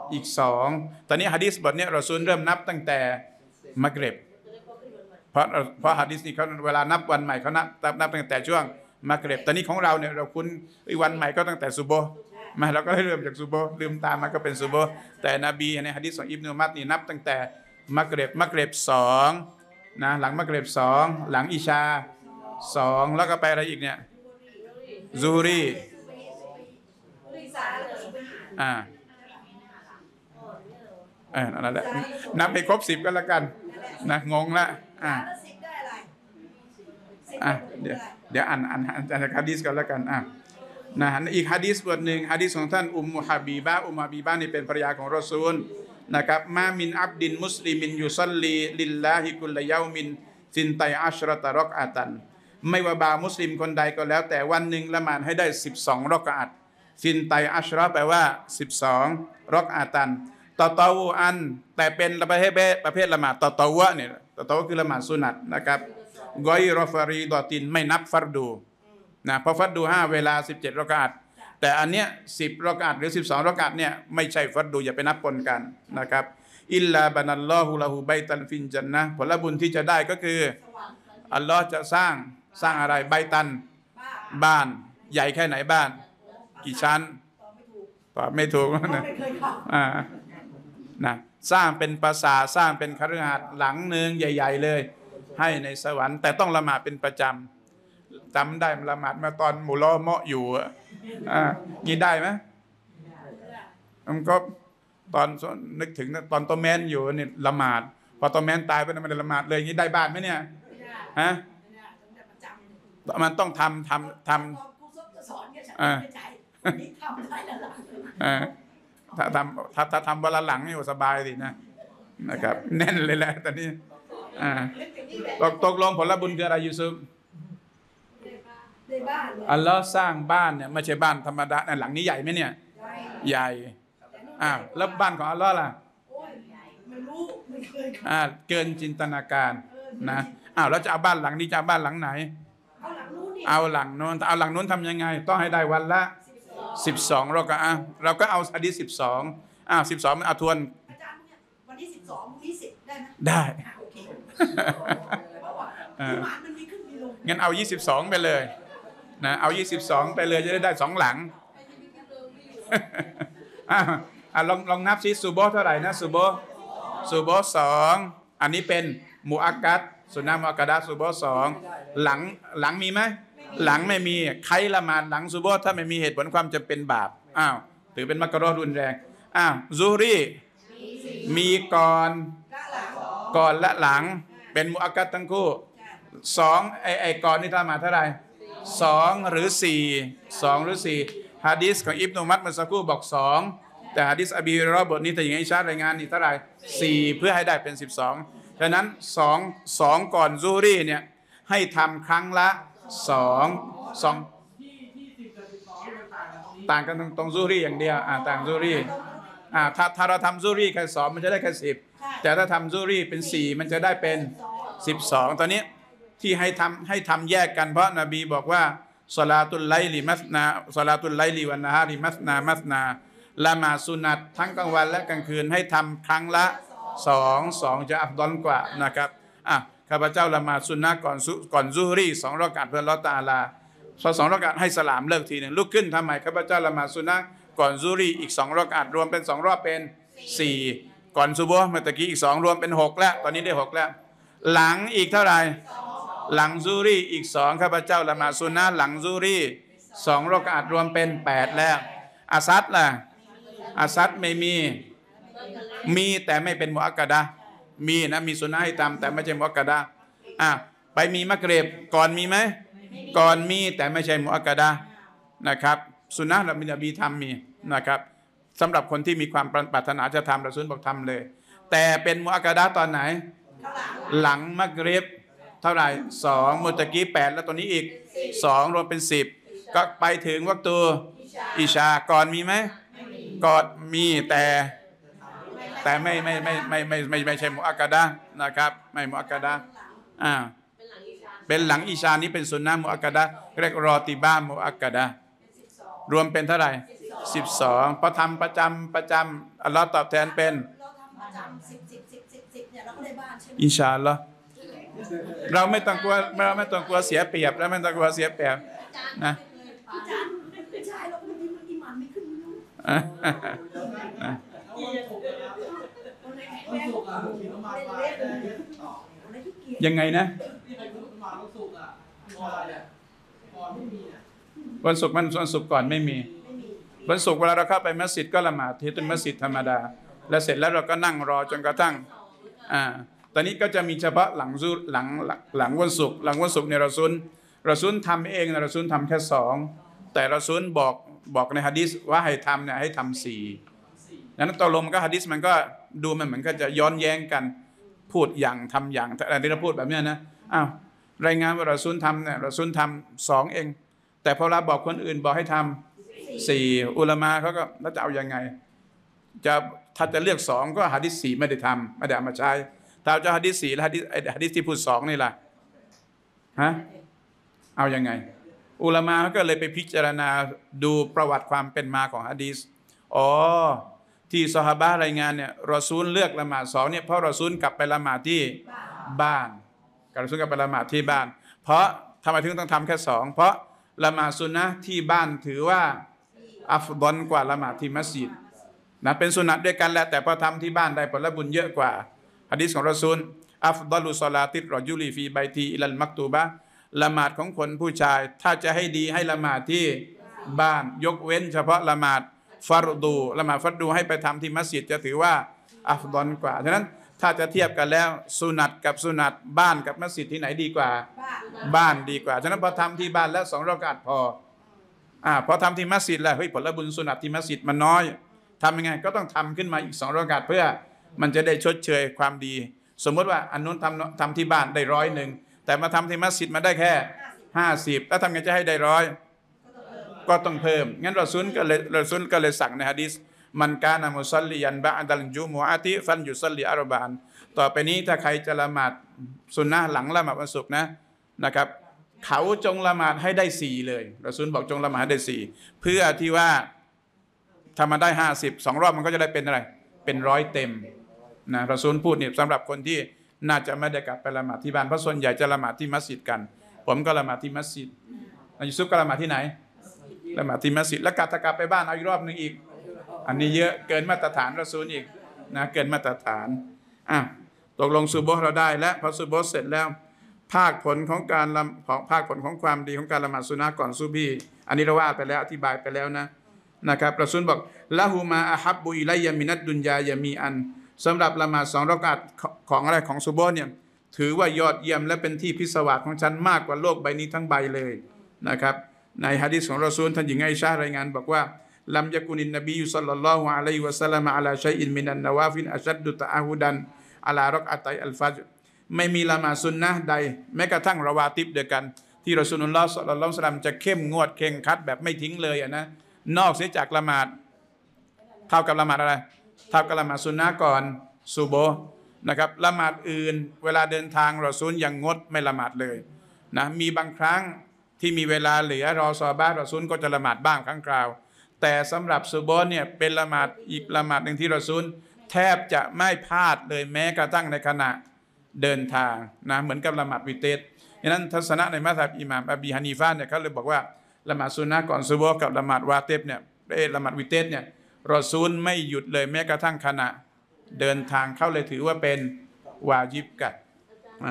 อีกสองตอนนี้หะดีษบทนี้รอซูลเริ่มนับตั้งแต่มักริบเพราะเพราะหะดีษนี้เขาเวลานับวันใหม่เขานับนับนับตั้งแต่ช่วงมักริบตอนนี้ของเราเนี่ยเราคุ้นวันใหม่ก็ตั้งแต่ซุบฮ์มาเราก็เริ่มจากซุบฮ์ลืมตามมาก็เป็นซุบฮ์แต่นบีในหะดีษของอิบนุอุมัรนี่นับตั้งแต่มักริบมักริบสองนะหลังมักริบสองหลังอิชาสองแล้วก็ไปอะไรอีกเนี่ยซูรีอ่าเออนั่นแหละนับให้ครบสิบก็แล้วกันนะงงละอ่าอ่ะเดี๋ยวเดี๋ยวอ่านอ่านอ่านฮะดีษกันแล้วกันอ่ะนะอีกฮะดีษบทหนึ่งฮะดีษของท่านอุมมุฮะบีบะอุมมุฮะบีบะนี่เป็นภรรยาของรอซูลนะครับมามินอับดินมุสลิมินยุซัลลีลิลลาฮิกุลลยามินซินไตอัชรตะรอกอาตันไม่ว่าบ่าวมุสลิมคนใดก็แล้วแต่วันหนึ่งละหมาดให้ได้สิบสองรอกอาตซินไตอัชรอแปลว่าสิบสองรอกอาตันตอตอวูอันแต่เป็นประเภทประเภทละหมาดตอตอวะเนี่ยตอตอวะคือละหมาดสุนัตนะครับกอยรอฟารีดอตินไม่นับฟัรดูนะเพราะฟัรดูห้าเวลาสิบเจ็ดรอกอาตแต่อันเนี้ยสิบรอกอาตหรือสิบสองรอกอาตเนี่ยไม่ใช่ฟัรดูอย่าไปนับปนกันนะครับอิลลาบานัลลอฮุละฮูไบตันฟินจันนะผลบุญที่จะได้ก็คืออัลลอฮ์จะสร้างสร้างอะไรไบตันบ้านใหญ่แค่ไหนบ้านกี่ชั้นตอบไม่ถูกนะอ่านะสร้างเป็นปราสาทสร้างเป็นคฤหาสน์หลังหนึ่งใหญ่ๆเลยให้ในสวรรค์แต่ต้องละหมาดเป็นประจำจำได้ละหมาดมาตอนหมู่ล้อเมาะอยู่อ่างี้ได้ไหมมันก็ตอนนึกถึงตอนตอแมนอยู่เนี่ยละหมาดพอตอแมนตายไปมันละหมาดเลยงี้ได้บ้านไหมเนี่ยฮะมันต้องทำทำทำอ่าอ่าถ้าทำถ้าถ้าทำวันละหลังนี่สบายสินะนะครับแน่นเลยแหละตอนนี้อ่าตกตกลงผลบุญคืออะไรยูซุฟอัลลอฮ์สร้างบ้านเนี่ยไม่ใช่บ้านธรรมดาหลังนี้ใหญ่ไหมเนี่ยใหญ่อ้าวแล้วบ้านของอัลลอฮ์ล่ะอ่าเกินจินตนาการนะอ้าวแล้วจะเอาบ้านหลังนี้จะเอาบ้านหลังไหนเอาหลังโน้นเอาหลังโน้นทำยังไงต้องให้ได้วันละสิบสองเราก็อ่ะเราก็เอาหะดีษสิบสองอ้าวสิบสองมันเอาทวนอาจารย์เนี่ยวันที่สิบสองวันที่สิบได้ไหมได้โอเคเพราะว่ามันมีขึ้นมีลงงั้นเอายี่สิบสองไปเลยนะเอายี่สิบสองไปเลยจะได้ได้สองหลังอ่าลองลองนับซิซูโบเท่าไหร่นะซูโบซูโบสองอันนี้เป็นมูอักกัดสุนามุอักกัดซูโบสองหลังหลังมีไหมหลังไม่มีใครละหมาดหลังซูโบถ้าไม่มีเหตุผลความจำเป็นบาปอ้าวถือเป็นมักรุฮ์รุนแรงอ้าวซูรีมีก่อนก่อนและหลังเป็นมุอักกัดทั้งคู่สองไอไอก่อนนี่ละหมาดเท่าไหร่สองหรือสี่สองหรือสี่ฮะดีษของอิบนุอุมัรเมื่อสักครู่บอกสองแต่ฮะดีษอบีฮุรอยเราะห์บทนี้แต่อย่างอิชาร์รายงานนี่เท่าไหร่สี่เพื่อให้ได้เป็นสิบสองฉะนั้นสองสองก่อนซูรีเนี่ยให้ทำครั้งละสองสองต่างกันตรงตรงซูรีอย่างเดียวอ่าต่างซูรีอ่าถ้าถ้าเราทำซูรีแค่สองมันจะได้แค่สิบแต่ถ้าทำซูรีเป็นสี่มันจะได้เป็นสิบสองตอนนี้ที่ให้ทำให้ทำแยกกันเพราะนบีบอกว่าศอลาตุลไลลิมัสนาศอลาตุลไลลิวันนะฮาริมัสนามัสนาละหมาดสุนัตทั้งกลางวันและกลางคืนให้ทำครั้งละสองสองจะอัฟฎอลกว่านะครับอ่ะข้าพเจ้าละหมาดสุนนะก่อนก่อนซุฮรีสองรอกาตเพื่ออัลเลาะห์ตะอาลาพอสองรอกาตให้สลามเลิกทีหนึ่งลุกขึ้นทำไมข้าพเจ้าละหมาดสุนนะก่อนซุฮรีอีกสองรอกาตรวมเป็นสองรอบเป็นสี่ก่อนซุบฮ์เมื่อตะกี้อีกสองรวมเป็นหกแล้วตอนนี้ได้หกแล้วหลังอีกเท่าไหร่หลังซูรีอีกสองข้าพเจ้าละหมาดซุนนะหลังซูรีสองรอกาตรวมเป็นแปดแล้วอาซัดล่ะอาซัดไม่มีมีแต่ไม่เป็นมุอักกะดะมีนะมีสุนนะให้ทำแต่ไม่ใช่มุอักกะดะอ่ะไปมีมักริบก่อนมีไหมก่อนมีแต่ไม่ใช่มุอักกะดะนะครับสุนนะเรามีนบีทำมีนะครับสำหรับคนที่มีความปรารถนาจะทำรอซูลบอกทำเลยแต่เป็นมุอักกะดะตอนไหนหลังมักริบเท่าไหร่สองมุตะกี้แปดแล้วตัวนี้อีกสองรวมเป็นสิบก็ไปถึงวักตูอิชาก่อนมีไหมก่อนมีแต่แต่ไม่ไม่ไม่ไม่ไม่ไม่ไม่ใช่มุอักกะดะนะครับไม่มุอักกะดะอ่าเป็นหลังอิชานี้เป็นสุนนะมุอักกะดะเรียกรอติบ้ามุอักกะดะรวมเป็นเท่าไหร่สิบสองพอทำประจำประจำอัลลอฮ์ตอบแทนเป็นเราทำประจำสิบสิบสิบสิบสิบเนี่ยเราก็ได้บ้านใช่ไหมอินชาอัลลอฮ์เราไม่ต้องกลัวเราไม่ต้องกลัวเสียเปรียบแล้วไม่ต้องกลัวเสียเปรียบนะอาจารย์ไม่ใช่เราคนนี้มันอิหมันไม่ขึ้นไม่รู้อ่ะคนไหนแข็งแรงคนไหนเล็กคนไหนที่เกียจยังไงนะที่ใครพูดมาวันศุกร์อ่ะก่อนเนี่ยก่อนไม่มีอ่ะวันศุกร์มันวันศุกร์ก่อนไม่มีไม่มีวันศุกร์เวลาเราเข้าไปมัสยิดก็ละหมาดที่เป็นมัสยิดธรรมดา แล้วเสร็จแล้วเราก็นั่งรอจนกระทั่งอ่าตอนนี้ก็จะมีเฉพาะหลังซูหลังหลังหลังวันศุกร์หลังวันศุกร์เนี่ยเราซุนเราซุนทำเองนะเราซุนทำแค่สองแต่เราซุนบอกบอกในฮะดีษว่าให้ทำเนี่ยให้ทำสี่นั้นตกลงมันก็ฮะดีษมันก็ดูมันเหมือนก็จะย้อนแย้งกันพูดอย่างทำอย่างแต่อันนี้เราพูดแบบเนี้ยนะอ้าวรายงานว่าเราซุนทำเนี่ยเราซุนทำสองเองแต่พอเราบอกคนอื่นบอกให้ทำสี่อุลามะเขาก็แล้วจะเอายังไงจะถ้าจะเลือกสองก็หะดีษสี่ไม่ได้ทำไม่ได้เอามาใช้ถ้าจะหะดีษสี่แล้วหะดีษไอ้หะดีษที่พูดสองนี่ล่ะฮะเอายังไงอุลามะเขาก็เลยไปพิจารณาดูประวัติความเป็นมาของหะดีษอ๋อที่ซอฮาบะห์รายงานเนี่ยรอซูลเลือกละหมาดสองเนี่ยเพราะรอซูลกลับไปละหมาดที่บ้านกับรอซูลกลับไปละหมาดที่บ้าน เพราะทำไมถึงต้องทำแค่สองเพราะละหมาดซุนนะห์ที่บ้านถือว่าอัฟฎอลกว่าละหมาดที่มัสยิดนะเป็นสุนัตด้วยกันแหละแต่พอทำที่บ้านได้ผลบุญเยอะกว่าหะดีษของรอซูลอัฟฎอลุศอลาติรรอจุลีฟีไบตีอิลัลมักตูบะห์ละหมาดของคนผู้ชายถ้าจะให้ดีให้ละหมาดที่บ้านยกเว้นเฉพาะละหมาดฟัรดูละหมาดฟัรดูให้ไปทำที่มัสยิดจะถือว่าอัฟฎอลกว่าฉะนั้นถ้าจะเทียบกันแล้วสุนัตกับสุนัตบ้านกับมัสยิดที่ไหนดีกว่าบ้านดีกว่าฉะนั้นพอทำที่บ้านแล้วสองรอกาตพออ่าพอทำที่มัสยิดแล้วเฮ้ยผลบุญสุนัตที่มัสยิดมันน้อยทำยังไงก็ต้องทำขึ้นมาอีกสองรอกาตเพื่อมันจะได้ชดเชยความดีสมมติว่าอันนู้นทำทำที่บ้านได้ร้อยหนึ่งแต่มาทำที่มัสยิดมาได้แค่ห้าสิบแล้วทำไงจะให้ได้ร้อยก็ต้องเพิ่มงั้นรอซูลก็เลยรอซูลก็เลยสั่งในหะดีษมันกานะมุซัลลิยันบะอ์ดัลจุมุอะติฟันยุซัลลิอัรบะอันต่อไปนี้ถ้าใครจะละหมาดซุนนะห์หลังละหมาดวันศุกร์นะนะครับเขาจงละหมาดให้ได้สี่เลยรอซูลบอกจงละหมาดให้ได้สี่เพื่อที่ว่าถ้ามันได้ห้าสิบสองรอบมันก็จะได้เป็นอะไรเป็นร้อยเต็มนะรอซูลพูดเนี่ยสำหรับคนที่น่าจะไม่ได้กลับไปละหมาดที่บ้านเพราะส่วนใหญ่จะละหมาดที่มัสยิดกันผมก็ละหมาดที่มัสยิดนายยูซุฟก็ละหมาดที่ไหนละหมาดที่มัสยิดแล้วกลับกลับไปบ้านเอาอีกรอบนึงอีกอันนี้เยอะเกินมาตรฐานรอซูลอีกนะเกินมาตรฐานอ่ะตกลงซุโบฮ์เราได้แล้วพอซุโบฮ์เสร็จแล้วภาคผลของการละของภาคผลของความดีของการละหมาดซุนนะห์ก่อนซุบฮีอันนี้เราว่าไปแล้วอธิบายไปแล้วนะนะครับรอซูลบอกละฮูมาอะฮับบุอิลัยยะมินัดดุนยายะมีอันสำหรับละหมาดสองรอกาตของอะไรของซุโบฮ์เนี่ยถือว่ายอดเยี่ยมและเป็นที่พิศวาสของฉันมากกว่าโลกใบนี้ทั้งใบเลยนะครับในหะดีษของรอซูลท่านหญิงไอชาห์รายงานบอกว่าลัมยะกุนินนบีศ็อลลัลลอฮุอะลัยฮิวะซัลลัมอะลาชัยอินมินันนาวาฟิลอัชัดดุตะอะฮุดันอะลารอกอะตัยอัลฟัจรไม่มีละหมาดซุนนะห์ใดแม้กระทั่งรอวาติบเดียวกันที่รอซูลุลลอฮ์ศ็อลลัลลอฮุอะลัยฮิวะซัลลัมจะเข้มงวดเคร่งครัดแบบไม่ทิ้งเลยอ่ะนะนอกเสียจากละหมาดเท่ากับละหมาดอะไรเท่ากับละหมาดซุนนะห์ก่อนซุโบฮ์นะครับละหมาดอื่นเวลาเดินทางรอซูลยังงดไม่ละหมาดเลยนะมีบางครั้งที่มีเวลาเหลือรอซอฮาบะห์รอซูลก็จะละหมาดบ้างครั้งคราวแต่สำหรับซุโบฮ์เนี่ยเป็นละหมาดอีกละหมาดหนึ่งที่รอซูลแทบจะไม่พลาดเลยแม้กระทั่งในขณะเดินทางนะเหมือนกับละหมาดวิเตรดังนั้นทัศนะในมัซฮับอิหม่ามอบีฮานีฟะห์เนี่ยเขาเลยบอกว่าละหมาดซุนนะห์ก่อนซุโบฮ์กับละหมาดวาติบเนี่ยเอละหมาดวิเตรเนี่ยรอซูลไม่หยุดเลยแม้กระทั่งขณะเดินทางเขาเลยถือว่าเป็นวาญิบกัดอ่า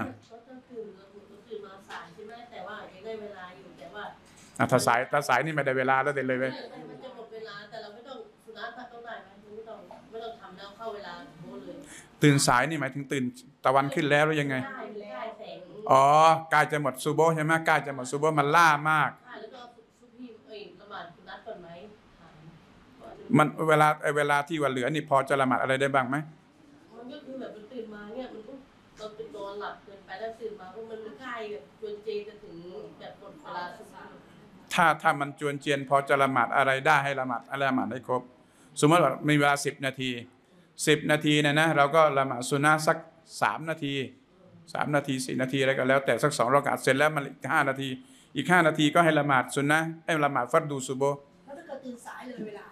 อ่ะถ้าสายถ้าสายนี่ไม่ได้เวลาแล้วเด็ดเลยเว้ยมันจะหมดเวลาแต่เราไม่ต้องสุนัขต้องได้ไหมไม่ต้องไม่ต้องทำแล้วเข้าเวลาโบเลยตื่นสายนี่หมายถึงตื่นตะวันขึ้นแล้วหรือยังไงได้ได้แสงอ๋อกายจะหมดซุโบฮ์ใช่ไหมกายจะหมดซุโบฮ์มันล่ามากแล้วก็ซุพี่เอ้ยละหมาดสุนัขก่อนไหมมันเวลาไอเวลาที่ว่าเหลือนี่พอจะละหมาดอะไรได้บ้างไหมมันก็คือแบบมันตื่นมาเนี่ยมันก็เราตื่นนอนหลับเกินไปแล้วตื่นมาเพราะมันใกล้แบบจวนเจจะถึงแบบหมดเวลาสุนัขถ้าถ้ามันจวนเจียนพอจะละหมาดอะไรได้ให้ละหมาดอะไรละหมาดให้ครบสมมติว่ามีเวลาสิบนาทีสิบนาทีเนี่ยนะเราก็ละหมาดซุนนะห์สักสามนาทีสามนาทีสี่นาทีอะไรก็แล้วแต่สักสองรอกาตเสร็จแล้วมันอีกห้านาทีอีกห้านาทีก็ให้ละหมาดซุนนะห์ให้ละหมาดฟัรดูซุโบฮ์แล้วถ้าเกิดตื่นสายเลยเวลา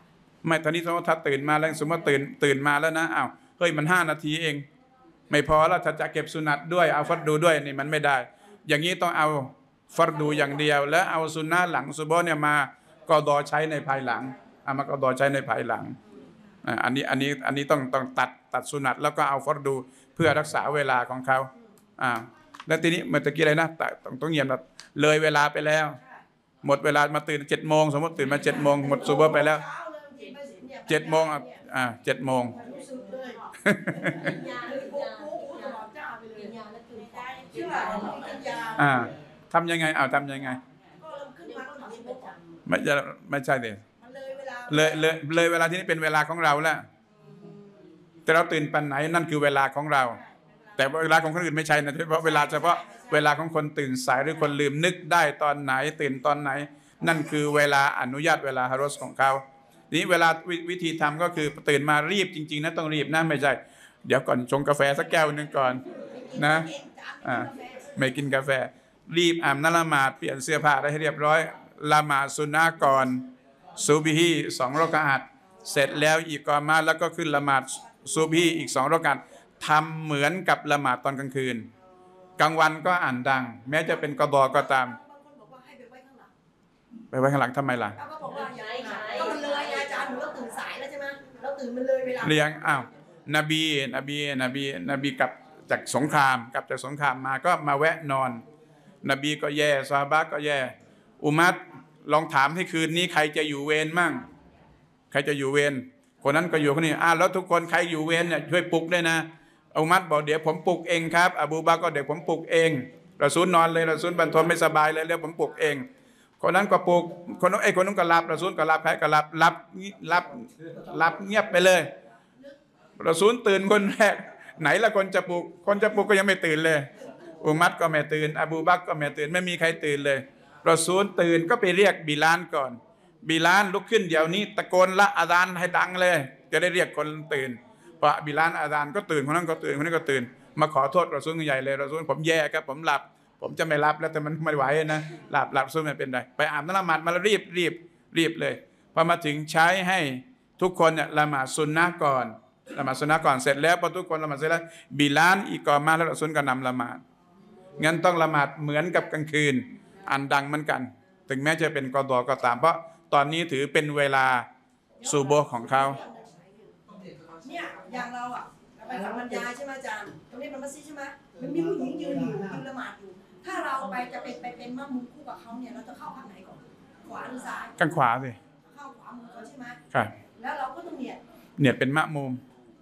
ไม่ตอนนี้สมมติถ้าตื่นมาแล้วสมมติตื่นตื่นมาแล้วนะอ้าวเฮ้ยมันห้านาทีเองไม่พอแล้วถ้าจะเก็บสุนัตด้วยเอาฟัดดูด้วยนี่มันไม่ได้ อย่างนี้ต้องเอาฟัดดูอย่างเดียวแล้วเอาสุนนะหลังซุบฮ์เนี่ยมากอดอใช้ในภายหลังเอามากอดอใช้ในภายหลังอันนี้อันนี้อันนี้ต้องต้องตัดตัดสุนัตแล้วก็เอาฟัดดูเพื่อรักษาเวลาของเขาอ่าแล้วทีนี้เมื่อตะกี้อะไรนะต้องต้องเงียบเลยเวลาไปแล้วหมดเวลามาตื่นเจ็ดโมงสมมติตื่นมาเจ็ดโมงหมดซุบฮ์ไปแล้วเจ็ดโมงอ่าเจ็ดโมงกินยากินยากินยาแล้วตื่นได้เชื่อกินยาอ่าทำยังไงเอาทำยังไงก็เริ่มขึ้นมาก็ทำประจำไม่จะไม่ใช่เลยมันเลยเวลาเลยเลยเลยเวลาที่นี่เป็นเวลาของเราแล้วแต่เราตื่นปันไหนนั่นคือเวลาของเรา แต่เวลาของคนอื่นไม่ใช่นะเฉพาะเวลาเฉพาะเวลาของคนตื่นสายหรือคนลืมนึกได้ตอนไหนตื่นตอนไหน นั่นคือเวลาอนุญาตเวลาฮารอสของเขานี้เวลาวิธีทำก็คือตื่นมารีบจริงๆนะต้องรีบนะไม่ใช่เดี๋ยวก่อนชงกาแฟสักแก้วหนึ่งก่อนนะอ่าไม่กินกาแฟรีบอาบน้ำละหมาดเปลี่ยนเสื้อผ้าได้ให้เรียบร้อยละหมาดซุนนะห์ก่อนซูบิฮีสองรอกะอัตเสร็จแล้วอีกกอมาแล้วก็ขึ้นละหมาดซูบิฮีอีกสองรอกะอัตทำเหมือนกับละหมาดตอนกลางคืนกลางวันก็อ่านดังแม้จะเป็นกบก็ตามบางคนบอกว่าให้ไปไว้ข้างหลังไปไว้ข้างหลังทำไมล่ะแล้วก็บอกว่าอย่าไปก็มันเลยไงอาจารย์หนูเราตื่นสายแล้วใช่ไหมเราตื่นมันเลยเวลาเลี้ยงอ้าวนบีนบีนบีนบีกลับจากสงครามกลับจากสงครามมาก็มาแวะนอน นบีก็แย่ซอฮาบะห์ก็แย่อุมัดลองถามให้คืนนี้ใครจะอยู่เวรมั่งใครจะอยู่เวรคนนั้นก็อยู่คนนี้อ้าวแล้วทุกคนใครอยู่เวรเนี่ยช่วยปลุกด้วยนะอุมัดบอกเดี๋ยวผมปลุกเองครับอบูบักรก็เดี๋ยวผมปลุกเองรอซูลนอนเลยรอซูลบรรทมไม่สบายเลยแล้วผมปลุกเองคนนั้นก็ปลุกคนนั้นไอ้คนนั้นก็หลับรอซูลก็หลับใครก็หลับหลับหลับหลับเงียบไปเลยรอซูลตื่นคนแรกไหนละคนจะปลุกคนจะปลุกก็ยังไม่ตื่นเลยอุมัดก็ไม่ตื่นอบูบักรก็ไม่ตื่นไม่มีใครตื่นเลยรอซูลตื่นก็ไปเรียกบิลาลก่อนบิลาลลุกขึ้นเดี๋ยวนี้ตะโกนละอาซานให้ดังเลยจะได้เรียกคนตื่นพอบิลาลอาซานก็ตื่นคนนั้นก็ตื่นคนนี้ก็ตื่นมาขอโทษรอซูลใหญ่เลยรอซูลผมแย่ครับผมหลับผมจะไม่รับแล้วแต่มันไม่ไหวนะหลับหลับรอซูลไม่เป็นไรไปอาบน้ำละหมาดมาแล้วรีบรีบรีบเลยพอมาถึงใช้ให้ทุกคนเนี่ยละหมาดซุนนะห์ก่อนละหมาดซุนนะห์ก่อนเสร็จแล้วพอทุกคนละหมาดเสร็จแล้วบิลาลอีกก่อนมาแล้วรอซูลก็นำละหมาดงั้นต้องละหมาดเหมือนกับกลางคืนอันดังเหมือนกันถึงแม้จะเป็นกอฎอก็ตามเพราะตอนนี้ถือเป็นเวลาซูโบฮ์ของเขาเนี่ยอย่างเราอ่ะไปฟังบรรยายใช่ไหมอาจารย์ตรงนี้เป็นมัสยิดใช่ไหมมันมีผู้หญิงยืนอยู่ยืนละหมาดอยู่ถ้าเราไปจะเป็นไปเป็นมะมุมคู่กับเขาเนี่ยเราจะเข้าข้างไหนก่อนขวาหรือซ้ายข้างขวาสิเข้าขวามือก่อนใช่ไหมครับแล้วเราก็ต้องเนี่ยเนี่ยเป็นมะมุม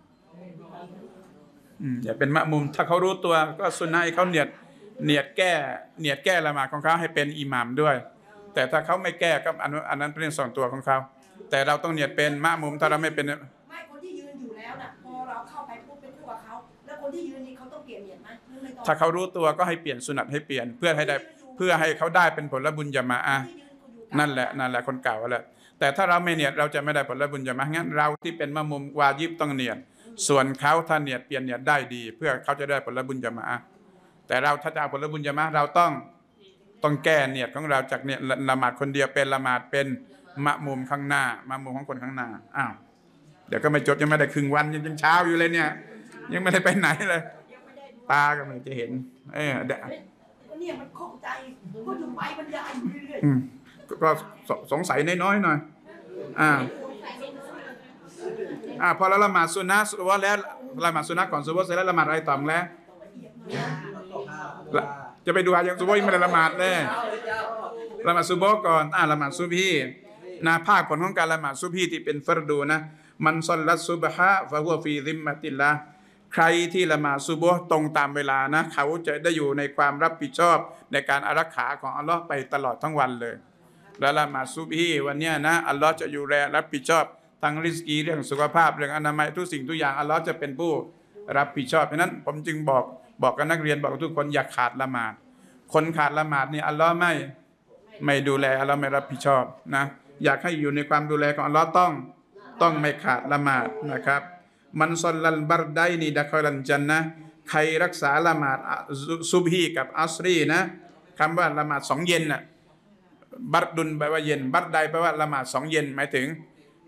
อืมอย่าเป็นมะมุมถ้าเขารู้ตัวก็สุนนะให้เขาเนียดเนียดแก้เนียดแก้ละหมาดของเขาให้เป็นอิหม่ามด้วยแต่ถ้าเขาไม่แก้ก็อันอันนั้นเป็นเรื่องส่วนตัวของเขาแต่เราต้องเนียดเป็นมะมุมถ้าเราไม่เป็นไม่คนที่ยืนอยู่แล้วน่ะพอเราเข้าไปปุ๊บเป็นคู่กับเขาแล้วคนที่ยืนนี่เขาต้องเปลี่ยนเนียดไหมหรือไม่ต้องถ้าเขารู้ตัวก็ให้เปลี่ยนสุนัตให้เปลี่ยนเพื่อให้ได้เพื่อให้เขาได้เป็นผลบุญญามาอะห์นั่นแหละนั่นแหละคนเก่าแหละแต่ถ้าเราไม่เนียดเราจะไม่ได้ผลบุญญามาอะห์งั้นเราที่เป็นมะมุมวาญิบต้องเนียดส่วนเขาถ้าเนียดเปลี่ยนเนียดได้ดี เพื่อเขาจะได้ผลบุญญามาอะห์แต่เราถ้าจะเอาผลบุญญามาอะห์เราต้องต้องแก้เนียดของเราจากเนี่ยละหมาดคนเดียวเป็นละหมาดเป็นมะมุมข้างหน้ามะมุมของคนข้างหน้าอ้าวเดี๋ยวก็ไม่จบยังไม่ได้ครึ่งวันยังเช้าอยู่เลยเนี่ยยังไม่ได้ไปไหนเลยตาก็ไม่จะเห็นเออเดี๋ยวเนี่ยมันข้องใจก็อยู่ไปบรรยายอยู่เรื่อยอืมก็สงสัยน้อยๆหน่อยอ่าอ่าพอเราละหมาดซุนนะห์ซุบฮ์แล้วละหมาดซุนนะห์ก่อนซุบฮ์เสร็จแล้วละหมาดอะไรต่อแล้วจะไปดูอายังซุบฮ์ยังไม่ได้ละหมาดเลยละหมาดซุบฮ์ก่อนอ่าละหมาดซุบฮีนะภาคผลของการละหมาดซุบฮีที่เป็นฟัรดูนะมันซอลลัตซุบฮะฟะฮุวะฟีซิมมะติลลาห์ใครที่ละหมาดซุบฮ์ตรงตามเวลานะเขาจะได้อยู่ในความรับผิดชอบในการอารักขาของอัลลอฮ์ไปตลอดทั้งวันเลยและละหมาดซุบฮีวันนี้นะอัลลอฮ์จะอยู่แลรับผิดชอบทั้งริสกีเรื่องสุขภาพเรื่องอนามัยทุกสิ่งทุกอย่างอัลลอฮ์จะเป็นผู้รับผิดชอบเพราะนั้นผมจึงบอกบอกกับนักเรียนบอกทุกคนอย่าขาดละหมาดคนขาดละหมาดนี่อัลลอฮ์ไม่ไม่ดูแลอัลลอฮ์ไม่รับผิดชอบนะอยากให้อยู่ในความดูแลของอัลลอฮ์ต้องต้องไม่ขาดละหมาดนะครับมันซอลลัลบัรไดนีดะคอลันจันนะใครรักษาละหมาดซุบฮีกับอัสรีนะคำว่าละหมาดสองเย็นน่ะบัรดุนแปลว่าเย็นบัรไดแปลว่าละหมาดสองเย็นหมายถึง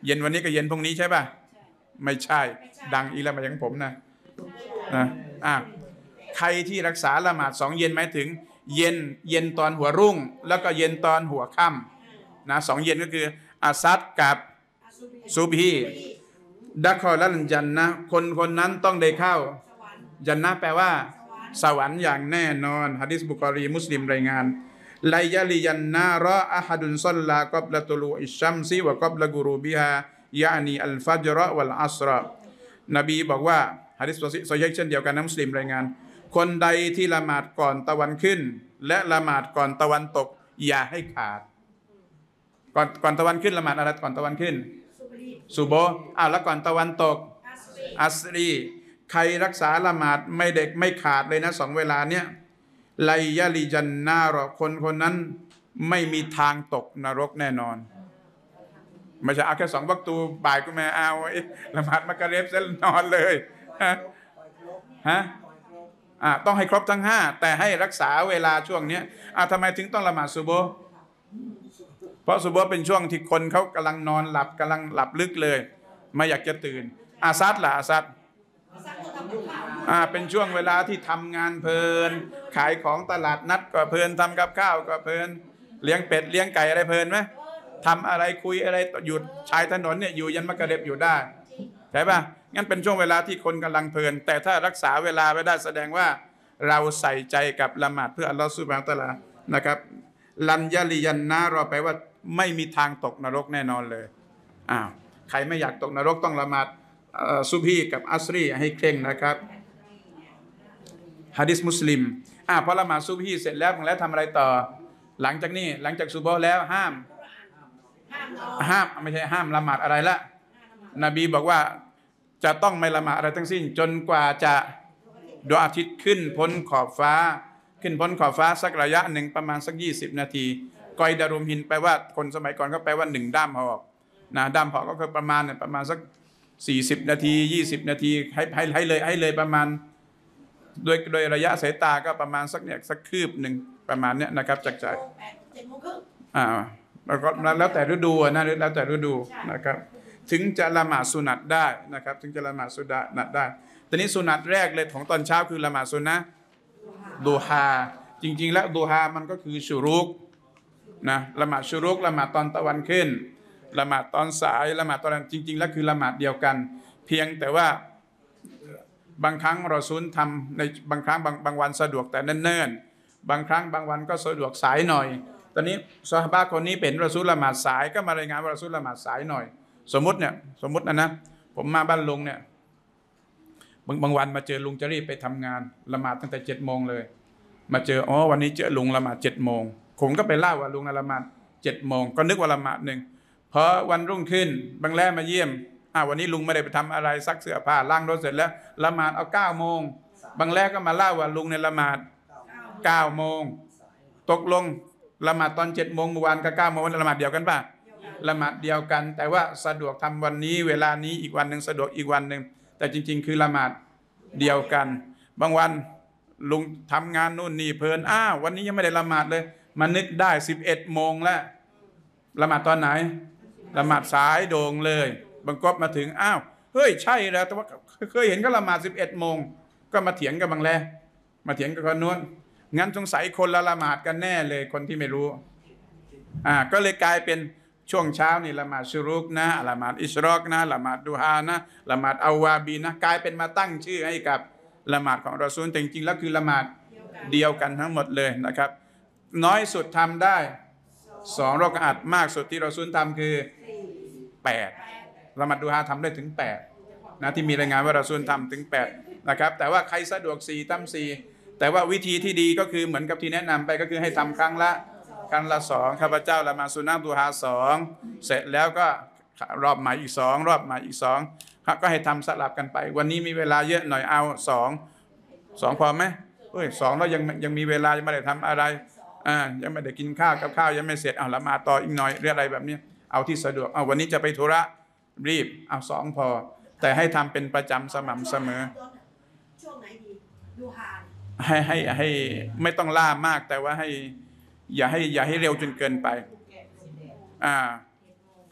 เย็นวันนี้ก็เย็นพรุ่งนี้ใช่ป่ะไม่ใช่ดังอีแล้วมาอย่างผมนะนะอ่ะใครที่รักษาละหมาดสองเย็นหมายถึงเย็นเย็นตอนหัวรุ่งแล้วก็เย็นตอนหัวค่ำนะสองเย็นก็คืออาซัดกับซูบฮีดักคอลันจันนะคนคนนั้นต้องได้เข้าจันนะแปลว่าสวรรค์อย่างแน่นอนหะดีษบุคอรีมุสลิมรายงานไลยะลิยันนารออะฮัดุนซัลลากับละตุลูอิชชัมซิวะกับละกุรูบิฮายะนีอัลฟัจรวัลอัสรนบีบอกว่าหะดีษซอฮีห์เช่นเดียวกันนะมุสลิมรายงานคนใดที่ละหมาดก่อนตะวันขึ้นและละหมาดก่อนตะวันตกอย่าให้ขาดก่อนก่อนตะวันขึ้นละหมาดอะไรก่อนตะวันขึ้นซุโบห์อ้าวแล้วก่อนตะวันตกอัสรีใครรักษาละหมาดไม่เด็กไม่ขาดเลยนะสองเวลาเนี้ยไลยะลิจันนารอคนคนนั้นไม่มีทางตกนรกแน่นอนไม่ใช่เอาแค่สองวักตูบ่ายก็ไม่เอาละหมาดมักริบเสร็จนอนเลยฮะฮะอ่าต้องให้ครบทั้งห้าแต่ให้รักษาเวลาช่วงนี้อ่าทำไมถึงต้องละหมาดซุโบห์เพราะซุโบห์เป็นช่วงที่คนเขากำลังนอนหลับกำลังหลับลึกเลยไม่อยากจะตื่นอาซัดล่ะอาซัดอ่าเป็นช่วงเวลาที่ทำงานเพลินขายของตลาดนัดก็เพลินทำกับข้าวก็เพลินเลี้ยงเป็ดเลี้ยงไก่อะไรเพลินไหมทำอะไรคุยอะไรหยุดชายถนนเนี่ยอยู่ยันมักริบอยู่ได้ใช่ป่ะงั้นเป็นช่วงเวลาที่คนกำลังเพลินแต่ถ้ารักษาเวลาไว้ได้แสดงว่าเราใส่ใจกับละหมาดเพื่ออัลลอฮฺซุบฮานะฮูวะตะอาลานะครับลันยะลิยันนารอแปลว่าไม่มีทางตกนรกแน่นอนเลยอ้าวใครไม่อยากตกนรกต้องละหมาดซุบฮีกับอัสรีให้เคร่งนะครับหะดีษมุสลิมอ่าพอละหมาดซุบฮีเสร็จแล้วแล้วทำอะไรต่อหลังจากนี้หลังจากซุบฮ์แล้วห้ามห้ามไม่ใช่ห้ามละหมาดอะไรละนบีบอกว่าจะต้องไม่ละหมาดอะไรทั้งสิ้นจนกว่าจะดวงอาทิตย์ขึ้นพ้นขอบฟ้าขึ้นพ้นขอบฟ้าสักระยะหนึ่งประมาณสักยี่สิบนาทีกอยดารุมหินแปลว่าคนสมัยก่อนก็แปลว่าหนึ่งด้ามหอกนะด้ามหอกก็คือประมาณเนี่ยประมาณสักสี่สิบนาทียี่สิบนาทีให้ให้ให้เลยให้เลยประมาณโดยโดยระยะสายตาก็ประมาณสักเนี่ยสักคืบหนึ่งประมาณเนี้ยนะครับจากใจอ่าแล้วก็แล้วแต่ฤดูนะแล้วแต่ฤดูนะครับถึงจะละหมาดสุนัตได้นะครับถึงจะละหมาดสุนัตได้ตอนนี้สุนัตแรกเลยของตอนเช้าคือละหมาดสุนนะดูฮาจริงๆแล้วดูฮามันก็คือชุรุกนะละหมาดชุรุกละหมาดตอนตะวันขึ้นละหมาดตอนสายละหมาดตอนจริงๆแล้วคือละหมาดเดียวกันเพียงแต่ว่าบางครั้งรอซูลทำในบางครั้งบางบางวันสะดวกแต่เนิ่นๆบางครั้งบางวันก็สะดวกสายหน่อยตอนนี้ซอฮาบะห์คนนี้เป็นรอซูลละหมาดสายก็มารายงานว่ารอซูลละหมาดสายหน่อยสมมติเนี่ยสมมตินะนะผมมาบ้านลุงเนี่ยบางบางวันมาเจอลุงจะรีบไปทำงานละหมาดตั้งแต่เจ็ดโมงเลยมาเจออ๋อวันนี้เจอลุงละหมาดเจ็ดโมงผมก็ไปเล่าว่าลุงละหมาดเจ็ดโมงก็นึกว่าละหมาดหนึ่งพอวันรุ่งขึ้นบางแรกมาเยี่ยมอ่าวันนี้ลุงไม่ได้ไปทำอะไรซักเสื้อผ้าล้างรถเสร็จแล้วละหมาดเอาเก้าโมงบางแรกก็มาเล่าว่าลุงในละหมาดเก้าโมงตกลงละหมาดตอนเจ็ดโมงเมื่อวานกับเก้าโมงละหมาดเดียวกันป่ะละหมาดเดียวกันแต่ว่าสะดวกทำวันนี้เวลานี้อีกวันหนึ่งสะดวกอีกวันหนึ่งแต่จริงๆคือละหมาดเดียวกันบางวันลุงทำงานนู่นนี่เพลินอ้าววันนี้ยังไม่ได้ละหมาดเลยมานึกได้สิบเอ็ดโมงแล้วละหมาดตอนไหนละหมาดสายโด่งเลยบางกอบมาถึงอ้าวเฮ้ยใช่แล้วแต่ว่าเคยเห็นก็ละหมาดสิบเอ็ดโมงก็มาเถียงกับบางแลมาเถียงกับคนนู้นงั้นสงสัยคนละละหมาดกันแน่เลยคนที่ไม่รู้อ่าก็เลยกลายเป็นช่วงเช้านี่ละหมาดชุรุกนะละหมาดอิชรอกนะละหมาดดูฮานะละหมาดอาวาบีนะกลายเป็นมาตั้งชื่อให้กับละหมาดของรอซูลแต่จริงๆแล้วคือละหมาดเดียวกันทั้งหมดเลยนะครับน้อยสุดทำได้สองรอกอัดมากสุดที่รอซูลทำคือแปดละหมาดดูฮาทำได้ถึงแปดนะที่มีรายงานว่ารอซูลทำถึงแปดนะครับแต่ว่าใครสะดวกสี่ทำสี่แต่ว่าวิธีที่ดีก็คือเหมือนกับที่แนะนำไปก็คือให้ทำครั้งละครั้งละสองข้าพเจ้าละหมาดสุนัตดูฮาสองเสร็จแล้วก็รอบใหม่อีกสองรอบใหม่อีกสองก็ให้ทำสลับกันไปวันนี้มีเวลาเยอะหน่อยเอาสองสองพอไหมเฮ้ยสองแล้วยังยังมีเวลายังไม่ได้ทำอะไรอ่ายังไม่ได้กินข้าวกับข้าวยังไม่เสร็จเอาละหมาดต่ออีกหน่อยเรื่องอะไรแบบนี้เอาที่สะดวกเอาวันนี้จะไปธุระรีบเอาสองพอแต่ให้ทำเป็นประจำสม่ำเสมอช่วงไหนดีดูฮานให้ให้ให้ไม่ต้องล่ามากแต่ว่าให้อย่าให้อย่าให้เร็วจนเกินไปอ่า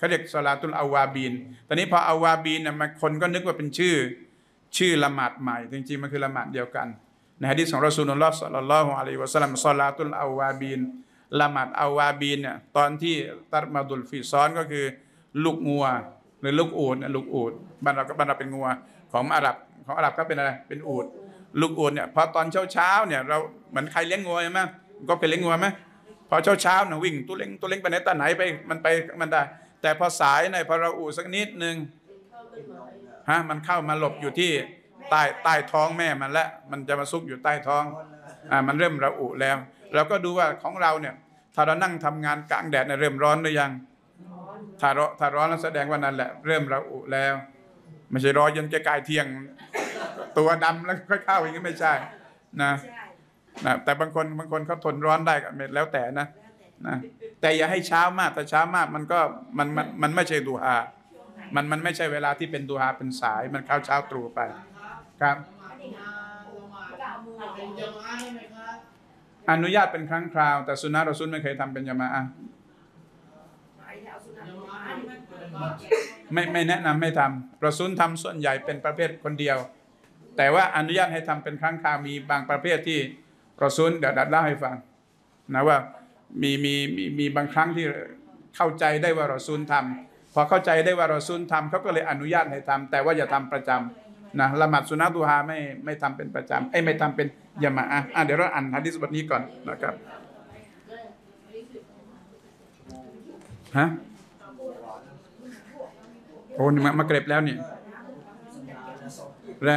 เขาเรียกสลาตุลอาวาบีนตอนนี้พออาวาบีนเนี่ยมันคนก็นึกว่าเป็นชื่อชื่อละหมาดใหม่จริงๆมันคือละหมาดเดียวกันในหะดีษของรอซูลุลลอฮ์ศ็อลลัลลอฮุอะลัยฮิวะซัลลัมศอลาตุลอาวาบีนละหมาดอาวาบีนเนี่ยตอนที่ตัดมาดุลฟีซอนก็คือลูกงัวหรือลูกอูฐลูกอูฐบ้านเราก็บ้านเราเป็นงัวของอาหรับของอาหรับก็เป็นอะไรเป็นอูฐลูกอูฐเนี่ยพอตอนเช้าเช้าเนี่ยเราเหมือนใครเลี้ยงงัวใช่ไหมก็เคยเลี้ยงงัวไหมพอเช้าเช้าเนี่ยวิ่งตัวเล็งตัวเล็งไปไหนตาไหนไปมันไปมันได้แต่พอสายในพอเราอูสักนิดนึงฮะมันเข้ามาหลบอยู่ที่ใต้ใต้ท้องแม่มันแล้วมันจะมาซุกอยู่ใต้ท้องอ่ามันเริ่มระอุแล้วเราก็ดูว่าของเราเนี่ยถ้าเรานั่งทำงานกลางแดดเนี่ยเริ่มร้อนหรือยังถ้าร้อนถ้าร้อนแล้วแสดงว่านั่นแหละเริ่มระอุแล้วไม่ใช่รอจนจะกลายเที่ยงตัวดำแล้วค่อยเข้าอย่างนี้ไม่ใช่นะนะแต่บางคนบางคนเขาทนร้อนได้ก็แล้วแต่นะนะแต่อย่าให้เช้ามากแต่เช้ามากมันก็มันมันมันไม่ใช่ดูฮามันมันไม่ใช่เวลาที่เป็นดูฮาเป็นสายมันเข้าเช้าตรู่ไปครับอนุญาตเป็นครั้งคราวแต่สุนนะรอซูลไม่เคยทำเป็นยะมาอะห์ไม่ไม่แนะนำให้ทำรอซูลทำส่วนใหญ่เป็นประเภทคนเดียวแต่ว่าอนุญาตให้ทำเป็นครั้งคราวมีบางประเภทที่รอซูลเดี๋ยวดัดเล่าให้ฟังนะว่ามีมีมีมีบางครั้งที่เข้าใจได้ว่ารอซูลทำพอเข้าใจได้ว่ารอซูลทำเขาก็เลยอนุญาตให้ทำแต่ว่าอย่าทำประจำนะละหมาดสุนนะดูฮาไม่ไม่ทำเป็นประจำไอ้ไม่ทำเป็นยะมาอะห์อ่ะเดี๋ยวเราอ่านหะดีษบทนี้ก่อนนะครับฮะโอ้นี่มาเกร็บแล้วนี่แร่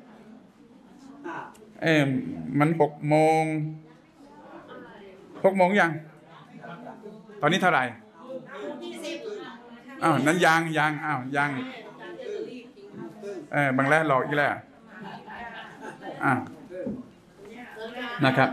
เอ้มันหกโมงหกโมงยังตอนนี้เท่าไหร่อ้าวนั้นยังยังอ้าวยังเออบางแรกหลอกอีกแล้วอ่านะครับ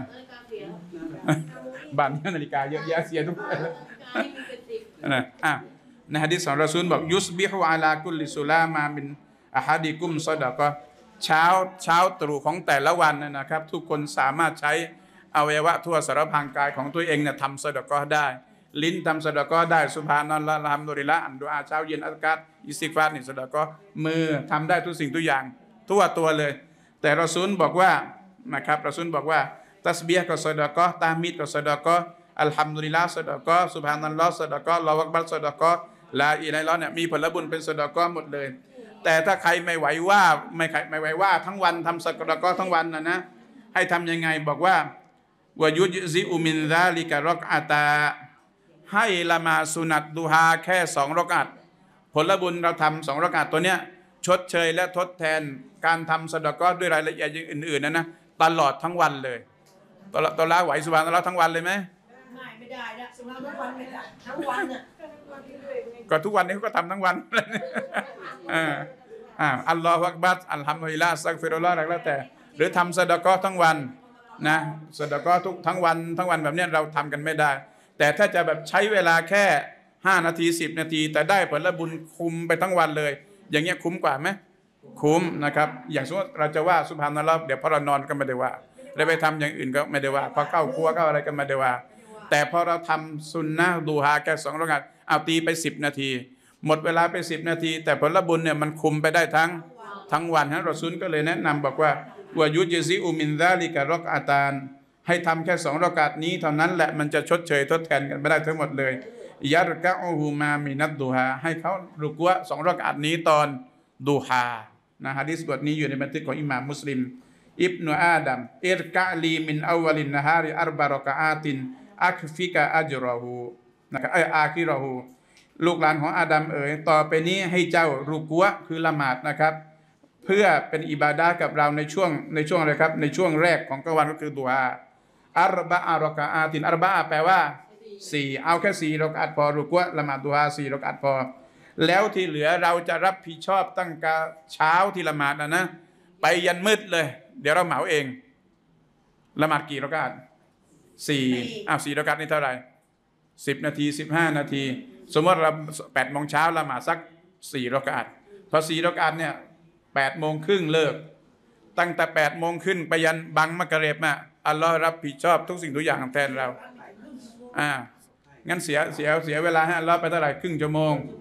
บ้านนี้นาฬิกาเยอะแยะเสียทุกคนนะอ่ะในหะดีษของรอซูลบอกยุสบิฮุอะลากุลลิซุลามามินอะฮะดิกุมซอดะกะเช้าเช้าตรู่ของแต่ละวันนะครับทุกคนสามารถใช้อวัยวะทั่วสารพางกายของตัวเองเนี่ยทำซอดะกะห์ได้ลิ้นทำซอดะกะห์ได้ซุบฮานัลลอฮ์อัลฮัมดุลิลละห์อันดุอาเช้าเย็นอัซการอิสติฆฟารนี่ซอดะกะห์มือทำได้ทุกสิ่งทุกอย่างทั่วตัวเลยแต่รอซูลบอกว่านะครับรอซูลบอกว่าตัสบีฮ์ก็ซอดะกะห์ตะมีดก็ซอดะกะห์อัลฮัมดุลิลละห์ซอดะกะห์ซุบฮานัลลอฮ์ซอดะกะห์อัลลอฮุอักบัรซอดะกะห์ลาอิลาฮะอิลลัลลอฮ์เนี่ยมีผลบุญเป็นซอดะกะห์หมดเลยแต่ถ้าใครไม่ไหวว่าไม่ใครไม่ไหวว่าทั้งวันทำซอดะกะห์ทั้งวันนะนะให้ทำยังไงบอกว่าวะยุจซิอุมินซาลิกะรักอะตาให้ละหมาดสุนัตดูฮาแค่สองรักอะตผลบุญเราทำสองรักอะตตัวเนี้ยชดเชยและทดแทนการทำซอดะกะห์ด้วยรายละเอียดอื่นๆนะนะตลอดทั้งวันเลยตลอดตลอดไหวซุบฮานัลลอฮ์ทั้งวันเลยไหมไม่ไม่ได้นะสมมติทั้งวันไม่ได้ทั้งวันน่ะก็ทุกวันนี้เขาก็ทำทั้งวันอ่าอ่าอัลลอฮฺอักบัรอัลฮัมดุลิลลาห์ซักฟิรุลลอฮ์แล้วแต่หรือทำซอดะกะห์ทั้งวันนะซอดะกะห์ทุกทั้งวันทั้งวันแบบนี้เราทำกันไม่ได้แต่ถ้าจะแบบใช้เวลาแค่ห้านาทีสิบนาทีแต่ได้ผลบุญคุ้มไปทั้งวันเลยอย่างเงี้ยคุ้มกว่าไหมคุ้มนะครับอย่างสมมติเราจะว่าซุบฮานัลลอฮ์เดี๋ยวพอเรานอนก็ไม่ได้ว่าเราไปทำอย่างอื่นก็ไม่ได้ว่าพอเข้าครัวก็อะไรก็ไม่ได้ว่าแต่พอเราทำซุนนะห์ดูฮาแค่สองรอกาตเอาตีไปสิบนาทีหมดเวลาไปสิบนาทีแต่ผลบุญเนี่ยมันคุมไปได้ทั้งทั้งวันฮะรอซูลก็เลยแนะนำบอกว่าวะยุจซิอุมินซาลิกะรักอะตานให้ทำแค่สองรอกาตนี้เท่านั้นแหละมันจะชดเชยทดแทนกันไม่ได้ทั้งหมดเลยยัรกะอูฮูมามินัดดูฮาให้เขารุกวะสองรอกาตนี้ตอนดูฮานะฮะดิษบทนี้อยู่ในบันทึกของอิหม่ามมุสลิมอิบนุอาดัมอิรกะลีมินอาวลินนะฮาริอัรบะรอกะอาตินอักฟิกะอัจรอฮูนะครับเอออาคิรอฮูลูกหลานของอาดัมเอ๋ยต่อไปนี้ให้เจ้ารุกัวคือละหมาดนะครับเพื่อเป็นอิบาดะห์กับเราในช่วงในช่วงอะไรครับในช่วงแรกของกลางวันก็คือดุอาอัรบะอะรอกะอาตินอัรบะอะแปลว่าสี่เอาแค่สี่รอกอะตพอรุกัวละหมาดดุอาสี่รอกอะตพอแล้วที่เหลือเราจะรับผิดชอบตั้งแต่เช้าที่ละหมาดนะนะไปยันมืดเลยเดี๋ยวเราเหมาเองละหมาดกี่รอกอะตสี่อ้าวสี่รอกอะตนี่เท่าไหร่สิบนาทีสิบห้านาทีสมมติเราแปดโมงเช้าละหมาดสักสี่รอกอะตพอสี่รอกอะตเนี่ยแปดโมงครึ่งเลิกตั้งแต่แปดโมงขึ้นไปยันบังมะกะเรบนะอัลลอฮ์รับผิดชอบทุกสิ่งทุกอย่างแทนเราอ่างั้นเสียเสียเสียเวลาให้อัลลอฮ์ไปเท่าไหร่ครึ่งชั่วโมง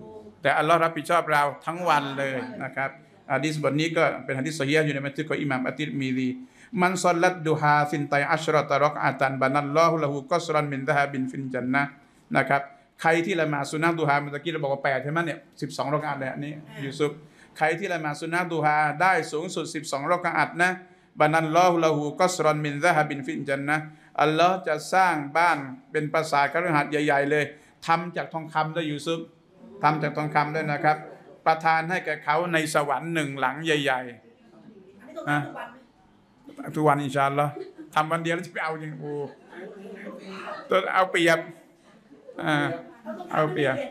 แต่อัลลอฮ์รับผิดชอบเราทั้งวันเลยนะครับหะดีษบทนี้ก็เป็นหะดีษซอฮีฮ์อยู่ในบันทึกของอิหม่ามอัตติรมีซีมันศ็อลลัตดุฮาซินไตอัชรอตะรอกอะตันบะนัลลอฮุละฮูกัสรันมินซะฮะบินฟินจันนะห์นะครับใครที่ละหมาดซุนนะห์ดุฮาเมื่อกี้เราบอกว่าแปดใช่ไหมเนี่ยสิบสองรอกอะห์เลยอันนี้ยูซุฟใครที่ละหมาดซุนนะห์ดุฮาได้สูงสุดสิบสองรอกอะห์นะบะนัลลอฮุละฮูกัสรันมินซะฮะบินฟินจันนะห์อัลลอฮ์จะสร้างบ้านเป็นปราสาทคฤหาสน์ใหญ่ๆเลยทำจากทองคำด้วยยูซุฟทำจากทองคำด้วยนะครับประทานให้แก่เขาในสวรรค์หนึ่งหลังใหญ่ๆอันนี้ต้องทำทุกวันไหมทุกวันอินชาอัลลอฮ์ทำวันเดียวแล้วจะไปเอาอย่างโอ้ตัวเอาเปรียบอ่าเอาเปรียบ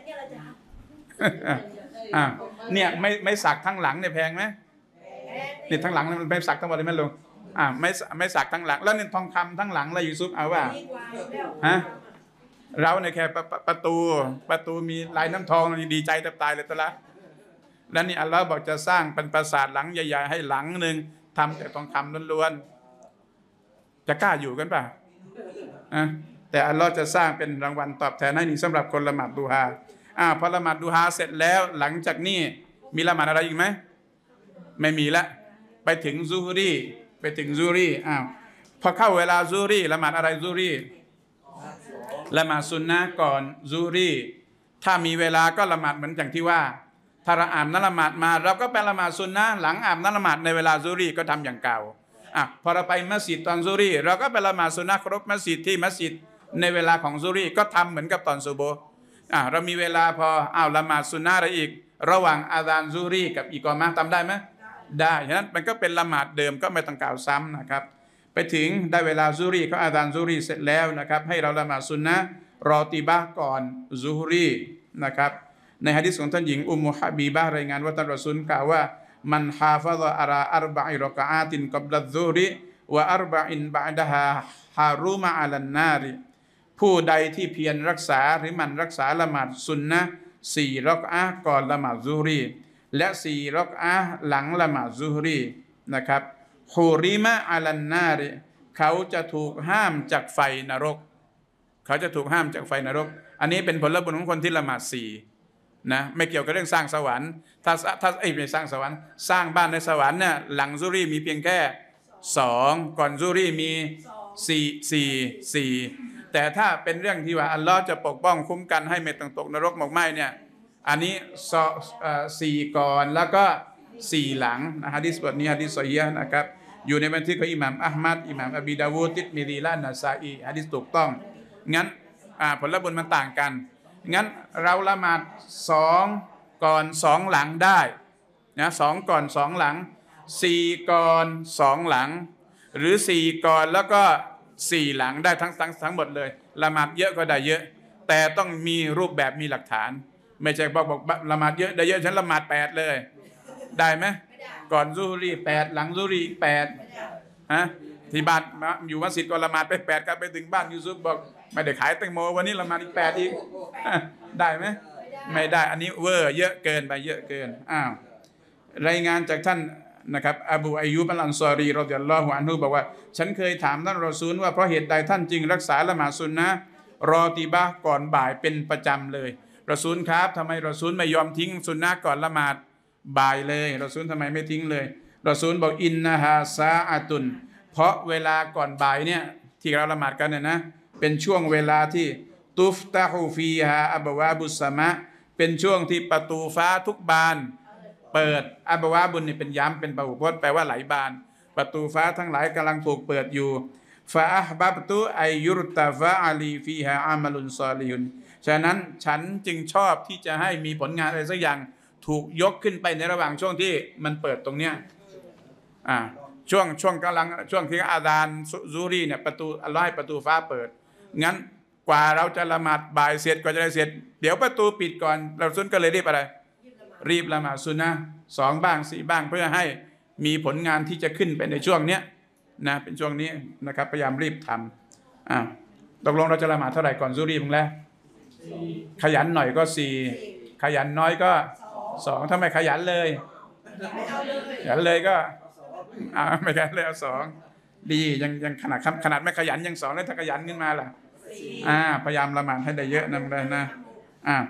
อ่าเนี่ยไม่ไม่สักทั้งหลังเนี่ยแพงไหมเนี่ยทั้งหลังมันไม่สักทั้งหมดเลยไหมลุงอ่าไม่ไม่สักทั้งหลังแล้วเนี่ยทองคำทั้งหลังเลยยูซุฟเอาว่าฮะเราเนี่ยแค่ประประตูประตูมีลายน้ำทองดีใจแทบตายเลยตะละแล้วนี่อัลลอฮ์บอกจะสร้างเป็นปราสาทหลังใหญ่ๆให้หลังหนึ่งทำจากทองคำล้วนๆจะกล้าอยู่กันป่ะอ่ะแต่อัลลอฮ์จะสร้างเป็นรางวัลตอบแทนให้นี่สำหรับคนละหมาดดูฮาอ่าพอละหมาดดูฮาเสร็จแล้วหลังจากนี้มีละหมาดอะไรอีกไหมไม่มีละไปถึงซูฮรีไปถึงซูฮรีอ้าวพอเข้าเวลาซูฮรีละหมาดอะไรซูฮรีละหมาดซุนนะห์ก่อนซูฮรีถ้ามีเวลาก็ละหมาดเหมือนอย่างที่ว่าถ้าเราอาบน้ำละหมาดมาเราก็ไปละหมาดซุนนะห์หลังอาบน้ำละหมาดในเวลาซูฮรีก็ทำอย่างเก่าอ่ะพอเราไปมัสยิดตอนซูฮรีเราก็ไปละหมาดซุนนะห์ครบมัสยิดที่มัสยิดในเวลาของซูฮรีก็ทำเหมือนกับตอนซุบฮ์อ่ะเรามีเวลาพออ้าวละหมาดซุนนะห์อะไรอีกระหว่างอาซานซูฮรีกับอิกอมะห์ทำได้ไหมได้ฉะนั้นมันก็เป็นละหมาดเดิมก็ไม่ต้องกล่าวซ้ำนะครับไปถึงได้เวลาซูฮรีก็อาซานซูฮรีเสร็จแล้วนะครับให้เราละหมาดซุนนะห์รอติบะห์ก่อนซูฮรีนะครับในหะดีษของท่านหญิงอุมมุฮะบีบะห์รายงานว่าท่านรอซูลกล่าวว่ามันฮาฟะซะอะลาอัรบะอิรอกะอาตินกับลัซซุฮริวะอัรบะอินบะอ์ดะฮาฮารุมะอะลันนาริผู้ใดที่เพียรรักษาหรือมันรักษาละหมาดซุนนะห์สี่รอกอะห์ก่อนละหมาดซุฮรีและสี่รอกอะห์หลังละหมาดซุฮรีนะครับฮูริมะอะลันนาริเขาจะถูกห้ามจากไฟนรกเขาจะถูกห้ามจากไฟนรกอันนี้เป็นผลบุญของคนที่ละหมาดสี่นะไม่เกี่ยวกับเรื่องสร้างสวรรค์ถ้าถ้าไอ้ไม่สร้างสวรรค์สร้างบ้านในสวรรค์เนี่ยหลังซุฮรีมีเพียงแค่สองก่อนซุฮรีมีสี่สี่สี่แต่ถ้าเป็นเรื่องที่ว่าอัลลอฮ์จะปกป้องคุ้มกันให้ไม่ต้องตกนรกหมกไหม้เนี่ยอันนี้สอสี่ก่อนแล้วก็สี่หลังนะฮะดิษบทนี้ฮะดิษซอฮีฮ์นะครับอยู่ในบันทึกของอิหม่ามอะห์มัดอิหม่ามอบีดาวูดติรมิซีและนะซาอีฮะดิษถูกต้องงั้นผลบุญมันต่างกันงั้นเราละหมาดสองก่อนสองหลังได้นะสองก่อนสองหลังสี่ก่อนสองหลังหรือสี่ก่อนแล้วก็สี่หลังได้ทั้งทั้งทั้งหมดเลยละหมาดเยอะก็ได้เยอะแต่ต้องมีรูปแบบมีหลักฐานไม่ใช่บอกบอกละหมาดเยอะได้เยอะฉันละหมาดแปดเลยได้ไหมก่อนซุฮรีแปดหลังซุฮรีแปดฮะที่บ้านอยู่มัสยิดก็ละหมาดไปแปดก็ไปถึงบ้านยูซุฟบอกไม่ได้ขายแตงโมวันนี้ละหมาดอีกแปดอีกได้ไหมไม่ได้อันนี้เวอร์เยอะเกินไปเยอะเกินอ้าวรายงานจากท่านนะครับอบูอายุบอัลอันซอรีรอฎิยัลลอฮุอันฮุบอกว่าฉันเคยถามท่านรอซูลว่าเพราะเหตุใดท่านจึงรักษาละหมาดซุนนะห์รอติบะห์ก่อนบ่ายเป็นประจำเลยรอซูลครับทำไมรอซูลไม่ยอมทิ้งซุนนะห์ก่อนละหมาดบ่ายเลยรอซูลทำไมไม่ทิ้งเลยรอซูลบอกอินนะฮาซาอะตุนเพราะเวลาก่อนบ่ายเนี่ยที่เราละหมาดกันเนี่ยนะเป็นช่วงเวลาที่ตุฟตะฮูฟีฮาอับวาบุสสมะเป็นช่วงที่ประตูฟ้าทุกบานเปิดอับวาบุนนี่เป็นย้ำเป็นปะหุพจน์แปลว่าหลายบานประตูฟ้าทั้งหลายกำลังถูกเปิดอยู่ฟาอัฮบับตุอัยยุรตะฟะอาลีฟีฮาอามัลุนซอลิฮุนฉะนั้นฉันจึงชอบที่จะให้มีผลงานอะไรสักอย่างถูกยกขึ้นไปในระหว่างช่วงที่มันเปิดตรงเนี้ยอ่าช่วงช่วงกำลังช่วงที่อาซานซูฮรีเนี่ยประตูอัลลอฮ์ให้ประตูฟ้าเปิดงั้นกว่าเราจะละหมาดบ่ายเสร็จกว่าจะได้เสร็จเดี๋ยวประตูปิดก่อนเราซุนก็เลยรีบอะไรรีบละหมาดซุนนะห์สองบ้างสี่บ้างเพื่อให้มีผลงานที่จะขึ้นไปในช่วงเนี้ยนะเป็นช่วงนี้นะครับพยายามรีบทำอ่าตกลงเราจะละหมาดเท่าไหร่ก่อนซูฮรีมึงแล้วขยันหน่อยก็สี่ขยันน้อยก็สองถ้าไม่ขยันเลยขยันเลยก็อ่าไม่ขยันเลยเอาสองดียังยังขนาดขนาดไม่ขยันยังสองแล้วถ้าขยันขึ้นมาล่ะอ่าพยายามละหมาดให้ได้เยอะนะเลยนะอ่าพ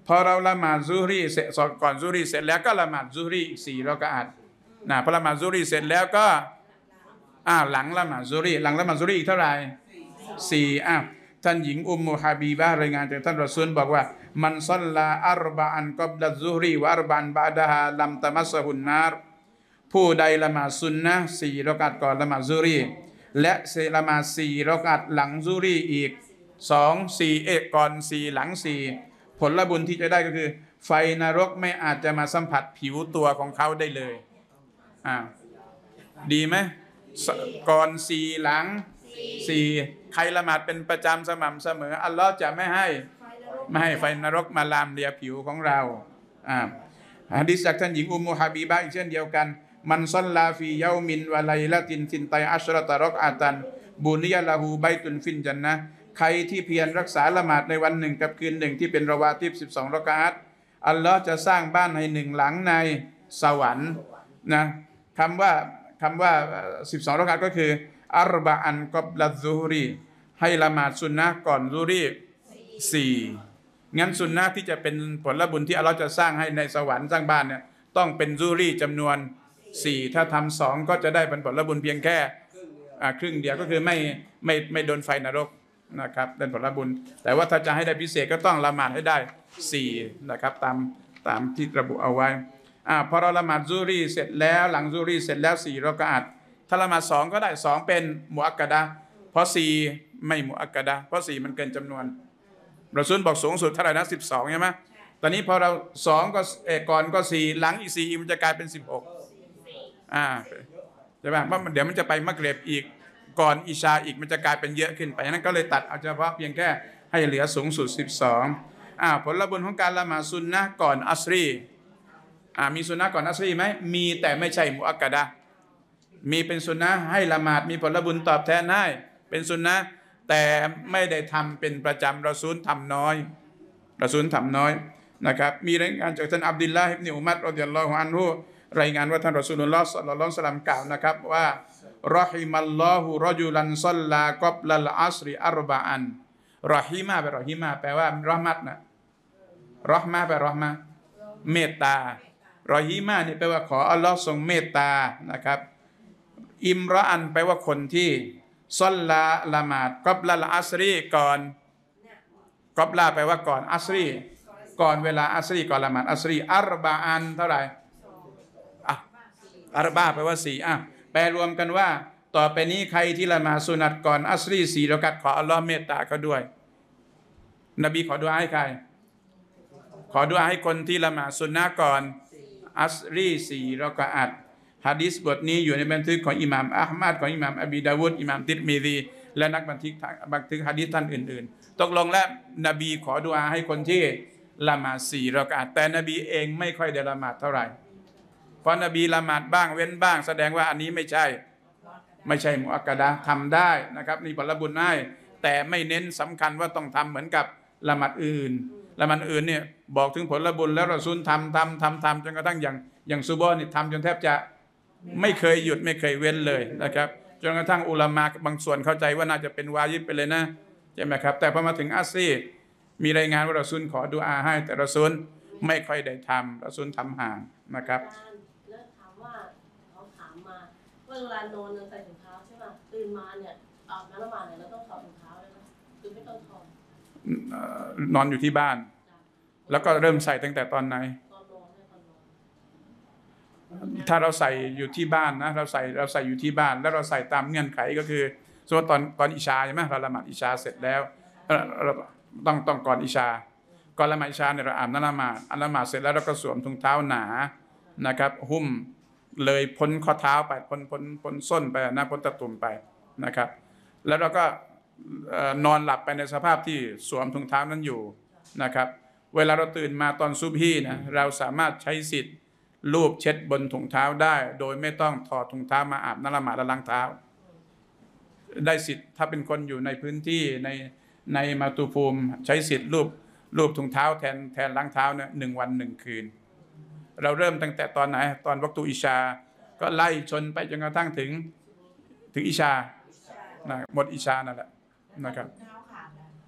พอเราละหมาดซุฮรีเสร็จก่อนซุฮรีเสร็จแล้วก็ละหมาดซุฮรีอีกสี่เราก็อาจนะพอละหมาดซุฮรีเสร็จแล้วก็อ้าวหลังละหมาดซุฮรีหลังละหมาดซุฮรีอีกเท่าไหร่สี่อ้าวท่านหญิงอุมมุฮาบีบะห์รายงานจากท่านรอซูลบอกว่ามันซัลลาอัรบะอันกับละซุฮรีวะอัรบะอันบะดะฮาลัมตะมัสฮุนนารผู้ใดละหมาดซุนนะห์สี่เรากาตก่อนละหมาดซุฮรีและละหมาดสี่เรากาตหลังซุฮรีอีกสองสี่เอกก่อนสี่หลังสี่ผลบุญที่จะได้ก็คือไฟนรกไม่อาจจะมาสัมผัสผิวตัวของเขาได้เลยอ่าดีไหมก่อนสี่หลังสี่ใครละหมาดเป็นประจำสม่ำเสมออัลลอฮ์จะไม่ให้ไม่ให้ไฟนรกมาลามเลียผิวของเราอ่าหะดีษจากท่านหญิงอุมมุฮาบีบะห์อีกเช่นเดียวกันมันซัลลาฟียามินวะไลละตินซินไตอัชรตะรอกอาตันบุนิยะละฮูไบตุนฟินจันนะใครที่เพียรรักษาละหมาดในวันหนึ่งกับคืนหนึ่งที่เป็นราวาติบสิบสองรอกาอะห์อัลลอฮ์จะสร้างบ้านให้หนึ่งหลังในสวรรค์นะคำว่าคำว่าสิบสองรอกาอะห์ก็คืออัรบะอันกับละซุฮรีให้ละหมาดซุนนะห์ก่อนซุฮรีสี่งั้นซุนนะห์ที่จะเป็นผลบุญที่อัลลอฮ์จะสร้างให้ในสวรรค์สร้างบ้านเนี่ยต้องเป็นซุฮรีจำนวนสี่ถ้าทำสองก็จะได้เป็นผลบุญเพียงแค่ครึ่งเดียวก็คือไม่ไม่ไม่โดนไฟนรกนะครับเป็นผลบุญแต่ว่าถ้าจะให้ได้พิเศษก็ต้องละหมาดให้ได้สี่นะครับตามตามที่ระบุเอาไว้อ่าพอเราละหมาดซุฮรีเสร็จแล้วหลังซุฮรีเสร็จแล้วสี่เราก็อาจถ้าละหมาดสองก็ได้สองเป็นมุอักกะดะห์เพราะสี่ไม่มุอักกะดะห์เพราะสี่มันเกินจำนวนรอซูลบอกสูงสุดเท่าไหร่นะสิบสองใช่ไหมตอนนี้พอเราสองก็เออก่อนก็สี่หลังอีกสี่มันจะกลายเป็นสิบหกอ่าใช่ไหมเพราะเดี๋ยวมันจะไปมักริบอีกก่อนอิชาอีกมันจะกลายเป็นเยอะขึ้นไปนั้นก็เลยตัดเอาเฉพาะเพียงแค่ให้เหลือสูงสุดสิบสองอ่าผลบุญของการละหมาดซุนนะห์ก่อนอัสรีอ่ามีซุนนะห์ก่อนอัสรีไหมมีแต่ไม่ใช่มุอักกะดะห์มีเป็นซุนนะห์ให้ละหมาดมีผลบุญตอบแทนให้เป็นซุนนะห์แต่ไม่ได้ทำเป็นประจำรอซูลทำน้อยรอซูลทำน้อยนะครับมีรายงานจากท่านอับดุลลาห์อิบนุอุมัรรอฎิยัลลอฮุอันฮุรายงานว่าท่านรอซูลุลลอฮ์ศ็อลลัลลอฮุอะลัยฮิวะซัลลัมกล่าวนะครับว่ารอฮิมัลลอฮุรอจุลันศ็อลลากับลัลอัสริอัรบะอันรอฮิมะแปลรอฮิมะแปลว่ารอห์มัตนะรอห์มะแปลรอห์มะเมตตารอฮิมะนี่แปลว่าขออัลลอฮ์ทรงเมตตานะครับอิมรออันแปลว่าคนที่ศ็อลลาละหมาดกับลัลอัสรีก่อนกับลาแปลว่าก่อนอัสรีก่อนเวลาอัสรีก่อนละหมาดอัสรีอัรบะอันเท่าไหร่อ่ะอัรบะแปลว่าสี่อ่ะแปลรวมกันว่าต่อไปนี้ใครที่ละหมาดสุนัตก่อนอัสรีสี่รอกาตขออัลลอฮ์เมตตาเขาด้วยนบีขอดุอาให้ใครขอดุอาให้คนที่ละหมาดสุนนะก่อนอัสรีสี่รอกาตหะดีษบทนี้อยู่ในบันทึกของอิหม่ามอะห์มัดของอิหม่ามอบีดาวุดอิหม่ามติรมิซีและนักบันทึกบันทึกหะดีษท่านอื่นๆตกลงแล้วนบีขอดุอาให้คนที่ละหมาดสี่รอกาตแต่นบีเองไม่ค่อยได้ละหมาดเท่าไหร่เพราะนบีละหมาดบ้างเว้นบ้างแสดงว่าอันนี้ไม่ใช่ไม่ใช่มุอักกะดะห์ทำได้นะครับนี่ผลบุญให้แต่ไม่เน้นสำคัญว่าต้องทำเหมือนกับละหมาดอื่นละหมาดอื่นเนี่ยบอกถึงผลบุญแล้วรอซูลทำทำทำทำจนกระทั่งอย่างอย่างซุบฮ์นี่ทำจนแทบจะไม่เคยหยุดไม่เคยเว้นเลยนะครับจนกระทั่งอุลามะบางส่วนเข้าใจว่าน่าจะเป็นวาญิบไปเลยนะใช่ไหมครับแต่พอมาถึงอัสรีมีรายงานว่ารอซูลขอดุอาให้แต่รอซูลไม่ค่อยได้ทำรอซูลทำห่างนะครับแล้วถามว่าเขาถามมาว่าเวลานอนใส่ถุงเท้าใช่ไหมตื่นมาเนี่ยอาบน้ำละหมาดเนี่ยเราต้องถอดถุงเท้าเลยไหมหรือไม่ต้องถอดนอนอยู่ที่บ้านแล้วก็เริ่มใส่ตั้งแต่ตอนไหนตอนนอนตอนนอนถ้าเราใส่อยู่ที่บ้านนะเราใส่เราใส่อยู่ที่บ้านแล้วเราใส่ตามเงื่อนไขก็คือสมมติตอนตอนอิชาใช่ไหมเราละหมาดอิชาเสร็จแล้วเราต้องต้องก่อนอิชาก่อนละหมาดอิชาเนี่ยเราอาบน้ำละหมาดอันละหมาดเสร็จแล้วเราก็สวมถุงเท้าหนานะครับหุ้มเลยพ้นข้อเท้าไปพ้นพ้นพ้นส้นไปนะพ้นตะตุ่มไปนะครับแล้วเราก็นอนหลับไปในสภาพที่สวมถุงเท้านั้นอยู่นะครับเวลาเราตื่นมาตอนซุบฮีนะเราสามารถใช้สิทธิ์ลูบเช็ดบนถุงเท้าได้โดยไม่ต้องถอดถุงเท้ามาอาบน้ำละหมาดและล้างเท้าได้สิทธิ์ถ้าเป็นคนอยู่ในพื้นที่ในในมาตุภูมิใช้สิทธิ์ลูบลูบถุงเท้าแทนแทนล้างเท้าเนี่ยหนึ่งวันหนึ่งคืนเราเริ่มตั้งแต่ตอนไหนตอนวักตุอิชาก็ไล่ชนไปจนกระทั่งถึงถึงอิชานะหมดอิชานั่นแหละนะครับ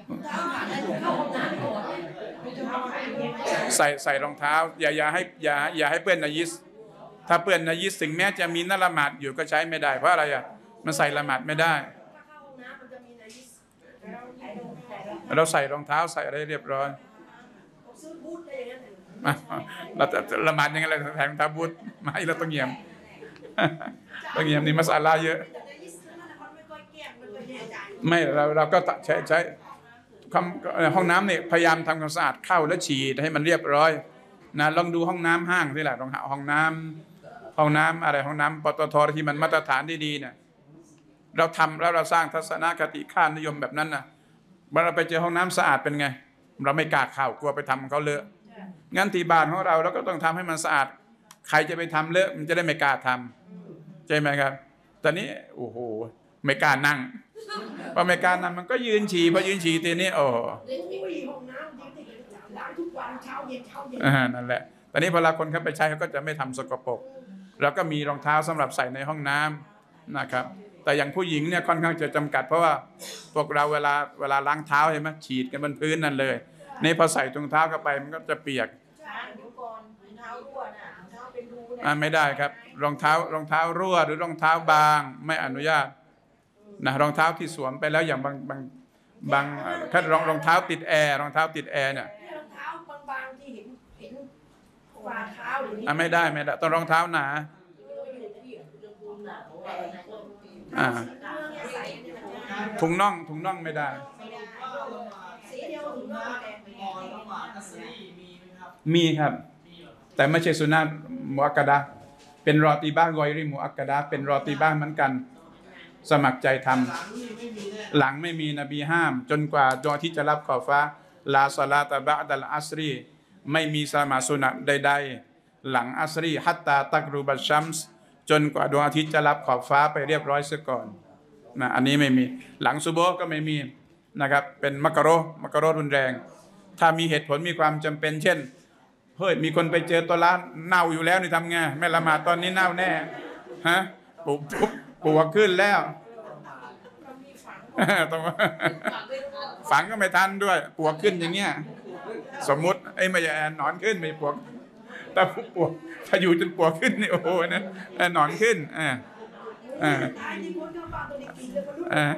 ใส่ใส่รองเท้าอย่าอย่าให้อย่าอย่าให้เปื้อนนายิสถ้าเปื้อนนายิสถึงแม้จะมีนละหมาดอยู่ก็ใช้ไม่ได้เพราะอะไรอ่ะมันใส่ละหมาดไม่ได้เราใส่รองเท้าใส่อะไรเรียบร้อยเราจะละหมาดยังไงเราแทงรองเท้าบูทไม่เราต้องเงียบต้องเงียบนี่มัสอาลาเยอะไม่เราเราก็ใช้ใช้ห้องน้ำเนี่ยพยายามทำความสะอาดเข้าแล้วฉีดให้มันเรียบร้อยนะลองดูห้องน้ำห้างที่แหละลองหาห้องน้ำห้องน้ำอะไรห้องน้ำปตทที่มันมาตรฐานดีๆเนี่ยเราทำแล้วเราสร้างทัศนคติค่านิยมแบบนั้นนะเมื่อเราไปเจอห้องน้ำสะอาดเป็นไงเราไม่กล้าเข้ากลัวไปทำเขาเลอะงั้นที่บ้านของเราเราก็ต้องทำให้มันสะอาดใครจะไปทำเลอะมันจะได้ไม่กล้าทำใช่ไหมครับตอนนี้โอ้โหไม่กล้านั่งพอไม่กล้านั่งมันก็ยืนฉี่พอยืนฉี่ทีนี้โอ้นั่นแหละตอนนี้พอเราคนเข้าไปใช้เขาก็จะไม่ทำสกปรกแล้วก็มีรองเท้าสำหรับใส่ในห้องน้ำนะครับแต่อย่างผู้หญิงเนี่ยค่อนข้างจะจำกัดเพราะว่าพวกเราเวลาเวลาล้างเท้าเห็นไหมฉีดกันบนพื้นนั่นเลยนี่พอใส่รองเท้าเข้าไปมันก็จะเปียกอ่าไม่ได้ครับรองเท้ารองเท้ารั่วหรือรองเท้าบางไม่อนุญาตนะรองเท้าที่สวมไปแล้วอย่างบางบางบางถ้ารองรองเท้าติดแอร์รองเท้าติดแอร์เนี่ยรองเท้าบางๆที่เห็นเห็นฝ่าเท้าหรือนี่อ่าไม่ได้ไม่ได้ต้องรองเท้าหนาอ่าถุงน่องถุงน่องไม่ได้มีครับแต่ไม่ใช่สุนัตมุอักกะดะห์เป็นรอตีบ้ากอยริมุอักกะดะห์เป็นรอตีบ้าเหมือนกันสมัครใจทำหลังไม่มีนบีห้ามจนกว่าดวงอาทิตย์จะรับขอบฟ้าลาซาลาตะบะดัลอัสรีไม่มีสมาสุนัตใดๆหลังอัสรีฮัตตาตักรูบัชชัมส์จนกว่าดวงอาทิตย์จะรับขอบฟ้าไปเรียบร้อยเสียก่อนนะอันนี้ไม่มีหลังซุโบก็ไม่มีนะครับเป็นมักกะโรมักกะโรรุนแรงถ้ามีเหตุผลมีความจำเป็นเช่นเฮ้ยมีคนไปเจอตัวร้านเน่าอยู่แล้วนี่ทำไงไม่ละหมาดตอนนี้เน่าแน่ฮะปุ๊บปุ๊บปวกขึ้นแล้วต้องฝังก็ไม่ทันด้วยปวกขึ้นอย่างเงี้ยสมมุติไอ้ไม่ใช่หนอนขึ้นไม่ปวกแต่ปวกถ้าอยู่จนปวกขึ้นนี่โอ้โหนะหนอนขึ้นอ่าอ่าอ่า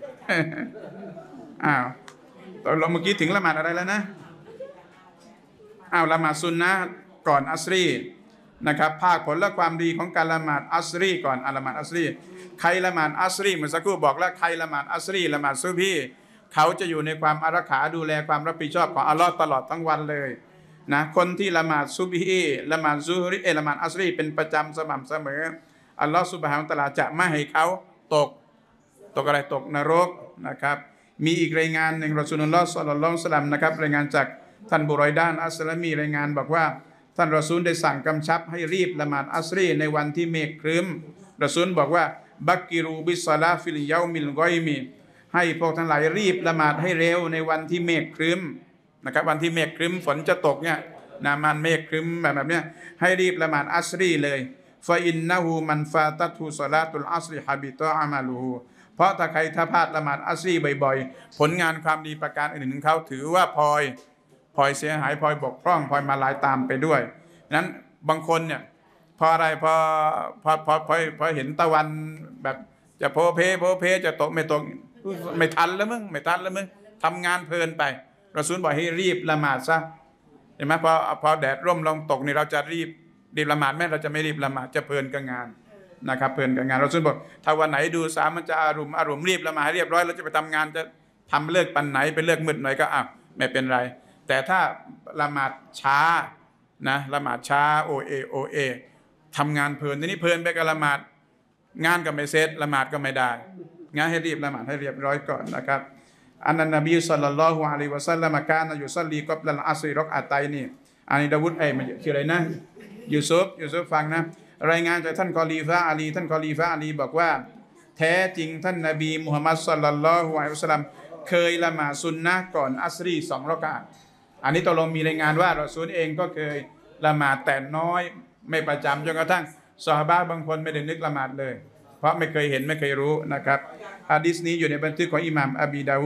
อ้าวตอนเราเมื่อกี้ถึงละหมาดอะไรแล้วนะอ้าวละหมาดซุนนะห์ก่อนอัสรีนะครับภาคผลและความดีของการละหมาดอัสรีก่อนละหมาดอัสรีใครละหมาดอัสรีเมื่อสักครู่บอกแล้วใครละหมาดอัสรีละหมาดซุบฮีเขาจะอยู่ในความอารักขาดูแลความรับผิดชอบของอัลลอฮ์ตลอดทั้งวันเลยนะคนที่ละหมาดซุบฮีละหมาดซุฮรีเอละหมาดอัสรีเป็นประจำสม่ำเสมออัลลอฮ์ซุบฮานะฮูวะตะอาลาจะไม่ให้เขาตกตกอะไรตกนรกนะครับมีอีกรายงานหนึ่งรอซูลุลลอฮ์ศ็อลลัลลอฮุอะลัยฮิวะซัลลัมนะครับรายงานจากท่านบุรอยดานอัสลามีรายงานบอกว่าท่านรอซูลได้สั่งกำชับให้รีบละหมาดอัสรีในวันที่เมฆครึ้มรอซูลบอกว่าบักกิรูบิศอลาฟิลยามิลกอยมีให้พวกทั้งหลายรีบละหมาดให้เร็วในวันที่เมฆครึ้มนะครับวันที่เมฆครึ้มฝนจะตกเนี่ยนามันเมฆครึ้มแบบแบบเนี้ยให้รีบละหมาดอัสรีเลยฟาอินนะฮูมันฟาตัตูศอลาตุลอัสรีฮะบิตออามาลูฮูเพราะถ้าใครถ้าพลาดละหมาดอัสรีบ่อยๆผลงานความดีประการอื่นๆของเขาถือว่าพลอยพลอยเสียหายพลอยบกพร่องพลอยมาลายตามไปด้วยนั้นบางคนเนี่ยพออะไรพอพอพอพอพอเห็นตะวันแบบจะโพเพโพเพจะตกไม่ตกไม่ทันแล้วมึงไม่ทันแล้วมึงทำงานเพลินไปรอซูลบอกให้รีบละหมาดซะเห็นไหมพอพอแดดร่มลงตกนี่เราจะรีบรีบละหมาดแม่เราจะไม่รีบละหมาดจะเพลินกับงานนะครับเพลินกับงานรอซูลบอกถ้าวันไหนดูสามันจะอารมณ์อารมณ์รีบละหมาดเรียบร้อยเราจะไปทำงานจะทำเลิกปันไหนไปเลิกมืดหน่อยก็อ่ะไม่เป็นไรแต่ถ้าละหมาดช้านะละหมาดช้าโอเอโอเอทำงานเพลินทีนี้เพลินไปกับละหมาดงานก็ไม่เสร็จละหมาดก็ไม่ได้งานให้รีบละหมาดให้เรียบร้อยก่อนนะครับอันนั้นนบีศ็อลลัลลอฮุอะลัยฮิวะซัลลัมกานะยุศอลลีกับลัลอัศรีรักอะตัยนีอันนี้ดาวุดเอ้ยมันชื่ออะไรนะยูซุฟยูซุฟฟังนะรายงานจากท่านคอลีฟะอาลีท่านคอลีฟะอาลีบอกว่าแท้จริงท่านนบีมุฮัมมัดศ็อลลัลลอฮุอะลัยฮิวะซัลลัมเคยละหมาดซุนนะห์ก่อนอัสรีสองรอกอะห์อันนี้ตกลงมีรายงานว่ารอซูลเองก็เคยละหมาดแต่น้อยไม่ประจำจนกระทั่งซอฮาบะห์บางคนไม่ได้นึกละหมาดเลยเพราะไม่เคยเห็นไม่เคยรู้นะครับหะดีษนี้อยู่ในบันทึกของอิหม่ามอบีดาวูด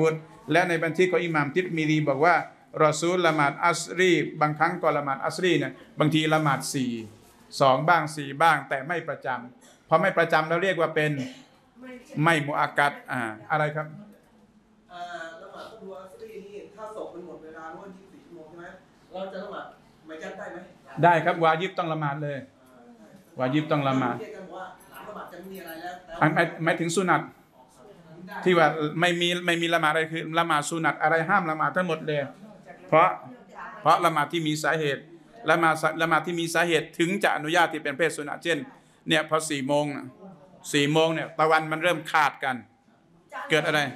และในบันทึกของอิหม่ามติรมิซีบอกว่ารอซูลละหมาดอัสรีบางครั้งก็ละหมาดอัสรีเนี่ยบางทีละหมาดสี่สองบ้างสี่บ้างแต่ไม่ประจำพอไม่ประจำเราเรียกว่าเป็นไม่มุอากัดอ่าอะไรครับอ่าละหมาดดูอัสรีนี่ถ้าศพมันหมดเวลาร่วมยี่สิบสี่ชั่วโมงใช่ไหมเราจะละหมาดไม่จัดได้ไหมได้ครับวาญิบต้องละหมาดเลยวาญิบต้องละหมาดเรียกกันว่าละหมาดจะไม่มีอะไรแล้วแต่หมายหมายถึงสุนัตที่ว่าไม่มีไม่มีละหมาดอะไรคือละหมาดสุนัตอะไรห้ามละหมาดทั้งหมดเลยเพราะเพราะละหมาดที่มีสาเหตุละหมาดละหมาดที่มีสาเหตุถึงจะอนุญาตที่เป็นเพศสุนัตเช่นเนี่ยพอสี่โมงสี่โมงเนี่ยตะวันมันเริ่มขาดกันเกิดอะไร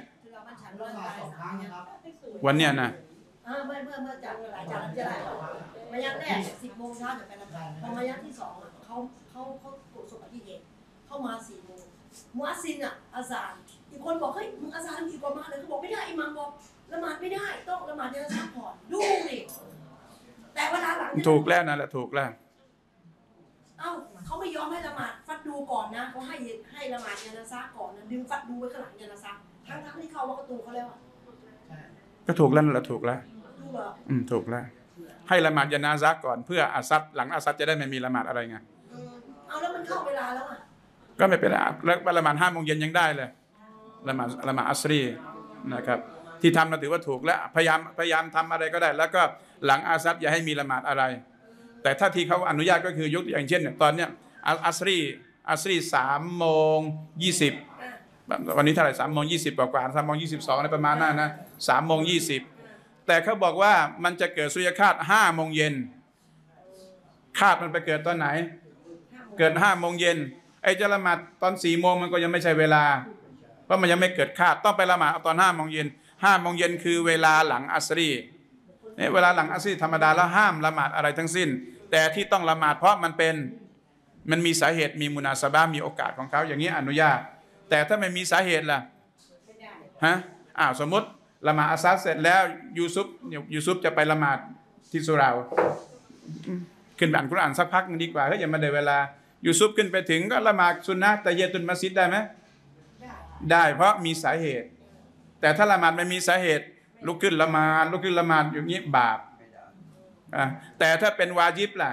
วันเนี้ยนะเออเมื่อเมื่อเมื่อจากอาจารย์จะได้มายันแรกสิบโมงเช้าจะไปละหมาดพอมายันที่สองเขาเขาเขาประสบอุบัติเหตุเข้ามาสี่โมงมุอัสซินอ่ะอาซานอีกคนบอกเฮ้ยมึงอาซานดีกว่ามาเลยเขาบอกไม่ได้อิหม่ามบอกละหมาดไม่ได้ต้องละหมาดเดือนละก่อนดูดิแต่เวลาหลังถูกแล้วนั่นแหละถูกแล้วเอ้าเขาไม่ยอมให้ละหมาดฟัดดูก่อนนะเขาให้ให้ละหมาดยานาซาก่อนนะดึงฟัดดูไว้ข้างหลังยานาซาทั้งทั้งที่เขาว่าประตูเขาแล้วอ่ะก็ถูกแล้วนั่นแหละถูกแล้วดูเหรออืมถูกแล้วให้ละหมาดยานาซาก่อนเพื่ออาซัดหลังอาซัดจะได้ไม่มีละหมาดอะไรไงเอาแล้วมันเข้าเวลาแล้วอ่ะก็ไม่เป็นไรแล้วละหมาดห้าโมงเย็นยังได้เลยละหมาดละหมาดอัสรีนะครับที่ทำเราถือว่าถูกแล้วพยายามพยายามทำอะไรก็ได้แล้วก็หลังอาซัดอย่าให้มีละหมาดอะไรแต่ถ้าที่เขาอนุญาตก็คือยกอย่างเช่นตอนเนี้ยอัสรีอัสรีสามโมงยี่สิบวันนี้เท่าไหร่สามโมงยี่สิบกว่าๆสามโมงยี่สิบสองอะไรประมาณนั้นนะสามโมงยี่สิบแต่เขาบอกว่ามันจะเกิดสุริยคราสห้าโมงเย็นคาดมันไปเกิดตอนไหนเกิดห้าโมงเย็นไอ้จะละหมาดตอนสี่โมงมันก็ยังไม่ใช่เวลาเพราะมันยังไม่เกิดคาดต้องไปละหมาดตอนห้าโมงเย็นห้าโมงเย็นคือเวลาหลังอัสรีเนี่ยเวลาหลังอัสรีธรรมดาแล้วห้ามละหมาดอะไรทั้งสิ้นแต่ที่ต้องละหมาดเพราะมันเป็นมันมีสาเหตุมีมุนาซะบะห์มีโอกาสของเขาอย่างนี้อนุญาตแต่ถ้าไม่มีสาเหตุล่ะฮะอ้าวสมมติละหมาดอัสซัดเสร็จแล้วยูซุปยูซุปจะไปละหมาดที่สุราขึ้นอ่านกุรอานสักพักนึงดีกว่าเฮ้ยอย่ามาได้เวลายูซุปขึ้นไปถึงก็ละหมาดซุนนะห์ตะฮิยะตุลมัสยิดได้ไหมได้เพราะมีสาเหตุแต่ถ้าละหมาดไม่มีสาเหตุลุกขึ้นละหมาดลุกขึ้นละหมาดอย่างนี้บาปแต่ถ้าเป็นวาญิบล่ะ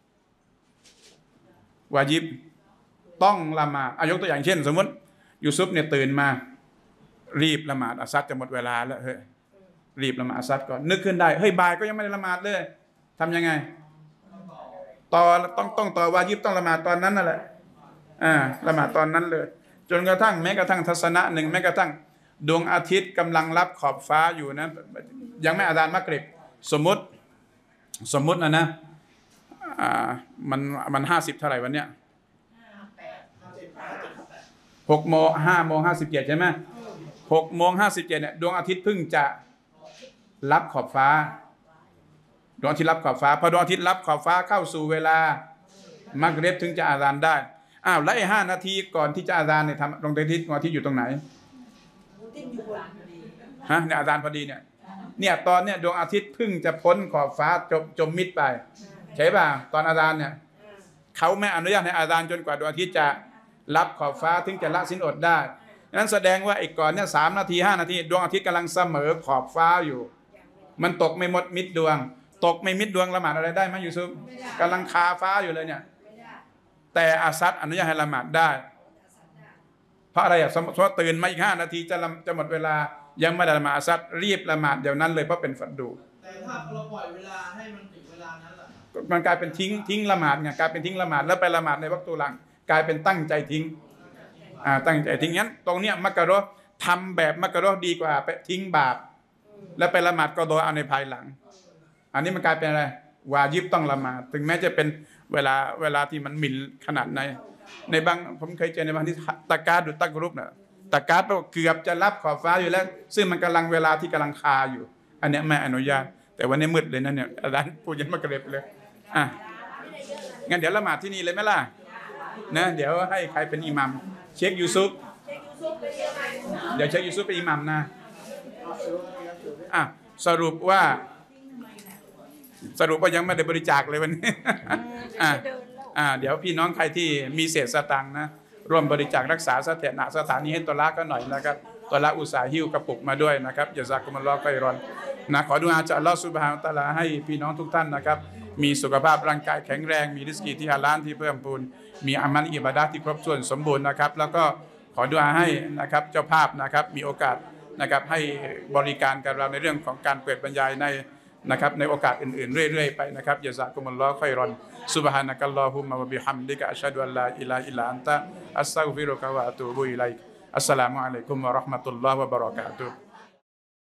วาญิบต้องละหมาดอายกตัวอย่างเช่นสมมติยูซุปเนี่ยตื่นมารีบละหมาดอัสซัดจะหมดเวลาแล้วเฮ้ยรีบละหมาดอัสซัดก่อนนึกขึ้นได้เฮ้ยบ่ายก็ยังไม่ได้ละหมาดเลยทำยังไงต่อต้องต้องต่อวาญิบต้องละหมาดตอนนั้นนั่นแหละอ่าละหมาดตอนนั้นเลยจนกระทั่งแม้กระทั่งทัศนะหนึ่งแม้กระทั่งดวงอาทิตย์กำลังรับขอบฟ้าอยู่นะยังไม่อาซานมักริบสมมติสมมุตินะนะอ่ามันมันห้าสิบเท่าไหร่วันเนี้ยหกโมงห้าโมงห้าสิบเจ็ดใช่ไหมหกโมงห้าสิบเจ็ดเนี่ยดวงอาทิตย์เพิ่งจะรับขอบฟ้าดวงอาทิตย์รับขอบฟ้าพอดวงอาทิตย์รับขอบฟ้าเข้าสู่เวลามักริบถึงจะอาซานได้อ้าวแล้วไอ้ห้านาทีก่อนที่จะอาซานเนี่ยทำดวงอาทิตย์ดวงอาทิตย์อยู่ตรงไหนฮะเนี่ยอาซานพอดีเนี่ยเนี่ยตอนเนี่ยดวงอาทิตย์เพิ่งจะพ้นขอบฟ้าจมจมมิดไปใช่ป่ะตอนอาซานเนี่ยเขาไม่อนุญาตให้อาซานจนกว่าดวงอาทิตย์จะรับขอบฟ้าถึงจะละสินอดได้นั้นแสดงว่าไอ้ก่อนเนี่ยสามนาทีห้านาทีดวงอาทิตย์กำลังเสมอขอบฟ้าอยู่มันตกไม่หมดมิดดวงตกไม่มิดดวงละหมาดอะไรได้ไหมยูซุฟกำลังคาฟ้าอยู่เลยเนี่ยแต่อาซัดอนุญาตให้ละหมาดได้เพราะอะไรอ่ะสมมติว่าตื่นมาอีกห้านาทีจะจะหมดเวลายังไม่ได้ละหมาดอาซัดรีบละหมาดเดี๋ยวนั้นเลยเพราะเป็นฟัดดูแต่ถ้าเราปล่อยเวลาให้มันถึงเวลานั้นล่ะมันกลายเป็นทิ้งทิ้งละหมาดไงกลายเป็นทิ้งละหมาดแล้วไปละหมาดในวักตุหลังกลายเป็นตั้งใจทิ้งอ่าตั้งใจทิ้งงั้นตรงเนี้ยมักกะเราะห์ทำแบบมักกะเราะห์ดีกว่าไปทิ้งบาปแล้วไปละหมาดกอฎอเอาในภายหลังอันนี้มันกลายเป็นอะไรวาญิบต้องละหมาดถึงแม้จะเป็นเวลาเวลาที่มันหมิ่นขนาดไหนในบางผมเคยเจอในบางที่ตะการ์ดหรือตักรุบน่ะตะการ์ดเกือบจะรับขอบฟ้าอยู่แล้วซึ่งมันกำลังเวลาที่กำลังคาอยู่อันนี้ไม่อนุญาตแต่วันนี้มืดเลยนะเนี่ยอาจารย์พูดยันมากระเร็บเลยอ่ะงั้นเดี๋ยวละหมาดที่นี่เลยไหมล่ะนะเดี๋ยวให้ใครเป็นอิหมัมเช็คยูซุปเดี๋ยวเช็คยูซุปเป็นอิหมัมนะอ่ะสรุปว่าสรุปว่ายังไม่ได้บริจาคเลยวันนี้อ่าอ่าเดี๋ยวพี่น้องใครที่มีเศษสตังค์นะร่วมบริจาครักษาสถานะสถานีให้ตัวละก็หน่อยนะครับตอละอุตสาห์หิ้วกระปุกมาด้วยนะครับยะซากุมุลลอฮ์ค็อยรอนนะขอดุอาจากอัลเลาะห์ซุบฮานะฮูวะตะอาลาให้พี่น้องทุกท่านนะครับมีสุขภาพร่างกายแข็งแรงมีริสกีที่ฮาลาลที่เพิ่มพูนมีอามัลอิบาดะห์ที่ครบถ้วนสมบูรณ์นะครับแล้วก็ขอดุอาให้นะครับเจ้าภาพนะครับมีโอกาสนะครับให้บริการกับเราในเรื่องของการเปิดบรรยายในนะครับในโอกาสอื่นๆเรื่อยๆไปนะครับยะซากุมุลลอฮ์ค็อยรอนซุบฮานะกัลลอฮุมมะวะบิฮัมดิกะอัชฮะดุอัลลาอิลาฮะอิลลัลลอฮ์อันตะอัสตัฆฟิรุกะวะอะตูบุอิลัยกอัสสลามุอะลัยกุมวะเราะห์มะตุลลอฮ์วะบะเราะกาตุฮ์